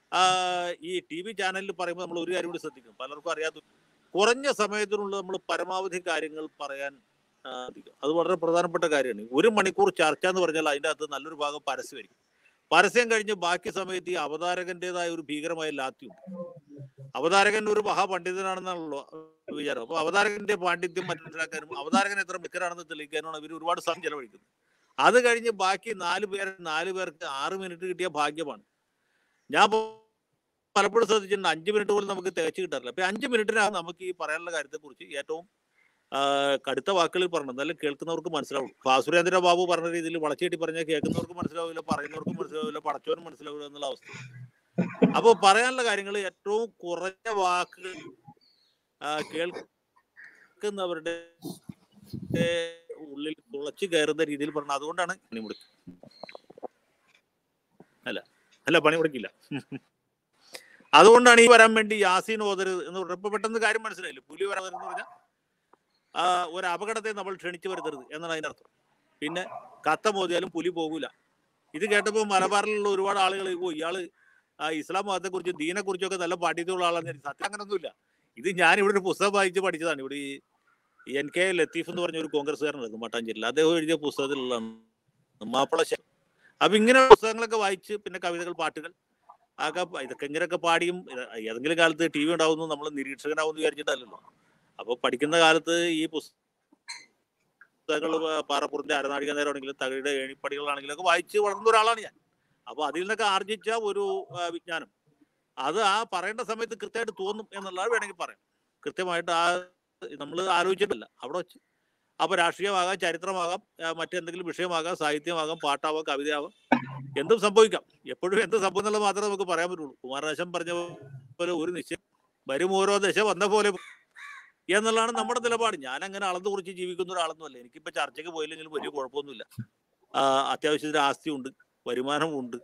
ഈ TV ചാനലിൽ പറയുമ്പോൾ നമ്മൾ ഒരു കാര്യം കൂടി ശ്രദ്ധിക്കും. പലർക്കും അറിയാത്ത, കുറഞ്ഞ സമയത്തിനുള്ളിൽ നമ്മൾ പരമാവധി കാര്യങ്ങൾ പറയാൻ അത് വളരെ പ്രധാനപ്പെട്ട കാര്യമാണ്. 1 മണിക്കൂർ ചർച്ച എന്ന് പറഞ്ഞാൽ അതിൻ്റെ അകത്ത് നല്ലൊരു ഭാഗം പരസ്യമായിരിക്കും. പരസ്യം കഴിഞ്ഞ് ബാക്കി സമയത്ത് ഈ അവതാരകന്റേതായ ഒരു ഭീകരമായ ലാത്തിയുണ്ട്. അവതാരകൻ ഒരു മഹാപണ്ഡിതനാണെന്നാണല്ലോ വിചാരം. അപ്പൊ അവതാരകന്റെ പാണ്ഡിത്യം മനസ്സിലാക്കാനും അവതാരകൻ എത്ര മിക്കരാണെന്ന് തെളിയിക്കാനുമാണ് ഇവർ ഒരുപാട് സമയം ചെലവഴിക്കുന്നത്. അത് കഴിഞ്ഞ് ബാക്കി 4 പേർക്ക് 6 മിനിറ്റ് കിട്ടിയ ഭാഗ്യമാണ്. ഞാൻ പലപ്പോഴും ശ്രദ്ധിച്ചിട്ടുണ്ട് 5 മിനിറ്റ് പോലും നമുക്ക് തികച്ചു കിട്ടാറില്ല. അപ്പൊ 5 മിനിറ്റിനകം നമുക്ക് ഈ പറയാനുള്ള കാര്യത്തെ കുറിച്ച് ഏറ്റവും കടുത്ത വാക്കുകളിൽ പറഞ്ഞു, എന്നാലും കേൾക്കുന്നവർക്ക് മനസ്സിലാവും. സുരേന്ദ്ര ബാബു പറഞ്ഞ രീതിയിൽ വളച്ചേട്ടി പറഞ്ഞാൽ കേൾക്കുന്നവർക്ക് മനസ്സിലാവില്ല, പറയുന്നവർക്ക് മനസ്സിലാവില്ല, പഠിച്ചവനും മനസ്സിലാവില്ല എന്നുള്ള അവസ്ഥ. അപ്പോൾ പറയാനുള്ള കാര്യങ്ങൾ ഏറ്റവും കുറഞ്ഞ വാക്കുകൾ കേൾക്കുന്നവരുടെ ഉള്ളിൽ തുളച്ചു കയറുന്ന രീതിയിൽ പറഞ്ഞു. അതുകൊണ്ടാണ് പണിമുടക്കി അല്ല പണിമുടക്കില്ല. അതുകൊണ്ടാണ് ഈ വരാൻ വേണ്ടി യാസീൻ ഓതരുത് എന്ന് പറഞ്ഞപ്പോൾ പെട്ടെന്ന് കാര്യം മനസ്സിലായില്ല. പുലി വരാതെന്ന് പറഞ്ഞാൽ ഒരു അപകടത്തെ നമ്മൾ ക്ഷണിച്ചു വരുത്തരുത് എന്നാണ് അതിൻ്റെ അർത്ഥം. പിന്നെ കത്ത മോദിയാലും പുലി പോകൂല. ഇത് കേട്ടപ്പോൾ മലബാറിലുള്ള ഒരുപാട് ആളുകൾ ഇയാള് ഇസ്ലാം മതത്തെ കുറിച്ചും ദീനെ കുറിച്ചൊക്കെ നല്ല പാഠ്യതയുള്ള ആളാണ്. സത്യം അങ്ങനൊന്നുമില്ല. ഇത് ഞാനിവിടെ ഒരു പുസ്തകം വായിച്ച് പഠിച്ചതാണ്. ഇവിടെ ഈ NK ലത്തീഫ് എന്ന് പറഞ്ഞ ഒരു കോൺഗ്രസ്സുകാരനായിരുന്നു മട്ടാഞ്ചേരിയിൽ. അദ്ദേഹം എഴുതിയ പുസ്തകത്തിലുള്ളതാണ് മാപ്പിളശ്ശേരി. അപ്പൊ ഇങ്ങനെ പുസ്തകങ്ങളൊക്കെ വായിച്ച് പിന്നെ കവിതകൾ, പാട്ടുകൾ ഇതൊക്കെ ഇങ്ങനെയൊക്കെ പാടിയും ഏതെങ്കിലും കാലത്ത് TV ഉണ്ടാവുന്നു നമ്മൾ നിരീക്ഷകനാവുമെന്ന് വിചാരിച്ചിട്ടല്ലല്ലോ. അപ്പൊ പഠിക്കുന്ന കാലത്ത് ഈ പുസ്തകങ്ങൾ പാറപ്പുറത്തിന്റെ അരനാഴിക നേരമാണെങ്കിലും തകഴിയുടെ ഏണിപ്പടികളാണെങ്കിലും ഒക്കെ വായിച്ച് വളർന്ന ഒരാളാണ് ഞാൻ. അപ്പൊ അതിൽ നിന്നൊക്കെ ആർജിച്ച ഒരു വിജ്ഞാനം അത് പറയേണ്ട സമയത്ത് കൃത്യമായിട്ട് തോന്നും എന്നുള്ളത് വേണമെങ്കിൽ പറയാം. കൃത്യമായിട്ട് നമ്മൾ ആലോചിച്ചിട്ടില്ല അവിടെ വെച്ച്. അപ്പൊ രാഷ്ട്രീയമാകാം, ചരിത്രമാകാം, മറ്റെന്തെങ്കിലും വിഷയമാകാം, സാഹിത്യമാകാം, പാട്ടാവാം, കവിതയാവാം, എന്തും സംഭവിക്കാം. എപ്പോഴും എന്ത് സംഭവം എന്നുള്ളത് മാത്രമേ നമുക്ക് പറയാൻ പറ്റുള്ളൂ. കുമാരനാശൻ പറഞ്ഞ പോലെ ഒരു നിശ്ചയം വരും ഓരോ ദശ വന്ന പോലെ എന്നുള്ളതാണ് നമ്മുടെ നിലപാട്. ഞാൻ അങ്ങനെ അളന്നു കുറിച്ച് ജീവിക്കുന്ന ഒരാളൊന്നുമല്ല. എനിക്കിപ്പോ ചർച്ചയ്ക്ക് പോയില്ലെങ്കിലും വലിയ കുഴപ്പമൊന്നുമില്ല. അത്യാവശ്യത്തിന് ആസ്തിയുണ്ട്, വരുമാനമുണ്ട്,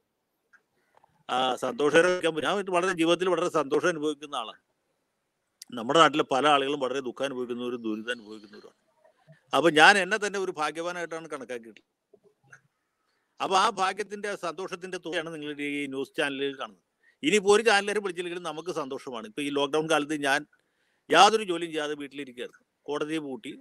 സന്തോഷം. ഞാൻ വളരെ ജീവിതത്തിൽ വളരെ സന്തോഷം അനുഭവിക്കുന്ന ആളാണ്. നമ്മുടെ നാട്ടിലെ പല ആളുകളും വളരെ ദുഃഖം അനുഭവിക്കുന്നവരും ദുരിതം അനുഭവിക്കുന്നവരുമാണ്. അപ്പൊ ഞാൻ എന്നെ തന്നെ ഒരു ഭാഗ്യവാനായിട്ടാണ് കണക്കാക്കിയിട്ടുള്ളത്. അപ്പൊ ആ ഭാഗ്യത്തിന്റെ സന്തോഷത്തിന്റെ തുകയാണ് നിങ്ങൾ ഈ ന്യൂസ് ചാനലുകൾ കാണുന്നത്. ഇനിയിപ്പോൾ ഒരു ചാനലുകാരും വിളിച്ചില്ലെങ്കിലും നമുക്ക് സന്തോഷമാണ്. ഇപ്പൊ ഈ ലോക്ക്ഡൌൺ കാലത്ത് ഞാൻ യാതൊരു ജോലിയും ചെയ്യാതെ വീട്ടിലിരിക്കുകയായിരുന്നു. കോടതിയെ പൂട്ടി,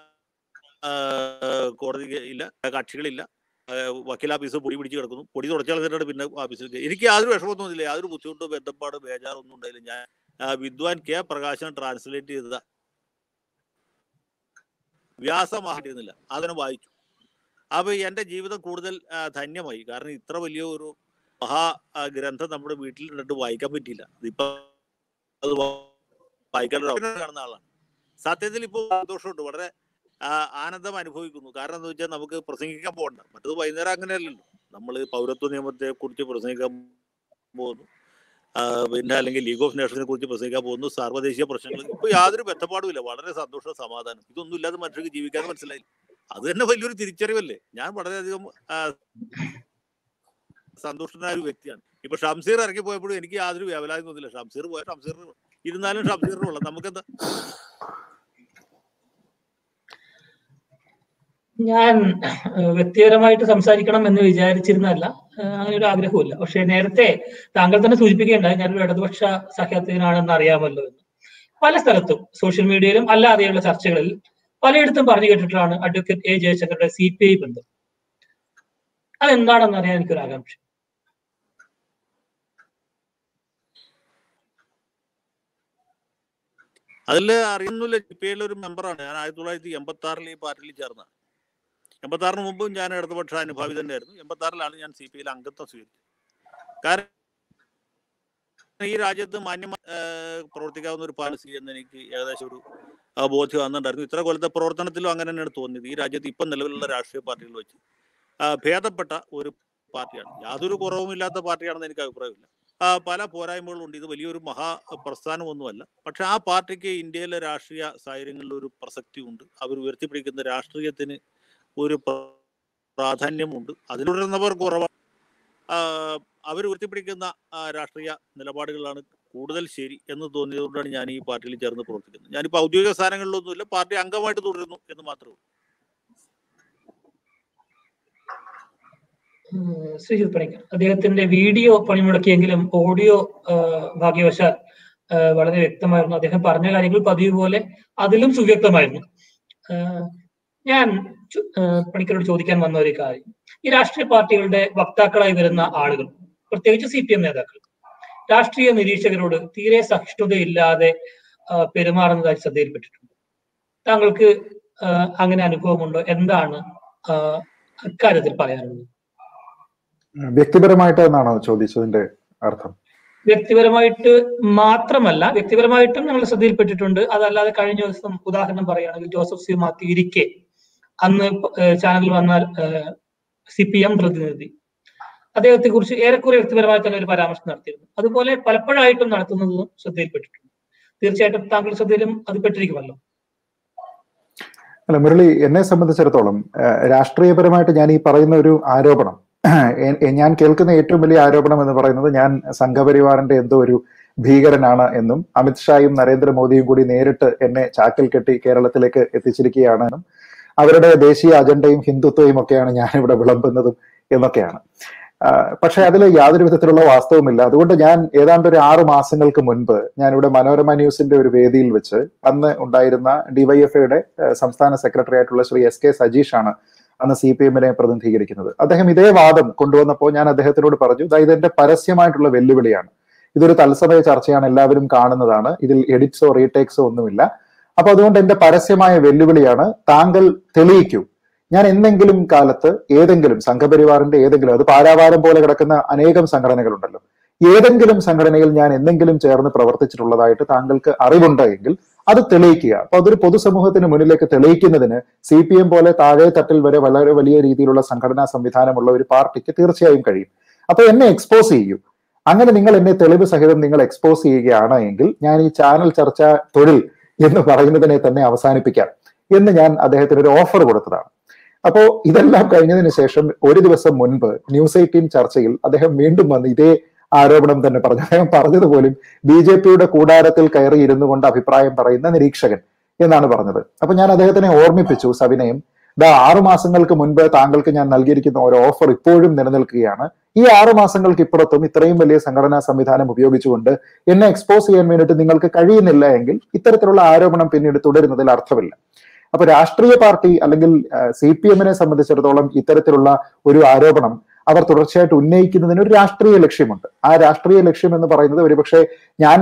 കോടതി ഇല്ല, കക്ഷികളില്ല, വക്കീലാഫീസ് പൊടി പിടിച്ച് കിടക്കുന്നു. പൊടി തുടച്ചു കളഞ്ഞിട്ടാണ് പിന്നെ ഓഫീസിൽ. എനിക്ക് യാതൊരു വിഷമമൊന്നും തോന്നില്ല, യാതൊരു ബുദ്ധിമുട്ടോ ബന്ധപ്പാടോ ബേജാറൊന്നും ഉണ്ടായില്ല. ഞാൻ വിദ്വാൻ K പ്രകാശൻ ട്രാൻസ്ലേറ്റ് ചെയ്ത വ്യാസമായിരുന്നില്ല, അതിനെ വായിച്ചു. അപ്പൊ എന്റെ ജീവിതം കൂടുതൽ ധന്യമായി. കാരണം ഇത്ര വലിയ ഒരു ഗ്രന്ഥം നമ്മുടെ വീട്ടിൽ നിന്നിട്ട് വായിക്കാൻ പറ്റിയില്ല. ഇതിപ്പോ അത് വായിക്കാൻ കാണുന്ന ആളാണ്. സത്യത്തിൽ ഇപ്പോൾ സന്തോഷമുണ്ട്, വളരെ ആനന്ദം അനുഭവിക്കുന്നു. കാരണം എന്താ വെച്ചാൽ നമുക്ക് പ്രസംഗിക്കാൻ പോകണ്ട. മറ്റത് വൈകുന്നേരം അങ്ങനെയല്ലല്ലോ. നമ്മൾ പൗരത്വ നിയമത്തെ കുറിച്ച് പ്രസംഗിക്കാൻ പോകുന്നു, പിന്നെ അല്ലെങ്കിൽ ലീഗ് ഓഫ് നേഷൻസിനെ കുറിച്ച് പ്രസംഗിക്കാൻ പോകുന്നു, സാർവദേശീയ പ്രശ്നങ്ങൾ. ഇപ്പൊ യാതൊരു ബന്ധപ്പാടുമില്ല, വളരെ സന്തോഷം, സമാധാനം. ഇതൊന്നും ഇല്ലാതെ മനുഷ്യർക്ക് ജീവിക്കാൻ മനസ്സിലായി. അത് തന്നെ വലിയൊരു തിരിച്ചറിവല്ലേ. ഞാൻ വളരെയധികം സന്തുഷ്ടനായ ഒരു വ്യക്തിയാണ്. ഇപ്പൊ ഷംസീർ ഇറങ്ങി പോയപ്പോഴും എനിക്ക് യാതൊരു വ്യാപലാതി തോന്നില്ല. ഷംസീർ പോയ ഷംസീർ ഇരുന്നാലും ഷംസീറിനുള്ള നമുക്കെന്താ. ഞാൻ വ്യക്തിപരമായിട്ട് സംസാരിക്കണം എന്ന് വിചാരിച്ചിരുന്നല്ല, അങ്ങനെ ഒരു ആഗ്രഹമില്ല. പക്ഷെ നേരത്തെ താങ്കൾ തന്നെ സൂചിപ്പിക്കേണ്ടായി ഞാനൊരു ഇടതുപക്ഷ സഖ്യത്തിനാണെന്ന് അറിയാമല്ലോ എന്ന്. പല സ്ഥലത്തും സോഷ്യൽ മീഡിയയിലും അല്ലാതെയുള്ള ചർച്ചകളിൽ പലയിടത്തും പറഞ്ഞു കേട്ടിട്ടാണ് അഡ്വക്കേറ്റ് എ ജയശങ്കറുടെ CPI ബന്ധം. അതെന്താണെന്ന് അറിയാൻ എനിക്കൊരു ആകാംക്ഷ. അതിൽ അറിയുന്നില്ല. CPIയിലെ ഒരു മെമ്പറാണ് ഞാൻ. 1986 ഈ പാർട്ടിയിൽ ചേർന്ന. 86 മുമ്പും ഞാൻ ഇടതുപക്ഷ അനുഭാവി തന്നെയായിരുന്നു. 86 ഞാൻ CPIയിൽ അംഗത്വം സ്വീകരിച്ചത്. കാരണം ഈ രാജ്യത്ത് മാന്യമായി പ്രവർത്തിക്കാവുന്ന ഒരു പാളിസി എന്ന് എനിക്ക് ഏകദേശം ഒരു ബോധ്യം വന്നിട്ടുണ്ടായിരുന്നു. ഇത്ര കൊല്ലത്തെ പ്രവർത്തനത്തിലും അങ്ങനെ തന്നെയാണ് തോന്നിയത്. ഈ രാജ്യത്ത് ഇപ്പം നിലവിലുള്ള രാഷ്ട്രീയ പാർട്ടികൾ വെച്ച് ഭേദപ്പെട്ട ഒരു പാർട്ടിയാണ്. യാതൊരു കുറവുമില്ലാത്ത പാർട്ടിയാണെന്ന് എനിക്ക് അഭിപ്രായമില്ല. പല പോരായ്മകളുണ്ട്. ഇത് വലിയൊരു മഹാപ്രസ്ഥാനമൊന്നുമല്ല. പക്ഷെ ആ പാർട്ടിക്ക് ഇന്ത്യയിലെ രാഷ്ട്രീയ സാഹചര്യങ്ങളിൽ ഒരു പ്രസക്തി ഉണ്ട്. അവർ ഉയർത്തിപ്പിടിക്കുന്ന രാഷ്ട്രീയത്തിന് ഒരു പ്രാധാന്യമുണ്ട്. അതിലുടരുന്നവർ കുറവാണ്. അവർ ഉയർത്തിപ്പിടിക്കുന്ന രാഷ്ട്രീയ നിലപാടുകളാണ് കൂടുതൽ ശരി എന്ന് തോന്നിയതുകൊണ്ടാണ് ഞാൻ ഈ പാർട്ടിയിൽ ചേർന്ന് പ്രവർത്തിക്കുന്നത്. ഞാനിപ്പോൾ ഔദ്യോഗിക സ്ഥാനങ്ങളിലൊന്നുമില്ല, പാർട്ടി അംഗമായിട്ട് തുടരുന്നു എന്ന് മാത്രമേ ഉള്ളൂ. ശ്രീജിത്ത് പണിക്കർ അദ്ദേഹത്തിന്റെ വീഡിയോ പണിമുടക്കിയെങ്കിലും ഓഡിയോ ഭാഗ്യവശാൽ വളരെ വ്യക്തമായിരുന്നു. അദ്ദേഹം പറഞ്ഞ കാര്യങ്ങൾ പതിവ് പോലെ അതിലും സുവ്യക്തമായിരുന്നു. ഞാൻ പണിക്കരോട് ചോദിക്കാൻ വന്ന ഒരു കാര്യം, ഈ രാഷ്ട്രീയ പാർട്ടികളുടെ വക്താക്കളായി വരുന്ന ആളുകൾ, പ്രത്യേകിച്ച് CPM നേതാക്കൾ, രാഷ്ട്രീയ നിരീക്ഷകരോട് തീരെ സഹിഷ്ണുതയില്ലാതെ പെരുമാറുന്നതായി ശ്രദ്ധയിൽപ്പെട്ടിട്ടുണ്ട്. താങ്കൾക്ക് അങ്ങനെ അനുഭവമുണ്ടോ? എന്താണ് അക്കാര്യത്തിൽ പറയാനുള്ളത്? വ്യക്തിപരമായിട്ട് എന്നാണോ ചോദിച്ചതിന്റെ അർത്ഥം? വ്യക്തിപരമായിട്ട് മാത്രമല്ല, വ്യക്തിപരമായിട്ടും ഞങ്ങൾ ശ്രദ്ധയിൽപ്പെട്ടിട്ടുണ്ട്. അതല്ലാതെ കഴിഞ്ഞ ദിവസം ഉദാഹരണം പറയുകയാണെങ്കിൽ ജോസഫ് സി മാത്യു ഇരിക്കെ അന്ന് ചാനലിൽ വന്നാൽ CPM പ്രതിനിധി അദ്ദേഹത്തെ കുറിച്ച് ഏറെക്കുറെ വ്യക്തിപരമായി തന്നെ ഒരു പരാമർശം നടത്തിയിരുന്നു. അതുപോലെ പലപ്പോഴായിട്ടും നടത്തുന്നതും ശ്രദ്ധയിൽപ്പെട്ടിട്ടുണ്ട്. തീർച്ചയായിട്ടും താങ്കൾ ശ്രദ്ധയിലും അത് പെട്ടിരിക്കുമല്ലോ. അല്ല മുരളി, എന്നെ സംബന്ധിച്ചിടത്തോളം രാഷ്ട്രീയപരമായിട്ട് ഞാൻ ഈ പറയുന്ന ഒരു ആരോപണം, ഞാൻ കേൾക്കുന്ന ഏറ്റവും വലിയ ആരോപണം എന്ന് പറയുന്നത് ഞാൻ സംഘപരിവാറിന്റെ എന്തോ ഒരു ഭീകരനാണ് എന്നും അമിത്ഷായും നരേന്ദ്രമോദിയും കൂടി നേരിട്ട് എന്നെ ചാക്കിൽ കെട്ടി കേരളത്തിലേക്ക് എത്തിച്ചിരിക്കുകയാണെന്നും അവരുടെ ദേശീയ അജണ്ടയും ഹിന്ദുത്വയും ഒക്കെയാണ് ഞാനിവിടെ വിളമ്പുന്നതും എന്നൊക്കെയാണ്. പക്ഷെ അതിൽ യാതൊരു വിധത്തിലുള്ള വാസ്തവമില്ല. അതുകൊണ്ട് ഞാൻ ഏതാണ്ട് ഒരു 6 മാസങ്ങൾക്ക് മുൻപ് ഞാനിവിടെ മനോരമ ന്യൂസിന്റെ ഒരു വേദിയിൽ വെച്ച് അന്ന് ഉണ്ടായിരുന്ന DYFIയുടെ സംസ്ഥാന സെക്രട്ടറി ആയിട്ടുള്ള ശ്രീ SK സജീഷാണ് അന്ന് CPMനെ പ്രതിനിധീകരിക്കുന്നത്. അദ്ദേഹം ഇതേ വാദം കൊണ്ടുവന്നപ്പോൾ ഞാൻ അദ്ദേഹത്തിനോട് പറഞ്ഞു, ഇതെന്റെ പരസ്യമായിട്ടുള്ള വെല്ലുവിളിയാണ്, ഇതൊരു തത്സമയ ചർച്ചയാണ്, എല്ലാവരും കാണുന്നതാണ്, ഇതിൽ എഡിറ്റ്സോ റീടേക്സോ ഒന്നുമില്ല. അപ്പൊ അതുകൊണ്ട് എന്റെ പരസ്യമായ വെല്ലുവിളിയാണ്, താങ്കൾ തെളിയിക്കൂ, ഞാൻ എന്തെങ്കിലും കാലത്ത് ഏതെങ്കിലും സംഘപരിവാറിന്റെ ഏതെങ്കിലും, അത് പാരാവാരം പോലെ കിടക്കുന്ന അനേകം സംഘടനകളുണ്ടല്ലോ, ഏതെങ്കിലും സംഘടനയിൽ ഞാൻ എന്തെങ്കിലും ചേർന്ന് പ്രവർത്തിച്ചിട്ടുള്ളതായിട്ട് താങ്കൾക്ക് അറിവുണ്ട് എങ്കിൽ അത് തെളിയിക്കുക. അപ്പൊ അതൊരു പൊതുസമൂഹത്തിന് മുന്നിലേക്ക് തെളിയിക്കുന്നതിന് CPM പോലെ താഴെ തട്ടിൽ വരെ വളരെ വലിയ രീതിയിലുള്ള സംഘടനാ സംവിധാനമുള്ള ഒരു പാർട്ടിക്ക് തീർച്ചയായും കഴിയും. അപ്പൊ എന്നെ എക്സ്പോസ് ചെയ്യൂ. അങ്ങനെ നിങ്ങൾ എന്നെ തെളിവ് സഹിതം നിങ്ങൾ എക്സ്പോസ് ചെയ്യുകയാണ് എങ്കിൽ ഞാൻ ഈ ചാനൽ ചർച്ച തൊഴിൽ എന്ന് പറയുന്നതിനെ തന്നെ അവസാനിപ്പിക്കാം എന്ന് ഞാൻ അദ്ദേഹത്തിന് ഒരു ഓഫർ കൊടുത്തതാണ്. അപ്പോ ഇതെല്ലാം കഴിഞ്ഞതിന് ശേഷം ഒരു ദിവസം മുൻപ് ന്യൂസ് 18 ചർച്ചയിൽ അദ്ദേഹം വീണ്ടും വന്ന് ഇതേ ആരോപണം തന്നെ പറഞ്ഞു. അദ്ദേഹം പറഞ്ഞതുപോലും BJPയുടെ കൂടാരത്തിൽ കയറി ഇരുന്നു കൊണ്ട് അഭിപ്രായം പറയുന്ന നിരീക്ഷകൻ എന്നാണ് പറഞ്ഞത്. അപ്പൊ ഞാൻ അദ്ദേഹത്തിനെ ഓർമ്മിപ്പിച്ചു സവിനയം, 6 മാസങ്ങൾക്ക് മുൻപ് താങ്കൾക്ക് ഞാൻ നൽകിയിരിക്കുന്ന ഒരു ഓഫർ ഇപ്പോഴും നിലനിൽക്കുകയാണ്. ഈ 6 മാസങ്ങൾക്ക് ഇപ്പുറത്തും ഇത്രയും വലിയ സംഘടനാ സംവിധാനം ഉപയോഗിച്ചുകൊണ്ട് എന്നെ എക്സ്പോസ് ചെയ്യാൻ വേണ്ടിയിട്ട് നിങ്ങൾക്ക് കഴിയുന്നില്ല എങ്കിൽ ഇത്തരത്തിലുള്ള ആരോപണം പിന്നീട് തുടരുന്നതിൽ അർത്ഥമില്ല. അപ്പൊ രാഷ്ട്രീയ പാർട്ടി അല്ലെങ്കിൽ CPMനെ സംബന്ധിച്ചിടത്തോളം ഇത്തരത്തിലുള്ള ഒരു ആരോപണം അവർ തുടർച്ചയായിട്ട് ഉന്നയിക്കുന്നതിന് ഒരു രാഷ്ട്രീയ ലക്ഷ്യമുണ്ട്. ആ രാഷ്ട്രീയ ലക്ഷ്യം എന്ന് പറയുന്നത് ഒരുപക്ഷെ ഞാൻ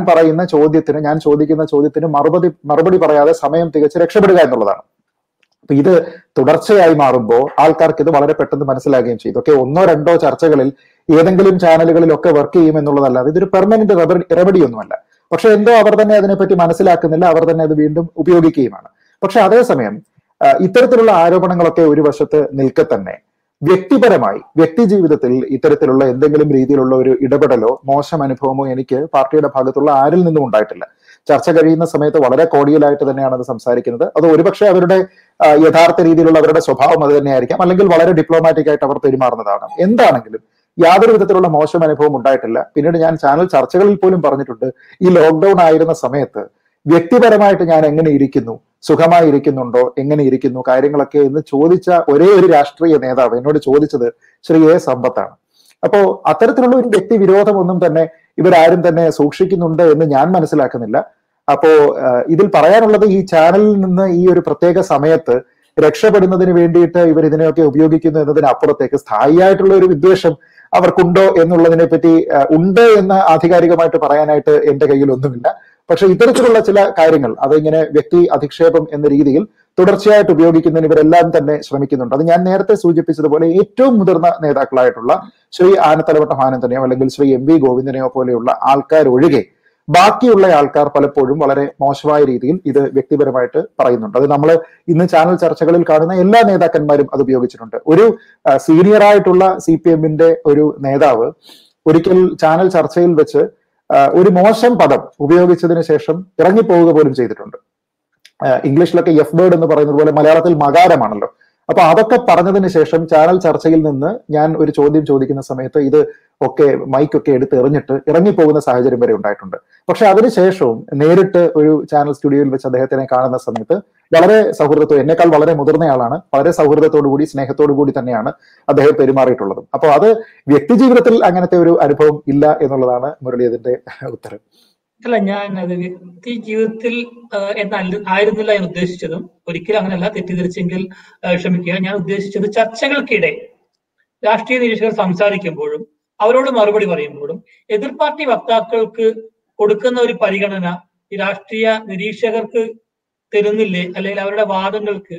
ചോദിക്കുന്ന ചോദ്യത്തിന് മറുപടി പറയാതെ സമയം തികച്ച് രക്ഷപ്പെടുക എന്നുള്ളതാണ്. അപ്പൊ ഇത് തുടർച്ചയായി മാറുമ്പോൾ ആൾക്കാർക്ക് ഇത് വളരെ പെട്ടെന്ന് മനസ്സിലാകുകയും ചെയ്തു. ഓക്കെ, 1-2 ചർച്ചകളിൽ ഏതെങ്കിലും ചാനലുകളിലൊക്കെ വർക്ക് ചെയ്യും എന്നുള്ളതല്ലാതെ ഇതൊരു പെർമനന്റ് റെമഡി ഒന്നുമല്ല. പക്ഷെ എന്തോ അവർ തന്നെ അതിനെപ്പറ്റി മനസ്സിലാക്കുന്നില്ല, അവർ തന്നെ അത് വീണ്ടും ഉപയോഗിക്കുകയുമാണ്. പക്ഷെ അതേസമയം ഇത്തരത്തിലുള്ള ആരോപണങ്ങളൊക്കെ ഒരു വശത്ത് നിൽക്കെ തന്നെ വ്യക്തിപരമായി വ്യക്തി ജീവിതത്തിൽ ഇത്തരത്തിലുള്ള എന്തെങ്കിലും രീതിയിലുള്ള ഒരു ഇടപെടലോ മോശം അനുഭവമോ എനിക്ക് പാർട്ടിയുടെ ഭാഗത്തുള്ള ആരിൽ നിന്നും ഉണ്ടായിട്ടില്ല. ചർച്ച കഴിയുന്ന സമയത്ത് വളരെ കോഡിയലായിട്ട് തന്നെയാണ് അത് സംസാരിക്കുന്നത്. അത് ഒരുപക്ഷെ അവരുടെ യഥാർത്ഥ രീതിയിലുള്ള അവരുടെ സ്വഭാവം അത് തന്നെയായിരിക്കാം, അല്ലെങ്കിൽ വളരെ ഡിപ്ലോമാറ്റിക് ആയിട്ട് അവർ പെരുമാറുന്നതാണ്. എന്താണെങ്കിലും യാതൊരു വിധത്തിലുള്ള മോശം അനുഭവം ഉണ്ടായിട്ടില്ല. പിന്നീട് ഞാൻ ചാനൽ ചർച്ചകളിൽ പോലും പറഞ്ഞിട്ടുണ്ട്, ഈ ലോക്ക്ഡൌൺ ആയിരുന്ന സമയത്ത് വ്യക്തിപരമായിട്ട് ഞാൻ എങ്ങനെ ഇരിക്കുന്നു, സുഖമായി ഇരിക്കുന്നുണ്ടോ, എങ്ങനെ ഇരിക്കുന്നു കാര്യങ്ങളൊക്കെ എന്ന് ചോദിച്ച ഒരേ ഒരു രാഷ്ട്രീയ നേതാവ് എന്നോട് ചോദിച്ചത് ശ്രീ എ സമ്പത്താണ്. അപ്പോ അത്തരത്തിലുള്ള ഒരു വ്യക്തി വിരോധമൊന്നും തന്നെ ഇവരാരും തന്നെ സൂക്ഷിക്കുന്നുണ്ട് എന്ന് ഞാൻ മനസ്സിലാക്കുന്നില്ല. അപ്പോ ഇതിൽ പറയാനുള്ളത്, ഈ ചാനലിൽ നിന്ന് ഈ ഒരു പ്രത്യേക സമയത്ത് രക്ഷപ്പെടുന്നതിന് വേണ്ടിയിട്ട് ഇവർ ഇതിനെയൊക്കെ ഉപയോഗിക്കുന്നു എന്നതിനപ്പുറത്തേക്ക് സ്ഥായിയായിട്ടുള്ള ഒരു വിദ്വേഷം അവർക്കുണ്ടോ എന്നുള്ളതിനെ പറ്റി ഉണ്ട് എന്ന് ആധികാരികമായിട്ട് പറയാനായിട്ട് എന്റെ കയ്യിൽ ഒന്നുമില്ല. പക്ഷെ ഇത്തരത്തിലുള്ള ചില കാര്യങ്ങൾ അതിങ്ങനെ വ്യക്തി അധിക്ഷേപം എന്ന രീതിയിൽ തുടർച്ചയായിട്ട് ഉപയോഗിക്കുന്നതിന് ഇവരെല്ലാം തന്നെ ശ്രമിക്കുന്നുണ്ട്. അത് ഞാൻ നേരത്തെ സൂചിപ്പിച്ചതുപോലെ ഏറ്റവും മുതിർന്ന നേതാക്കളായിട്ടുള്ള ശ്രീ ആനത്തലവട്ടം ആനന്ദനെയോ അല്ലെങ്കിൽ ശ്രീ എം വി ഗോവിന്ദനെയോ പോലെയുള്ള ആൾക്കാരൊഴികെ ബാക്കിയുള്ള ആൾക്കാർ പലപ്പോഴും വളരെ മോശമായ രീതിയിൽ ഇത് വ്യക്തിപരമായിട്ട് പറയുന്നുണ്ട്. അത് നമ്മൾ ഇന്ന് ചാനൽ ചർച്ചകളിൽ കാണുന്ന എല്ലാ നേതാക്കന്മാരും അത് ഉപയോഗിച്ചിട്ടുണ്ട്. ഒരു സീനിയറായിട്ടുള്ള CPM-ന്റെ ഒരു നേതാവ് ഒരിക്കൽ ചാനൽ ചർച്ചയിൽ വെച്ച് ഒരു മോശം പദം ഉപയോഗിച്ചതിന് ശേഷം ഇറങ്ങിപ്പോവുക പോലും ചെയ്തിട്ടുണ്ട്. ഇംഗ്ലീഷിലൊക്കെ എഫ് വേർഡ് എന്ന് പറയുന്നത് പോലെ മലയാളത്തിൽ മകാരമാണല്ലോ. അപ്പൊ അതൊക്കെ പറഞ്ഞതിന് ശേഷം ചാനൽ ചർച്ചയിൽ നിന്ന് ഞാൻ ഒരു ചോദ്യം ചോദിക്കുന്ന സമയത്ത് ഇത് ഒക്കെ മൈക്കൊക്കെ എടുത്ത് എറിഞ്ഞിട്ട് ഇറങ്ങിപ്പോകുന്ന സാഹചര്യം വരെ ഉണ്ടായിട്ടുണ്ട്. പക്ഷെ അതിനുശേഷവും നേരിട്ട് ഒരു ചാനൽ സ്റ്റുഡിയോയിൽ വെച്ച് അദ്ദേഹത്തിനെ കാണുന്ന സമയത്ത് വളരെ സൗഹൃദത്തോടെ, എന്നെക്കാൾ വളരെ മുതിർന്നയാളാണ്, വളരെ സൗഹൃദത്തോടു കൂടി സ്നേഹത്തോടു കൂടി തന്നെയാണ് അദ്ദേഹം പെരുമാറിയിട്ടുള്ളതും. അപ്പോൾ അത് വ്യക്തി ജീവിതത്തിൽ അങ്ങനത്തെ ഒരു അനുഭവം ഇല്ല എന്നുള്ളതാണ് മുരളി അതിന്റെ ഉത്തരം. അല്ല, ഞാൻ അത് വ്യക്തി ജീവിതത്തിൽ ആയിരുന്നില്ല ഞാൻ ഉദ്ദേശിച്ചതും. ഒരിക്കലും അങ്ങനെയല്ല, തെറ്റിദ്ധരിച്ചെങ്കിൽ ക്ഷമിക്കുക. ഞാൻ ഉദ്ദേശിച്ചത് ചർച്ചകൾക്കിടെ രാഷ്ട്രീയ നിരീക്ഷകർ സംസാരിക്കുമ്പോഴും അവരോട് മറുപടി പറയുമ്പോഴും എതിർ പാർട്ടി വക്താക്കൾക്ക് കൊടുക്കുന്ന ഒരു പരിഗണന ഈ രാഷ്ട്രീയ നിരീക്ഷകർക്ക് തരുന്നില്ലേ, അല്ലെങ്കിൽ അവരുടെ വാദങ്ങൾക്ക്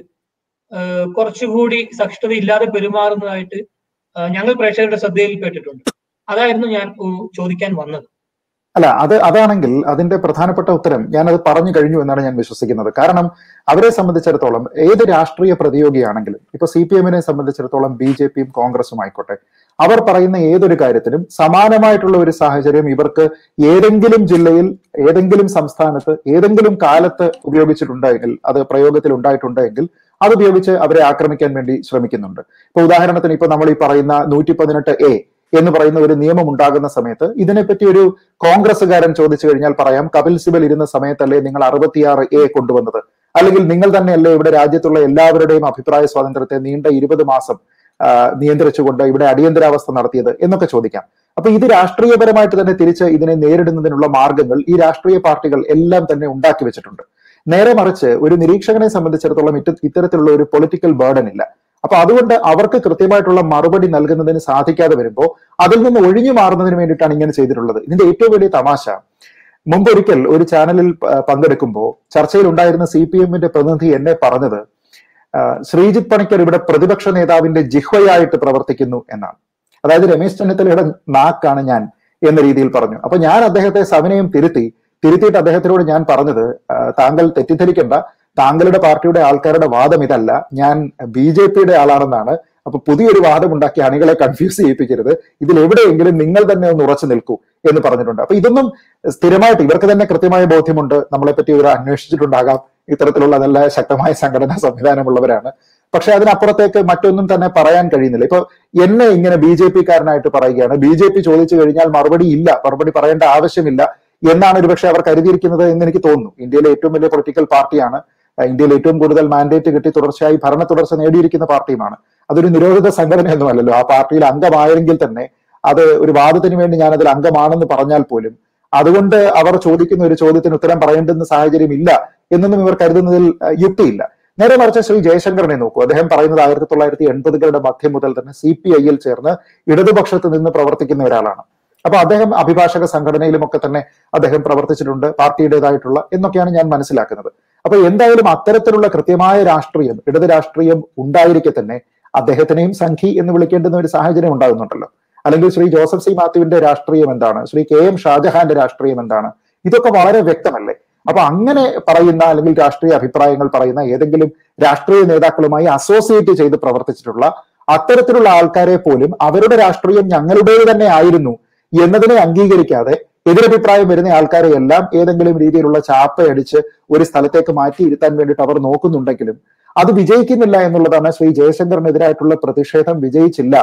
കുറച്ചുകൂടി സഹിഷ്ണുത ഇല്ലാതെ പെരുമാറുന്നതായിട്ട് ഞങ്ങൾ പ്രേക്ഷകരുടെ ശ്രദ്ധയിൽപ്പെട്ടിട്ടുണ്ട്. അതായിരുന്നു ഞാൻ ചോദിക്കാൻ വന്നത്. അല്ല, അതാണെങ്കിൽ അതിന്റെ പ്രധാനപ്പെട്ട ഉത്തരം ഞാനത് പറഞ്ഞു കഴിഞ്ഞു എന്നാണ് ഞാൻ വിശ്വസിക്കുന്നത്. കാരണം അവരെ സംബന്ധിച്ചിടത്തോളം ഏത് രാഷ്ട്രീയ പ്രതിയോഗിയാണെങ്കിലും, ഇപ്പൊ CPM-നെ സംബന്ധിച്ചിടത്തോളം BJP-യും കോൺഗ്രസും ആയിക്കോട്ടെ, അവർ പറയുന്ന ഏതൊരു കാര്യത്തിനും സമാനമായിട്ടുള്ള ഒരു സാഹചര്യം ഇവർക്ക് ഏതെങ്കിലും ജില്ലയിൽ, ഏതെങ്കിലും സംസ്ഥാനത്ത്, ഏതെങ്കിലും കാലത്ത് ഉപയോഗിച്ചിട്ടുണ്ടെങ്കിൽ, അത് പ്രയോഗത്തിൽ ഉണ്ടായിട്ടുണ്ടെങ്കിൽ അതുപയോഗിച്ച് അവരെ ആക്രമിക്കാൻ വേണ്ടി ശ്രമിക്കുന്നുണ്ട്. ഇപ്പൊ ഉദാഹരണത്തിന് ഇപ്പൊ നമ്മൾ ഈ പറയുന്ന 118A എന്ന് പറയുന്ന ഒരു നിയമം ഉണ്ടാകുന്ന സമയത്ത് ഇതിനെപ്പറ്റി ഒരു കോൺഗ്രസ്സുകാരൻ ചോദിച്ചു കഴിഞ്ഞാൽ പറയാം, കപിൽ സിബൽ ഇരുന്ന സമയത്തല്ലേ നിങ്ങൾ 66A കൊണ്ടുവന്നത്, അല്ലെങ്കിൽ നിങ്ങൾ തന്നെയല്ലേ ഇവിടെ രാജ്യത്തുള്ള എല്ലാവരുടെയും അഭിപ്രായ സ്വാതന്ത്ര്യത്തെ നീണ്ട 20 മാസം നിയന്ത്രിച്ചുകൊണ്ട് ഇവിടെ അടിയന്തരാവസ്ഥ നടത്തിയത് എന്നൊക്കെ ചോദിക്കാം. അപ്പൊ ഇത് രാഷ്ട്രീയപരമായിട്ട് തന്നെ തിരിച്ച് ഇതിനെ നേരിടുന്നതിനുള്ള മാർഗങ്ങൾ ഈ രാഷ്ട്രീയ പാർട്ടികൾ എല്ലാം തന്നെ ഉണ്ടാക്കി വെച്ചിട്ടുണ്ട്. നേരെ മറിച്ച് ഒരു നിരീക്ഷകനെ സംബന്ധിച്ചിടത്തോളം ഇത്തരത്തിലുള്ള ഒരു പൊളിറ്റിക്കൽ ബേർഡൻ ഇല്ല. അപ്പൊ അതുകൊണ്ട് അവർക്ക് കൃത്യമായിട്ടുള്ള മറുപടി നൽകുന്നതിന് സാധിക്കാതെ വരുമ്പോൾ അതിൽ നിന്ന് ഒഴിഞ്ഞു മാറുന്നതിന് വേണ്ടിയിട്ടാണ് ഇങ്ങനെ ചെയ്തിട്ടുള്ളത്. ഇതിന്റെ ഏറ്റവും വലിയ തമാശ, മുമ്പൊരിക്കൽ ഒരു ചാനലിൽ പങ്കെടുക്കുമ്പോൾ ചർച്ചയിൽ ഉണ്ടായിരുന്ന CPM-ന്റെ പ്രതിനിധി എന്നെ പറഞ്ഞത്, ശ്രീജിത്ത് പണിക്കർ ഇവിടെ പ്രതിപക്ഷ നേതാവിന്റെ ജിഹ്വയായിട്ട് പ്രവർത്തിക്കുന്നു എന്നാണ്. അതായത് രമേശ് ചെന്നിത്തലയുടെ നാക്കാണ് ഞാൻ എന്ന രീതിയിൽ പറഞ്ഞു. അപ്പൊ ഞാൻ അദ്ദേഹത്തെ സവിനയം തിരുത്തിയിട്ട് അദ്ദേഹത്തിനോട് ഞാൻ പറഞ്ഞത്, താങ്കൾ തെറ്റിദ്ധരിക്കേണ്ട, താങ്കളുടെ പാർട്ടിയുടെ ആൾക്കാരുടെ വാദം ഇതല്ല, ഞാൻ BJP-യുടെ ആളാണെന്നാണ്. അപ്പൊ പുതിയൊരു വാദം ഉണ്ടാക്കി അണികളെ കൺഫ്യൂസ് ചെയ്യിപ്പിക്കരുത്, ഇതിൽ എവിടെയെങ്കിലും നിങ്ങൾ തന്നെ ഒന്ന് ഉറച്ചു നിൽക്കൂ എന്ന് പറഞ്ഞിട്ടുണ്ട്. അപ്പൊ ഇതൊന്നും സ്ഥിരമായിട്ട് ഇവർക്ക് തന്നെ കൃത്യമായ ബോധ്യമുണ്ട്, നമ്മളെപ്പറ്റി ഇവർ അന്വേഷിച്ചിട്ടുണ്ടാകാം, ഇത്തരത്തിലുള്ള നല്ല ശക്തമായ സംഘടനാ സംവിധാനമുള്ളവരാണ്. പക്ഷെ അതിനപ്പുറത്തേക്ക് മറ്റൊന്നും തന്നെ പറയാൻ കഴിയുന്നില്ല. ഇപ്പൊ എന്നെ ഇങ്ങനെ BJP-കാരനായിട്ട് പറയുകയാണ്, BJP ചോദിച്ചു കഴിഞ്ഞാൽ മറുപടി പറയേണ്ട ആവശ്യമില്ല എന്നാണ് ഒരുപക്ഷെ അവർ കരുതിയിരിക്കുന്നത് എന്ന് എനിക്ക് തോന്നുന്നു. ഇന്ത്യയിലെ ഏറ്റവും വലിയ പൊളിറ്റിക്കൽ പാർട്ടിയാണ്, ഇന്ത്യയിൽ ഏറ്റവും കൂടുതൽ മാൻഡേറ്റ് കിട്ടി തുടർച്ചയായി ഭരണ തുടർച്ച നേടിയിരിക്കുന്ന പാർട്ടിയുമാണ്. അതൊരു നിരോധിത സംഘടനയൊന്നുമല്ലല്ലോ. ആ പാർട്ടിയിൽ അംഗമായെങ്കിൽ തന്നെ അത് ഒരു വാദത്തിന് വേണ്ടി ഞാൻ അതിൽ അംഗമാണെന്ന് പറഞ്ഞാൽ പോലും അതുകൊണ്ട് അവർ ചോദിക്കുന്ന ഒരു ചോദ്യത്തിന് ഉത്തരം പറയേണ്ടുന്ന സാഹചര്യം ഇല്ല എന്നൊന്നും ഇവർ കരുതുന്നതിൽ യുക്തിയില്ല. നേരെ മറിച്ച് ശ്രീ ജയശങ്കറിനെ നോക്കൂ. അദ്ദേഹം പറയുന്നത് 1980-കളുടെ മധ്യം മുതൽ തന്നെ CPI-യിൽ ചേർന്ന് ഇടതുപക്ഷത്ത് നിന്ന് പ്രവർത്തിക്കുന്ന ഒരാളാണ്. അപ്പൊ അദ്ദേഹം അഭിഭാഷക സംഘടനയിലുമൊക്കെ തന്നെ അദ്ദേഹം പ്രവർത്തിച്ചിട്ടുണ്ട്, പാർട്ടിയുടേതായിട്ടുള്ള എന്നൊക്കെയാണ് ഞാൻ മനസ്സിലാക്കുന്നത്. അപ്പൊ എന്തായാലും അത്തരത്തിലുള്ള കൃത്യമായ രാഷ്ട്രീയം, ഇടത് രാഷ്ട്രീയം ഉണ്ടായിരിക്കെ തന്നെ അദ്ദേഹത്തിനെയും സംഘി എന്ന് വിളിക്കേണ്ടുന്ന ഒരു സാഹചര്യം ഉണ്ടാകുന്നുണ്ടല്ലോ. അല്ലെങ്കിൽ ശ്രീ ജോസഫ് C. മാത്യുവിന്റെ രാഷ്ട്രീയം എന്താണ്, ശ്രീ KM ഷാജഹാന്റെ രാഷ്ട്രീയം എന്താണ്, ഇതൊക്കെ വളരെ വ്യക്തമല്ലേ. അപ്പൊ അങ്ങനെ പറയുന്ന അല്ലെങ്കിൽ രാഷ്ട്രീയ അഭിപ്രായങ്ങൾ പറയുന്ന ഏതെങ്കിലും രാഷ്ട്രീയ നേതാക്കളുമായി അസോസിയേറ്റ് ചെയ്ത് പ്രവർത്തിച്ചിട്ടുള്ള അത്തരത്തിലുള്ള ആൾക്കാരെ പോലും അവരുടെ രാഷ്ട്രീയം ഞങ്ങളുടേത് തന്നെ ആയിരുന്നു എന്നതിനെ അംഗീകരിക്കാതെ എതിരഭിപ്രായം വരുന്ന ആൾക്കാരെ എല്ലാം ഏതെങ്കിലും രീതിയിലുള്ള ചാപ്പയടിച്ച് ഒരു സ്ഥലത്തേക്ക് മാറ്റി ഇരുത്താൻ വേണ്ടിയിട്ട് അവർ നോക്കുന്നുണ്ടെങ്കിലും അത് വിജയിക്കുന്നില്ല എന്നുള്ളതാണ്. ശ്രീ ജയശങ്കറിനെതിരായിട്ടുള്ള പ്രതിഷേധം വിജയിച്ചില്ല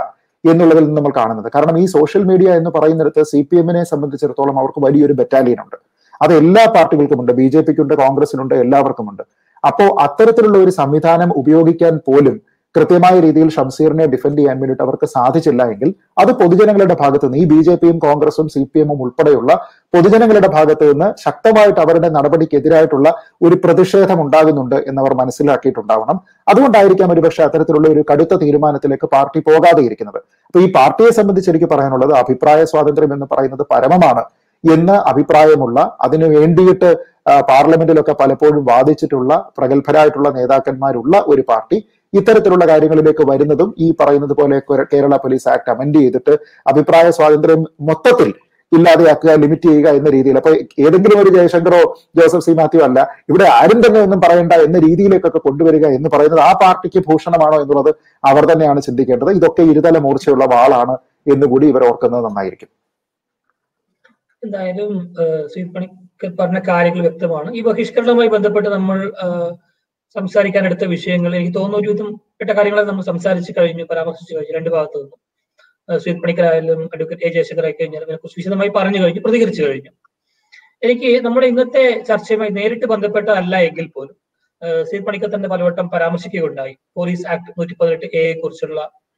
എന്നുള്ളതിൽ നിന്ന് നമ്മൾ കാണുന്നത്. കാരണം ഈ സോഷ്യൽ മീഡിയ എന്ന് പറയുന്നിടത്ത് CPM-നെ സംബന്ധിച്ചിടത്തോളം അവർക്ക് വലിയൊരു ബറ്റാലിയൻ ഉണ്ട്. അത് എല്ലാ പാർട്ടികൾക്കുമുണ്ട്, BJP-ക്കുണ്ട്, കോൺഗ്രസിനുണ്ട്, എല്ലാവർക്കുമുണ്ട്. അപ്പോ അത്തരത്തിലുള്ള ഒരു സംവിധാനം ഉപയോഗിക്കാൻ പോലും കൃത്യമായ രീതിയിൽ ഷംസീറിനെ ഡിഫെൻഡ് ചെയ്യാൻ വേണ്ടിയിട്ട് അവർക്ക് സാധിച്ചില്ല എങ്കിൽ അത് പൊതുജനങ്ങളുടെ ഭാഗത്ത് നിന്ന്, ഈ BJP-യും കോൺഗ്രസും CPM-ഉം ഉൾപ്പെടെയുള്ള പൊതുജനങ്ങളുടെ ഭാഗത്ത് നിന്ന് ശക്തമായിട്ട് അവരുടെ നടപടിക്കെതിരായിട്ടുള്ള ഒരു പ്രതിഷേധം ഉണ്ടാകുന്നുണ്ട് എന്നവർ മനസ്സിലാക്കിയിട്ടുണ്ടാവണം. അതുകൊണ്ടായിരിക്കാം ഒരുപക്ഷെ അത്തരത്തിലുള്ള ഒരു കടുത്ത തീരുമാനത്തിലേക്ക് പാർട്ടി പോകാതെ ഇരിക്കുന്നത്. അപ്പൊ ഈ പാർട്ടിയെ സംബന്ധിച്ച് എനിക്ക് പറയാനുള്ളത്, അഭിപ്രായ സ്വാതന്ത്ര്യം എന്ന് പറയുന്നത് പരമമാണ് എന്ന് അഭിപ്രായമുള്ള, അതിനു വേണ്ടിയിട്ട് പാർലമെന്റിലൊക്കെ പലപ്പോഴും വാദിച്ചിട്ടുള്ള പ്രഗത്ഭരായിട്ടുള്ള നേതാക്കന്മാരുള്ള ഒരു പാർട്ടി ഇത്തരത്തിലുള്ള കാര്യങ്ങളിലേക്ക് വരുന്നതും ഈ പറയുന്നത് പോലെ കേരള പോലീസ് ആക്ട് അമെൻഡ് ചെയ്തിട്ട് അഭിപ്രായ സ്വാതന്ത്ര്യം മൊത്തത്തിൽ ഇല്ലാതെയാക്കുക, ലിമിറ്റ് ചെയ്യുക എന്ന രീതിയിൽ, അപ്പൊ ഏതെങ്കിലും ഒരു ജയശങ്കറോ ജോസഫ് സി മാത്യു അല്ല, ഇവിടെ ആരും തന്നെ ഒന്നും പറയണ്ട എന്ന രീതിയിലേക്കൊക്കെ കൊണ്ടുവരിക എന്ന് പറയുന്നത് ആ പാർട്ടിക്ക് ഭൂഷണമാണോ എന്നുള്ളത് അവർ തന്നെയാണ് ചിന്തിക്കേണ്ടത്. ഇതൊക്കെ ഇരുതല മൂർച്ചയുള്ള വാളാണ് എന്നുകൂടി ഇവർ ഓർക്കുന്നത് നന്നായിരിക്കും. എന്തായാലും ശ്രീ പണിക്കർ പറഞ്ഞ കാര്യങ്ങൾ വ്യക്തമാണ്. ഈ ബഹിഷ്കരണവുമായി ബന്ധപ്പെട്ട് നമ്മൾ സംസാരിക്കാൻ എടുത്ത വിഷയങ്ങൾ എനിക്ക് തോന്നുന്നു ഒരുവിധം പെട്ട കാര്യങ്ങളെ നമ്മൾ സംസാരിച്ചു കഴിഞ്ഞു, പരാമർശിച്ചു കഴിഞ്ഞു. രണ്ട് ഭാഗത്തു നിന്നും ശ്രീ പണിക്കരായാലും അഡ്വക്കേറ്റ് ജയശങ്കർ ആയി കഴിഞ്ഞാൽ അതിനെക്കുറിച്ച് വിശദമായി പറഞ്ഞു കഴിഞ്ഞു, പ്രതികരിച്ചു കഴിഞ്ഞു. എനിക്ക് നമ്മുടെ ഇന്നത്തെ ചർച്ചയുമായി നേരിട്ട് ബന്ധപ്പെട്ടതല്ല എങ്കിൽ പോലും ശ്രീ പണിക്കർ തന്നെ പലവട്ടം പരാമർശിക്കുകയുണ്ടായി പോലീസ് ആക്ട് 118A കുറിച്ചുള്ള.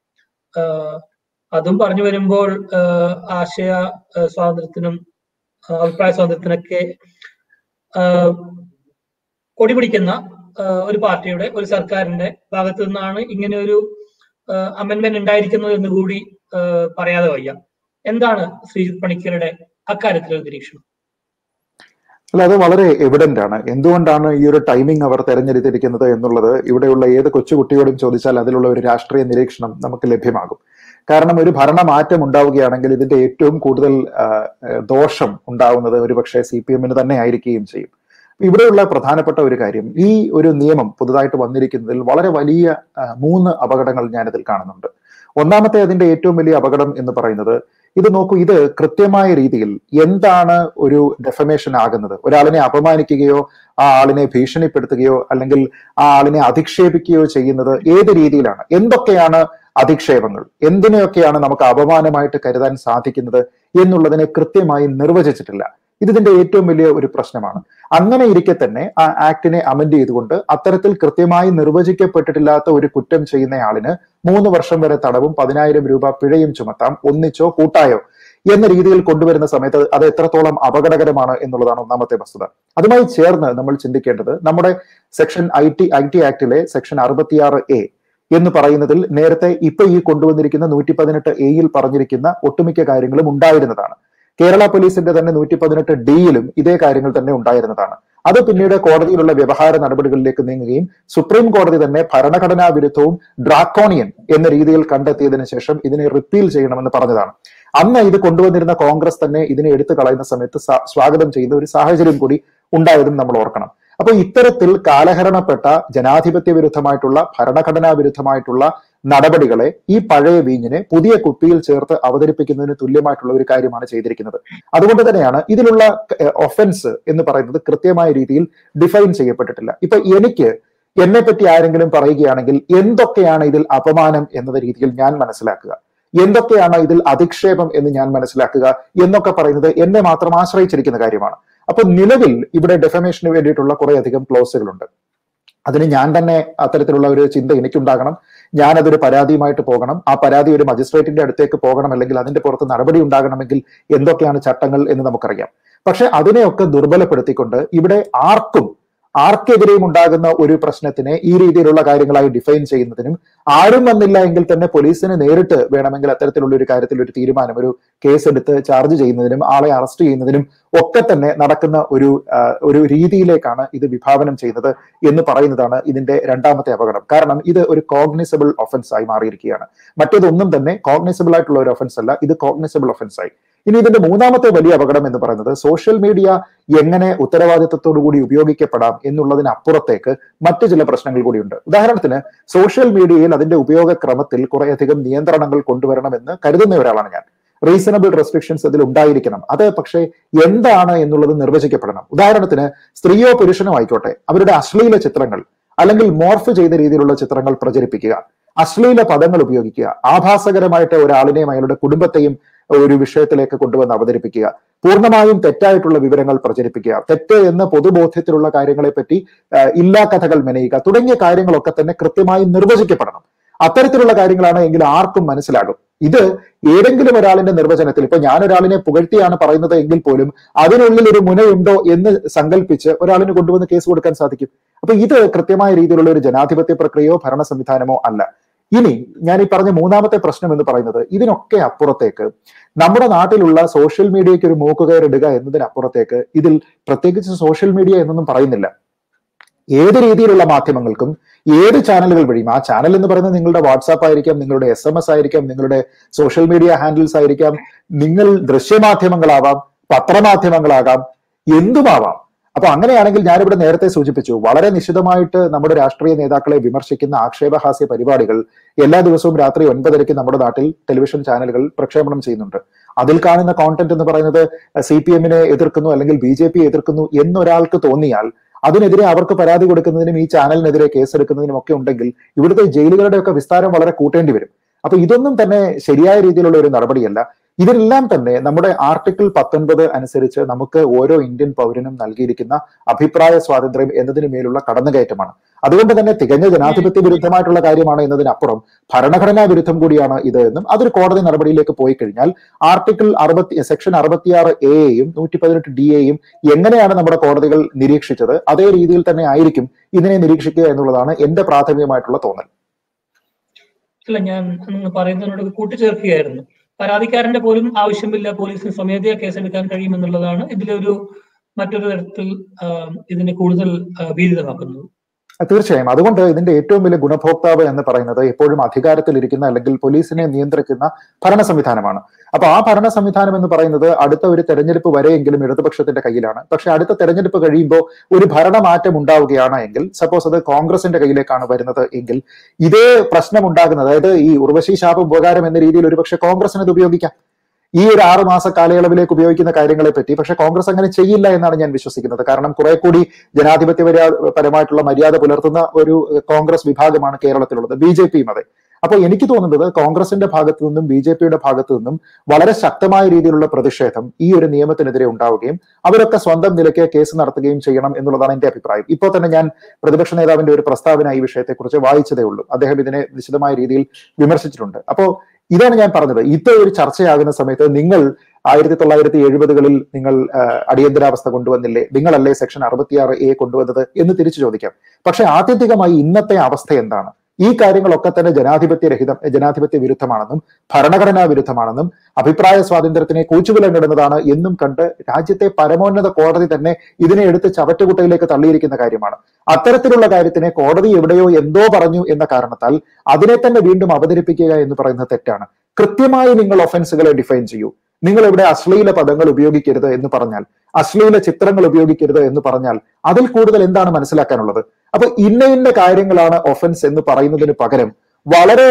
അതും പറഞ്ഞു വരുമ്പോൾ ആശയ സ്വാതന്ത്ര്യത്തിനും അഭിപ്രായ സ്വാതന്ത്ര്യത്തിനൊക്കെ കൊടിപിടിക്കുന്ന ഒരു പാർട്ടിയുടെ, ഒരു സർക്കാരിന്റെ ഭാഗത്തു നിന്നാണ് ഇങ്ങനെ ഒരു അമെന്റ്മെന്റ് ഉണ്ടായിരിക്കുന്നത് എന്ന് കൂടി പറയാതെ വയ്യ. എന്താണ് ശ്രീജിത്ത് പണിക്കരുടെ അക്കാര്യത്തിലൊരു നിരീക്ഷണം? അല്ല, അത് വളരെ എവിഡന്റ് ആണ്. എന്തുകൊണ്ടാണ് ഈ ഒരു ടൈമിംഗ് അവർ തെരഞ്ഞെടുത്തിരിക്കുന്നത് എന്നുള്ളത് ഇവിടെയുള്ള ഏത് കൊച്ചുകുട്ടിയോടും ചോദിച്ചാൽ അതിലുള്ള ഒരു രാഷ്ട്രീയ നിരീക്ഷണം നമുക്ക് ലഭ്യമാകും. കാരണം ഒരു ഭരണമാറ്റം ഉണ്ടാവുകയാണെങ്കിൽ ഇതിന്റെ ഏറ്റവും കൂടുതൽ ദോഷം ഉണ്ടാവുന്നത് ഒരുപക്ഷെ CPM-ന് തന്നെ ആയിരിക്കുകയും ചെയ്യും. ഇവിടെയുള്ള പ്രധാനപ്പെട്ട ഒരു കാര്യം, ഈ ഒരു നിയമം പുതുതായിട്ട് വന്നിരിക്കുന്നതിൽ വളരെ വലിയ 3 അപകടങ്ങൾ ഞാനിതിൽ കാണുന്നുണ്ട്. ഒന്നാമത്തെ, അതിന്റെ ഏറ്റവും വലിയ അപകടം എന്ന് പറയുന്നത്, ഇത് നോക്കൂ, ഇത് കൃത്യമായ രീതിയിൽ എന്താണ് ഒരു ഡെഫമേഷൻ ആകുന്നത്, ഒരാളിനെ അപമാനിക്കുകയോ ആ ആളിനെ ഭീഷണിപ്പെടുത്തുകയോ അല്ലെങ്കിൽ ആ ആളിനെ അധിക്ഷേപിക്കുകയോ ചെയ്യുന്നത് ഏത് രീതിയിലാണ്, എന്തൊക്കെയാണ് അധിക്ഷേപങ്ങൾ, എന്തിനെയൊക്കെയാണ് നമുക്ക് അപമാനമായിട്ട് കരുതാൻ സാധിക്കുന്നത് എന്നുള്ളതിനെ കൃത്യമായി നിർവചിച്ചിട്ടില്ല. ഇതിന്റെ ഏറ്റവും വലിയ ഒരു പ്രശ്നമാണ്. അങ്ങനെ ഇരിക്കെ തന്നെ ആ ആക്ടിനെ അമെൻഡ് ചെയ്തുകൊണ്ട് അത്തരത്തിൽ കൃത്യമായി നിർവചിക്കപ്പെട്ടിട്ടില്ലാത്ത ഒരു കുറ്റം ചെയ്യുന്നയാളിന് 3 വർഷം വരെ തടവും 10,000 രൂപ പിഴയും ചുമത്താം, ഒന്നിച്ചോ കൂട്ടായോ എന്ന രീതിയിൽ കൊണ്ടുവരുന്ന സമയത്ത് അത് എത്രത്തോളം അപകടകരമാണ് എന്നുള്ളതാണ് ഒന്നാമത്തെ വസ്തുത. അതുമായി ചേർന്ന് നമ്മൾ ചിന്തിക്കേണ്ടത്, നമ്മുടെ സെക്ഷൻ ഐ ടി ആക്ടിലെ സെക്ഷൻ 66A എന്ന് പറയുന്നതിൽ നേരത്തെ ഇപ്പൊ ഈ കൊണ്ടുവന്നിരിക്കുന്ന 118A പറഞ്ഞിരിക്കുന്ന ഒട്ടുമിക്ക കാര്യങ്ങളും ഉണ്ടായിരുന്നതാണ്. കേരള പോലീസിന്റെ തന്നെ 118Dയിലും ഇതേ കാര്യങ്ങൾ തന്നെ ഉണ്ടായിരുന്നതാണ്. അത് പിന്നീട് കോടതിയിലുള്ള വ്യവഹാര നടപടികളിലേക്ക് നീങ്ങുകയും സുപ്രീം കോടതി തന്നെ ഭരണഘടനാ വിരുദ്ധവും ഡ്രാക്കോണിയൻ എന്ന രീതിയിൽ കണ്ടെത്തിയതിനു ശേഷം ഇതിനെ റിപ്പീൽ ചെയ്യണമെന്ന് പറഞ്ഞതാണ്. അന്ന് ഇത് കൊണ്ടുവന്നിരുന്ന കോൺഗ്രസ് തന്നെ ഇതിനെ എടുത്തു കളയുന്ന സമയത്ത് സ്വാഗതം ചെയ്യുന്ന ഒരു സാഹചര്യം കൂടി ഉണ്ടായതും നമ്മൾ ഓർക്കണം. അപ്പൊ ഇത്തരത്തിൽ കാലഹരണപ്പെട്ട ജനാധിപത്യ വിരുദ്ധമായിട്ടുള്ള ഭരണഘടനാ വിരുദ്ധമായിട്ടുള്ള നടപടികളെ ഈ പഴയ വീഞ്ഞിനെ പുതിയ കുപ്പിയിൽ ചേർത്ത് അവതരിപ്പിക്കുന്നതിന് തുല്യമായിട്ടുള്ള ഒരു കാര്യമാണ് ചെയ്തിരിക്കുന്നത്. അതുകൊണ്ട് തന്നെയാണ് ഇതിലുള്ള ഒഫൻസ് എന്ന് പറയുന്നത് കൃത്യമായ രീതിയിൽ ഡിഫൈൻ ചെയ്യപ്പെട്ടിട്ടില്ല. ഇപ്പൊ എന്നെ പറ്റി ആരെങ്കിലും പറയുകയാണെങ്കിൽ എന്തൊക്കെയാണ് ഇതിൽ അപമാനം എന്ന രീതിയിൽ ഞാൻ മനസ്സിലാക്കുക, എന്തൊക്കെയാണ് ഇതിൽ അധിക്ഷേപം എന്ന് ഞാൻ മനസ്സിലാക്കുക എന്നൊക്കെ പറയുന്നത് എന്നെ മാത്രം ആശ്രയിച്ചിരിക്കുന്ന കാര്യമാണ്. അപ്പൊ നിലവിൽ ഇവിടെ ഡെഫമേഷന് വേണ്ടിയിട്ടുള്ള കുറെ അധികം ക്ലോസുകളുണ്ട്. അതിന് ഞാൻ തന്നെ അത്തരത്തിലുള്ള ഒരു ചിന്ത എനിക്കുണ്ടാകണം. ഞാനതൊരു പരാതിയുമായിട്ട് പോകണം, ആ പരാതി ഒരു മജിസ്ട്രേറ്റിന്റെ അടുത്തേക്ക് പോകണം, അല്ലെങ്കിൽ അതിന്റെ പുറത്ത് നടപടി ഉണ്ടാകണമെങ്കിൽ എന്തൊക്കെയാണ് ചട്ടങ്ങൾ എന്ന് നമുക്കറിയാം. പക്ഷെ അതിനെയൊക്കെ ദുർബലപ്പെടുത്തിക്കൊണ്ട് ഇവിടെ ആർക്കെതിരെയും ഉണ്ടാകുന്ന ഒരു പ്രശ്നത്തിനെ ഈ രീതിയിലുള്ള കാര്യങ്ങളായി ഡിഫൈൻ ചെയ്യുന്നതിനും, ആരും വന്നില്ല എങ്കിൽ തന്നെ പോലീസിന് നേരിട്ട് വേണമെങ്കിൽ അത്തരത്തിലുള്ള ഒരു കാര്യത്തിൽ ഒരു തീരുമാനം, ഒരു കേസ് എടുത്ത് ചാർജ് ചെയ്യുന്നതിനും ആളെ അറസ്റ്റ് ചെയ്യുന്നതിനും ഒക്കെ തന്നെ നടക്കുന്ന ഒരു രീതിയിലേക്കാണ് ഇത് വിഭാവനം ചെയ്യുന്നത് എന്ന് പറയുന്നതാണ് ഇതിന്റെ രണ്ടാമത്തെ അപകടം. കാരണം ഇത് ഒരു കോഗ്നിസബിൾ ഒഫൻസ് ആയി മാറിയിരിക്കുകയാണ്. മറ്റേതൊന്നും തന്നെ കോഗ്നിസബിൾ ആയിട്ടുള്ള ഒരു ഒഫൻസ് അല്ല, ഇത് കോഗ്നിസബിൾ ഒഫൻസ് ആയി. ഇനി ഇതിന്റെ മൂന്നാമത്തെ വലിയ അപകടം എന്ന് പറയുന്നത്, സോഷ്യൽ മീഡിയ എങ്ങനെ ഉത്തരവാദിത്തത്തോടു കൂടി ഉപയോഗിക്കപ്പെടാം എന്നുള്ളതിനപ്പുറത്തേക്ക് മറ്റു ചില പ്രശ്നങ്ങൾ കൂടിയുണ്ട്. ഉദാഹരണത്തിന്, സോഷ്യൽ മീഡിയയിൽ അതിന്റെ ഉപയോഗക്രമത്തിൽ കുറേയധികം നിയന്ത്രണങ്ങൾ കൊണ്ടുവരണമെന്ന് കരുതുന്ന ഒരാളാണ് ഞാൻ. റീസണബിൾ റെസ്ട്രിക്ഷൻസ് അതിൽ ഉണ്ടായിരിക്കണം. അത് പക്ഷേ എന്താണ് എന്നുള്ളത് നിർവചിക്കപ്പെടണം. ഉദാഹരണത്തിന്, സ്ത്രീയോ പുരുഷനോ ആയിക്കോട്ടെ, അവരുടെ അശ്ലീല ചിത്രങ്ങൾ അല്ലെങ്കിൽ മോർഫ് ചെയ്ത രീതിയിലുള്ള ചിത്രങ്ങൾ പ്രചരിപ്പിക്കുക, അശ്ലീല പദങ്ങൾ ഉപയോഗിക്കുക, ആഭാസകരമായിട്ട് ഒരാളിനെയും അയാളുടെ കുടുംബത്തെയും ഒരു വിഷയത്തിലേക്ക് കൊണ്ടുവന്ന് അവതരിപ്പിക്കുക, പൂർണ്ണമായും തെറ്റായിട്ടുള്ള വിവരങ്ങൾ പ്രചരിപ്പിക്കുക, തെറ്റ് എന്ന പൊതുബോധ്യത്തിലുള്ള കാര്യങ്ങളെ പറ്റി ഇല്ലാ കഥകൾ മെനയുക തുടങ്ങിയ കാര്യങ്ങളൊക്കെ തന്നെ കൃത്യമായി നിർവചിക്കപ്പെടണം. അത്തരത്തിലുള്ള കാര്യങ്ങളാണ് എങ്കിൽ ആർക്കും മനസ്സിലാകും. ഇത് ഏതെങ്കിലും ഒരാളിന്റെ നിർവചനത്തിൽ, ഇപ്പൊ ഞാൻ ഒരാളിനെ പുകഴ്ത്തിയാണ് പറയുന്നത് എങ്കിൽ പോലും അതിനുള്ളിൽ ഒരു മുനയുണ്ടോ എന്ന് സങ്കല്പിച്ച് ഒരാളിന് കൊണ്ടുവന്ന് കേസ് കൊടുക്കാൻ സാധിക്കും. അപ്പൊ ഇത് കൃത്യമായ രീതിയിലുള്ള ഒരു ജനാധിപത്യ പ്രക്രിയയോ ഭരണ സംവിധാനമോ അല്ല. ഇനി ഞാൻ ഈ പറഞ്ഞ മൂന്നാമത്തെ പ്രശ്നം എന്ന് പറയുന്നത്, ഇതിനൊക്കെ അപ്പുറത്തേക്ക് നമ്മുടെ നാട്ടിലുള്ള സോഷ്യൽ മീഡിയയ്ക്ക് ഒരു മൂക്കുകയറിടുക എന്നതിനപ്പുറത്തേക്ക് ഇതിൽ പ്രത്യേകിച്ച് സോഷ്യൽ മീഡിയ എന്നൊന്നും പറയുന്നില്ല. ഏത് രീതിയിലുള്ള മാധ്യമങ്ങൾക്കും ഏത് ചാനലുകൾ വഴിയും, ആ ചാനൽ എന്ന് പറയുന്നത് നിങ്ങളുടെ വാട്സാപ്പ് ആയിരിക്കാം, നിങ്ങളുടെ SMS ആയിരിക്കാം, നിങ്ങളുടെ സോഷ്യൽ മീഡിയ ഹാൻഡിൽസ് ആയിരിക്കാം, നിങ്ങൾ ദൃശ്യമാധ്യമങ്ങളാവാം, പത്രമാധ്യമങ്ങളാകാം, എന്തുമാവാം. അപ്പൊ അങ്ങനെയാണെങ്കിൽ ഞാനിവിടെ നേരത്തെ സൂചിപ്പിച്ചു, വളരെ നിശിതമായിട്ട് നമ്മുടെ രാഷ്ട്രീയ നേതാക്കളെ വിമർശിക്കുന്ന ആക്ഷേപഹാസ്യ പരിപാടികൾ എല്ലാ ദിവസവും രാത്രി 9:30 നമ്മുടെ നാട്ടിൽ ടെലിവിഷൻ ചാനലുകൾ പ്രക്ഷേപണം ചെയ്യുന്നുണ്ട്. അതിൽ കാണുന്ന കോണ്ടന്റ് എന്ന് പറയുന്നത് CPM-നെ എതിർക്കുന്നു അല്ലെങ്കിൽ BJP എതിർക്കുന്നു എന്നൊരാൾക്ക് തോന്നിയാൽ അതിനെതിരെ അവർക്ക് പരാതി കൊടുക്കുന്നതിനും ഈ ചാനലിനെതിരെ കേസെടുക്കുന്നതിനും ഒക്കെ ഉണ്ടെങ്കിൽ ഇവിടുത്തെ ജയിലുകളുടെ ഒക്കെ വിസ്താരം വളരെ കൂട്ടേണ്ടി വരും. അപ്പൊ ഇതൊന്നും തന്നെ ശരിയായ രീതിയിലുള്ള ഒരു നടപടിയല്ല. ഇതിനെല്ലാം തന്നെ നമ്മുടെ ആർട്ടിക്കിൾ 19 അനുസരിച്ച് നമുക്ക് ഓരോ ഇന്ത്യൻ പൗരനും നൽകിയിരിക്കുന്ന അഭിപ്രായ സ്വാതന്ത്ര്യം എന്നതിന് മേലുള്ള കടന്നുകയറ്റമാണ്. അതുകൊണ്ട് തന്നെ തികഞ്ഞ ജനാധിപത്യ വിരുദ്ധമായിട്ടുള്ള കാര്യമാണ് എന്നതിനപ്പുറം ഭരണഘടനാ വിരുദ്ധം കൂടിയാണ് ഇത് എന്നും അതൊരു കോടതി നടപടിയിലേക്ക് പോയി കഴിഞ്ഞാൽ ആർട്ടിക്കിൾ 60 സെക്ഷൻ 66A-യും 118D-യും എങ്ങനെയാണ് നമ്മുടെ കോടതികൾ നിരീക്ഷിച്ചത് അതേ രീതിയിൽ തന്നെ ആയിരിക്കും ഇതിനെ നിരീക്ഷിക്കുക എന്നുള്ളതാണ് എന്റെ പ്രാഥമികമായിട്ടുള്ള തോന്നൽ. അല്ല, ഞാൻ പറയുന്നതിനോട് കൂട്ടിച്ചേർക്കുകയായിരുന്നു. പരാതിക്കാരന്റെ പോലും ആവശ്യമില്ല, പോലീസിന് സ്വമേധയാ കേസെടുക്കാൻ കഴിയുമെന്നുള്ളതാണ് ഇതിലൊരു മറ്റൊരു തരത്തിൽ ഇതിനെ കൂടുതൽ ഭീതിതമാക്കുന്നത്. തീർച്ചയായും. അതുകൊണ്ട് ഇതിന്റെ ഏറ്റവും വലിയ ഗുണഭോക്താവ് എന്ന് പറയുന്നത് എപ്പോഴും അധികാരത്തിലിരിക്കുന്ന അല്ലെങ്കിൽ പോലീസിനെ നിയന്ത്രിക്കുന്ന ഭരണ സംവിധാനമാണ്. അപ്പൊ ആ ഭരണ സംവിധാനം എന്ന് പറയുന്നത് അടുത്ത ഒരു തെരഞ്ഞെടുപ്പ് വരെയെങ്കിലും ഇടതുപക്ഷത്തിന്റെ കയ്യിലാണ്. പക്ഷെ അടുത്ത തെരഞ്ഞെടുപ്പ് കഴിയുമ്പോൾ ഒരു ഭരണമാറ്റം ഉണ്ടാവുകയാണ് എങ്കിൽ, സപ്പോസ് അത് കോൺഗ്രസിന്റെ കയ്യിലേക്കാണ് വരുന്നത് എങ്കിൽ ഇതേ പ്രശ്നം ഉണ്ടാകുന്നത്, അതായത് ഈ ഉർവശി ശാപം ഉപകാരം എന്ന രീതിയിൽ ഒരുപക്ഷെ കോൺഗ്രസിന് ഇത് ഉപയോഗിക്കാം ഈ ഒരു 6 മാസ കാലയളവിലേക്ക് ഉപയോഗിക്കുന്ന കാര്യങ്ങളെ പറ്റി. പക്ഷെ കോൺഗ്രസ് അങ്ങനെ ചെയ്യില്ല എന്നാണ് ഞാൻ വിശ്വസിക്കുന്നത്. കാരണം കുറെ കൂടി ജനാധിപത്യപരമായിട്ടുള്ള മര്യാദ പുലർത്തുന്ന ഒരു കോൺഗ്രസ് വിഭാഗമാണ് കേരളത്തിലുള്ളത്, BJP-യും അതെ. അപ്പോൾ എനിക്ക് തോന്നുന്നത് കോൺഗ്രസിന്റെ ഭാഗത്തു നിന്നും BJP-യുടെ ഭാഗത്തു നിന്നും വളരെ ശക്തമായ രീതിയിലുള്ള പ്രതിഷേധം ഈ ഒരു നിയമത്തിനെതിരെ ഉണ്ടാവുകയും അവരൊക്കെ സ്വന്തം നിലയ്ക്ക് കേസ് നടത്തുകയും ചെയ്യണം എന്നുള്ളതാണ് എന്റെ അഭിപ്രായം. ഇപ്പോൾ തന്നെ ഞാൻ പ്രതിപക്ഷ നേതാവിന്റെ ഒരു പ്രസ്താവന ഈ വിഷയത്തെക്കുറിച്ച് വായിച്ചതേ ഉള്ളൂ. അദ്ദേഹം ഇതിനെ വിശദമായ രീതിയിൽ വിമർശിച്ചിട്ടുണ്ട്. അപ്പോ ഇതാണ് ഞാൻ പറഞ്ഞത്. ഇത് ഒരു ചർച്ചയാകുന്ന സമയത്ത് നിങ്ങൾ 1970-കളിൽ നിങ്ങൾ അടിയന്തരാവസ്ഥ കൊണ്ടുവന്നില്ലേ, നിങ്ങളല്ലേ സെക്ഷൻ 66A കൊണ്ടുവന്നത് എന്ന് തിരിച്ചു ചോദിക്കാം. പക്ഷെ ആത്യന്തികമായി ഇന്നത്തെ അവസ്ഥ എന്താണ്? ഈ കാര്യങ്ങളൊക്കെ തന്നെ ജനാധിപത്യ വിരുദ്ധമാണെന്നും ഭരണഘടനാ വിരുദ്ധമാണെന്നും അഭിപ്രായ സ്വാതന്ത്ര്യത്തിനെ കൂച്ചുവിലങ്ങിടുന്നതാണ് എന്നും കണ്ട് രാജ്യത്തെ പരമോന്നത കോടതി തന്നെ ഇതിനെ എടുത്ത് ചവറ്റുകുട്ടയിലേക്ക് തള്ളിയിരിക്കുന്ന കാര്യമാണ്. അത്തരത്തിലുള്ള കാര്യത്തിനെ കോടതി എവിടെയോ എന്തോ പറഞ്ഞു എന്ന കാരണത്താൽ അതിനെ തന്നെ വീണ്ടും അവതരിപ്പിക്കുക എന്ന് പറയുന്നത് തെറ്റാണ്. കൃത്യമായി നിങ്ങൾ ഒഫൻസുകളെ ഡിഫൈൻ ചെയ്യൂ. നിങ്ങൾ ഇവിടെ അശ്ലീല പദങ്ങൾ ഉപയോഗിക്കരുത് എന്ന് പറഞ്ഞാൽ, അശ്ലീല ചിത്രങ്ങൾ ഉപയോഗിക്കരുത് എന്ന് പറഞ്ഞാൽ അതിൽ കൂടുതൽ എന്താണ് മനസ്സിലാക്കാനുള്ളത്? അപ്പൊ ഇന്ന കാര്യങ്ങളാണ് ഒഫൻസ് എന്ന് പറയുന്നതിന് പകരം വളരെ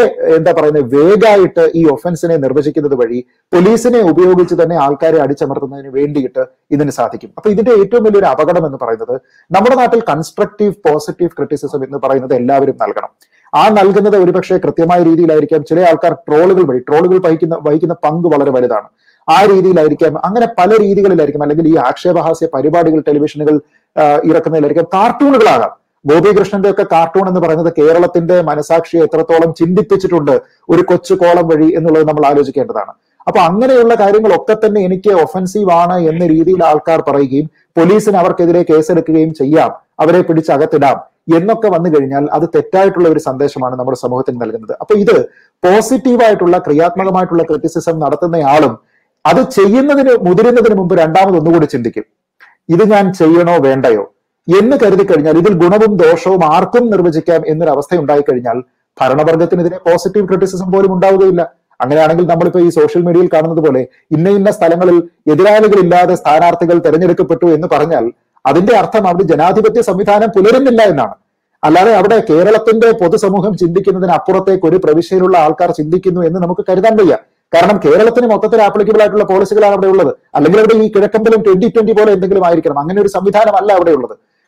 വേഗമായിട്ട് ഈ ഒഫൻസിനെ നിർവചിക്കുന്നത് വഴി പോലീസിനെ ഉപയോഗിച്ച് തന്നെ ആൾക്കാരെ അടിച്ചമർത്തുന്നതിന് വേണ്ടിയിട്ട് ഇതിന് സാധിക്കും. അപ്പൊ ഇതിന്റെ ഏറ്റവും വലിയൊരു അപകടം എന്ന് പറയുന്നത് നമ്മുടെ നാട്ടിൽ കൺസ്ട്രക്റ്റീവ് പോസിറ്റീവ് ക്രിറ്റിസിസം എന്ന് പറയുന്നത് എല്ലാവരും നൽകണം. ആ നൽകുന്നത് ഒരുപക്ഷെ കൃത്യമായ രീതിയിലായിരിക്കാം. ചില ആൾക്കാർ ട്രോളുകൾ വഹിക്കുന്ന പങ്ക് വളരെ വലുതാണ്. ആ രീതിയിലായിരിക്കാം, അങ്ങനെ പല രീതികളിലായിരിക്കും. അല്ലെങ്കിൽ ഈ ആക്ഷേപഹാസ്യ പരിപാടികൾ ടെലിവിഷനുകൾ ഇറക്കുന്നതിലായിരിക്കാം. കാർട്ടൂണുകളാകാം. ഗോപികൃഷ്ണന്റെ ഒക്കെ കാർട്ടൂൺ എന്ന് പറയുന്നത് കേരളത്തിന്റെ മനസാക്ഷിയെ എത്രത്തോളം ചിന്തിപ്പിച്ചിട്ടുണ്ട് ഒരു കൊച്ചു കോളം വഴി എന്നുള്ളത് നമ്മൾ ആലോചിക്കേണ്ടതാണ്. അപ്പൊ അങ്ങനെയുള്ള കാര്യങ്ങളൊക്കെ തന്നെ എനിക്ക് ഒഫൻസീവ് ആണ് എന്ന രീതിയിൽ ആൾക്കാർ പറയുകയും പോലീസിന് അവർക്കെതിരെ കേസെടുക്കുകയും ചെയ്യാം, അവരെ പിടിച്ചകത്തിടാം എന്നൊക്കെ വന്നു കഴിഞ്ഞാൽ അത് തെറ്റായിട്ടുള്ള ഒരു സന്ദേശമാണ് നമ്മുടെ സമൂഹത്തിന് നൽകുന്നത്. അപ്പൊ ഇത് പോസിറ്റീവായിട്ടുള്ള ക്രിയാത്മകമായിട്ടുള്ള ക്രിറ്റിസിസം നടത്തുന്നയാളും അത് മുതിരുന്നതിന് മുമ്പ് രണ്ടാമതൊന്നുകൂടി ചിന്തിക്കും, ഇത് ഞാൻ ചെയ്യണോ വേണ്ടയോ എന്ന് കരുതി കഴിഞ്ഞാൽ ഇതിൽ ഗുണവും ദോഷവും ആർക്കും നിർവചിക്കാം എന്നൊരു അവസ്ഥ ഉണ്ടായിക്കഴിഞ്ഞാൽ ഭരണവർഗത്തിനെതിരെ പോസിറ്റീവ് ക്രിറ്റിസിസം പോലും ഉണ്ടാവുകയില്ല. അങ്ങനെയാണെങ്കിൽ നമ്മളിപ്പോ ഈ സോഷ്യൽ മീഡിയയിൽ കാണുന്നത് പോലെ ഇന്ന സ്ഥലങ്ങളിൽ എതിരാളികളില്ലാതെ സ്ഥാനാർത്ഥികൾ തെരഞ്ഞെടുക്കപ്പെട്ടു എന്ന് പറഞ്ഞാൽ അതിന്റെ അർത്ഥം അവിടെ ജനാധിപത്യ സംവിധാനം പുലരുന്നില്ല എന്നാണ്. അല്ലാതെ അവിടെ കേരളത്തിന്റെ പൊതുസമൂഹം ചിന്തിക്കുന്നതിന് അപ്പുറത്തേക്ക് ഒരു പ്രവിശ്യയിലുള്ള ആൾക്കാർ ചിന്തിക്കുന്നു എന്ന് നമുക്ക് കരുതാൻ വയ്യ. കാരണം കേരളത്തിന് മൊത്തത്തിൽ ആപ്ലിക്കബിൾ ആയിട്ടുള്ള പോളിസികളാണ് അവിടെ ഉള്ളത്. അല്ലെങ്കിൽ അവിടെ ഈ കിഴക്കമ്പലം 2020 പോലെ എന്തെങ്കിലും ആയിരിക്കണം. അങ്ങനെ ഒരു സംവിധാനമല്ല അവിടെ ഉള്ളത്.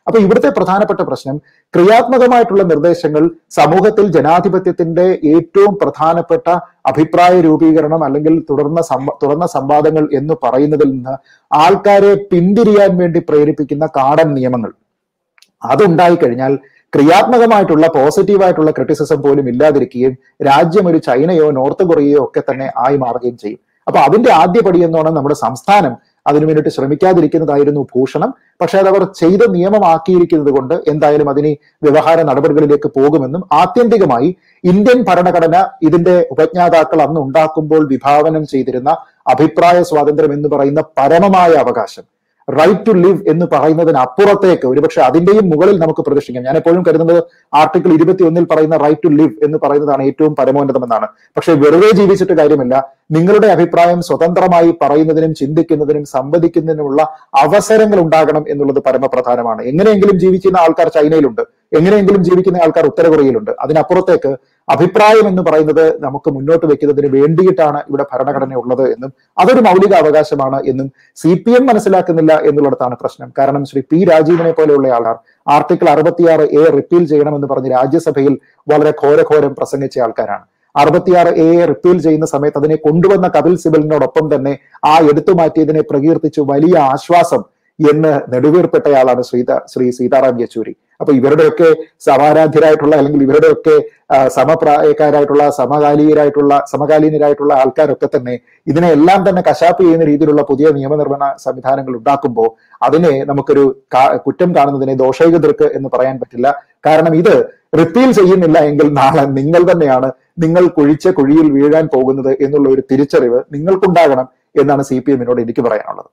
അപ്പൊ ഇവിടുത്തെ പ്രധാനപ്പെട്ട പ്രശ്നം ക്രിയാത്മകമായിട്ടുള്ള നിർദ്ദേശങ്ങൾ സമൂഹത്തിൽ ജനാധിപത്യത്തിന്റെ ഏറ്റവും പ്രധാനപ്പെട്ട അഭിപ്രായ രൂപീകരണം അല്ലെങ്കിൽ തുറന്ന സംവാദങ്ങൾ എന്ന് പറയുന്നതിൽ നിന്ന് ആൾക്കാരെ പിന്തിരിയാൻ വേണ്ടി പ്രേരിപ്പിക്കുന്ന കാടൻ നിയമങ്ങൾ അതുണ്ടായി കഴിഞ്ഞാൽ ക്രിയാത്മകമായിട്ടുള്ള പോസിറ്റീവായിട്ടുള്ള ക്രിറ്റിസിസം പോലും ഇല്ലാതിരിക്കുകയും രാജ്യം ഒരു ചൈനയോ നോർത്ത് കൊറിയയോ ഒക്കെ തന്നെ ആയി മാറുകയും ചെയ്യും. അപ്പൊ അതിന്റെ ആദ്യപടി എന്നോണം നമ്മുടെ സംസ്ഥാനം അതിനു വേണ്ടിയിട്ട് ശ്രമിക്കാതിരിക്കുന്നതായിരുന്നു ഭൂഷണം. പക്ഷെ അതവർ ചെയ്ത് നിയമമാക്കിയിരിക്കുന്നത് കൊണ്ട് എന്തായാലും അതിന് വ്യവഹാര നടപടികളിലേക്ക് പോകുമെന്നും ആത്യന്തികമായി ഇന്ത്യൻ ഭരണഘടന ഇതിന്റെ ഉപജ്ഞാതാക്കൾ അന്ന് ഉണ്ടാക്കുമ്പോൾ വിഭാവനം ചെയ്തിരുന്ന അഭിപ്രായ സ്വാതന്ത്ര്യം എന്ന് പറയുന്ന പരമമായ അവകാശം, റൈറ്റ് ടു ലിവ് എന്ന് പറയുന്നതിനപ്പുറത്തേക്ക് ഒരുപക്ഷെ അതിന്റെയും മുകളിൽ നമുക്ക് പ്രതീക്ഷിക്കാം. ഞാൻ എപ്പോഴും കരുതുന്നത് ആർട്ടിക്കിൾ 21 പറയുന്ന റൈറ്റ് ടു ലിവ് എന്ന് പറയുന്നതാണ് ഏറ്റവും പരമോന്നതമെന്നാണ്. പക്ഷെ വെറുതെ ജീവിച്ചിട്ട് കാര്യമില്ല. നിങ്ങളുടെ അഭിപ്രായം സ്വതന്ത്രമായി പറയുന്നതിനും ചിന്തിക്കുന്നതിനും സംവദിക്കുന്നതിനുമുള്ള അവസരങ്ങൾ ഉണ്ടാകണം എന്നുള്ളത് പരമപ്രധാനമാണ്. എങ്ങനെയെങ്കിലും ജീവിക്കുന്ന ആൾക്കാർ ചൈനയിലുണ്ട്, എങ്ങനെയെങ്കിലും ജീവിക്കുന്ന ആൾക്കാർ ഉത്തര കൊറിയയിലുണ്ട്. അതിനപ്പുറത്തേക്ക് അഭിപ്രായം എന്ന് പറയുന്നത് നമുക്ക് മുന്നോട്ട് വെക്കുന്നതിന് വേണ്ടിയിട്ടാണ് ഇവിടെ ഭരണഘടന ഉള്ളത് എന്നും അതൊരു മൗലിക അവകാശമാണ് എന്നും CPM മനസ്സിലാക്കുന്നില്ല എന്നുള്ളിടത്താണ് പ്രശ്നം. കാരണം ശ്രീ P. രാജീവിനെ പോലെയുള്ള ആൾക്കാർ ആർട്ടിക്കിൾ 66A റിപ്പീൽ ചെയ്യണമെന്ന് പറഞ്ഞ് രാജ്യസഭയിൽ വളരെ ഘോരഘോരം പ്രസംഗിച്ച ആൾക്കാരാണ്. 66A റിപ്പീൽ ചെയ്യുന്ന സമയത്ത് അതിനെ കൊണ്ടുവന്ന കപിൽ സിബലിനോടൊപ്പം തന്നെ ആ എടുത്തു മാറ്റിയതിനെ പ്രകീർത്തിച്ചു വലിയ ആശ്വാസം എന്ന് നെടുവീർപ്പെട്ടയാളാണ് ശ്രീ സീതാറാം യെച്ചൂരി. അപ്പൊ ഇവരുടെയൊക്കെ സമാരാധ്യരായിട്ടുള്ള അല്ലെങ്കിൽ ഇവരുടെയൊക്കെ സമപ്രായക്കാരായിട്ടുള്ള സമകാലീനരായിട്ടുള്ള ആൾക്കാരൊക്കെ തന്നെ ഇതിനെല്ലാം തന്നെ കശാപ്പ് ചെയ്യുന്ന രീതിയിലുള്ള പുതിയ നിയമനിർമ്മാണ സംവിധാനങ്ങൾ ഉണ്ടാക്കുമ്പോൾ അതിനെ നമുക്കൊരു കുറ്റം കാണുന്നതിനെ ദോഷൈകതൃക്ക് എന്ന് പറയാൻ പറ്റില്ല. കാരണം ഇത് റിപ്പീൽ ചെയ്യുന്നില്ല എങ്കിൽ നാളെ നിങ്ങൾ തന്നെയാണ് നിങ്ങൾ കുഴിച്ച കുഴിയിൽ വീഴാൻ പോകുന്നത് എന്നുള്ള ഒരു തിരിച്ചറിവ് നിങ്ങൾക്കുണ്ടാകണം എന്നാണ് CPM-നോട് എനിക്ക് പറയാനുള്ളത്.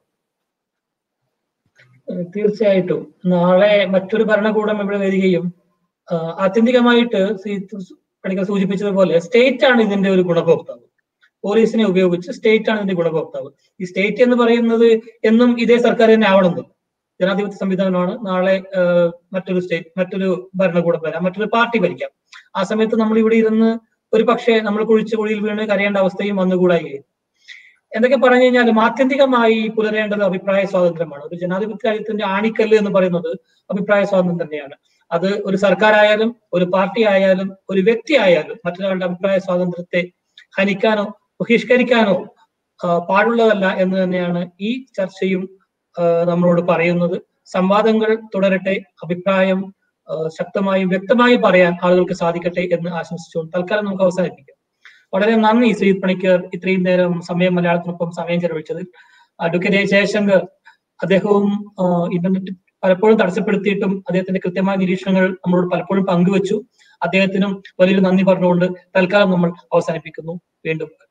തീർച്ചയായിട്ടും നാളെ മറ്റൊരു ഭരണകൂടം ഇവിടെ വരികയും ആത്യന്തികമായിട്ട് പണിക്കർ സൂചിപ്പിച്ചതുപോലെ സ്റ്റേറ്റ് ആണ് ഇതിന്റെ ഒരു ഗുണഭോക്താവ്. പോലീസിനെ ഉപയോഗിച്ച് സ്റ്റേറ്റ് ആണ് ഇതിന്റെ ഗുണഭോക്താവ്. ഈ സ്റ്റേറ്റ് എന്ന് പറയുന്നത് എന്നും ഇതേ സർക്കാർ തന്നെ ആവണമെന്നില്ല. ജനാധിപത്യ സംവിധാനമാണ്. നാളെ മറ്റൊരു ഭരണകൂടം വരാം, മറ്റൊരു പാർട്ടി ഭരിക്കാം. ആ സമയത്ത് നമ്മൾ ഇവിടെ ഇരുന്ന് ഒരു പക്ഷേ നമ്മൾ കുഴിച്ച കുഴിയിൽ വീണ് കരയേണ്ട അവസ്ഥയും വന്നുകൂടായികയും. എന്തൊക്കെ പറഞ്ഞു കഴിഞ്ഞാലും ആത്യന്തികമായി പുലരേണ്ടത് അഭിപ്രായ സ്വാതന്ത്ര്യമാണ്. ഒരു ജനാധിപത്യ രാജ്യത്തിന്റെ ആണിക്കല്ല് എന്ന് പറയുന്നത് അഭിപ്രായ സ്വാതന്ത്ര്യം തന്നെയാണ്. അത് ഒരു സർക്കാർ ആയാലും ഒരു പാർട്ടി ആയാലും ഒരു വ്യക്തി ആയാലും മറ്റൊരാളുടെ അഭിപ്രായ സ്വാതന്ത്ര്യത്തെ ഹനിക്കാനോ ബഹിഷ്കരിക്കാനോ പാടുള്ളതല്ല എന്ന് തന്നെയാണ് ഈ ചർച്ചയും നമ്മളോട് പറയുന്നത്. സംവാദങ്ങൾ തുടരട്ടെ, അഭിപ്രായം ശക്തമായും വ്യക്തമായും പറയാൻ ആളുകൾക്ക് സാധിക്കട്ടെ എന്ന് ആശംസിച്ചുകൊണ്ട് തൽക്കാലം നമുക്ക് അവസാനിപ്പിക്കാം. വളരെ നന്ദി ശ്രീജിത് പണിക്കർ, ഇത്രയും നേരം മലയാളത്തിനൊപ്പം സമയം ചെലവഴിച്ചത്. അഡ്വക്കേറ്റ് ജയശങ്കർ, അദ്ദേഹവും ഇന്റർനെറ്റ് പലപ്പോഴും തടസ്സപ്പെടുത്തിയിട്ടും അദ്ദേഹത്തിന്റെ കൃത്യമായ നിരീക്ഷണങ്ങൾ നമ്മളോട് പലപ്പോഴും പങ്കുവച്ചു. അദ്ദേഹത്തിനും വലിയൊരു നന്ദി പറഞ്ഞുകൊണ്ട് തൽക്കാലം നമ്മൾ അവസാനിപ്പിക്കുന്നു. വീണ്ടും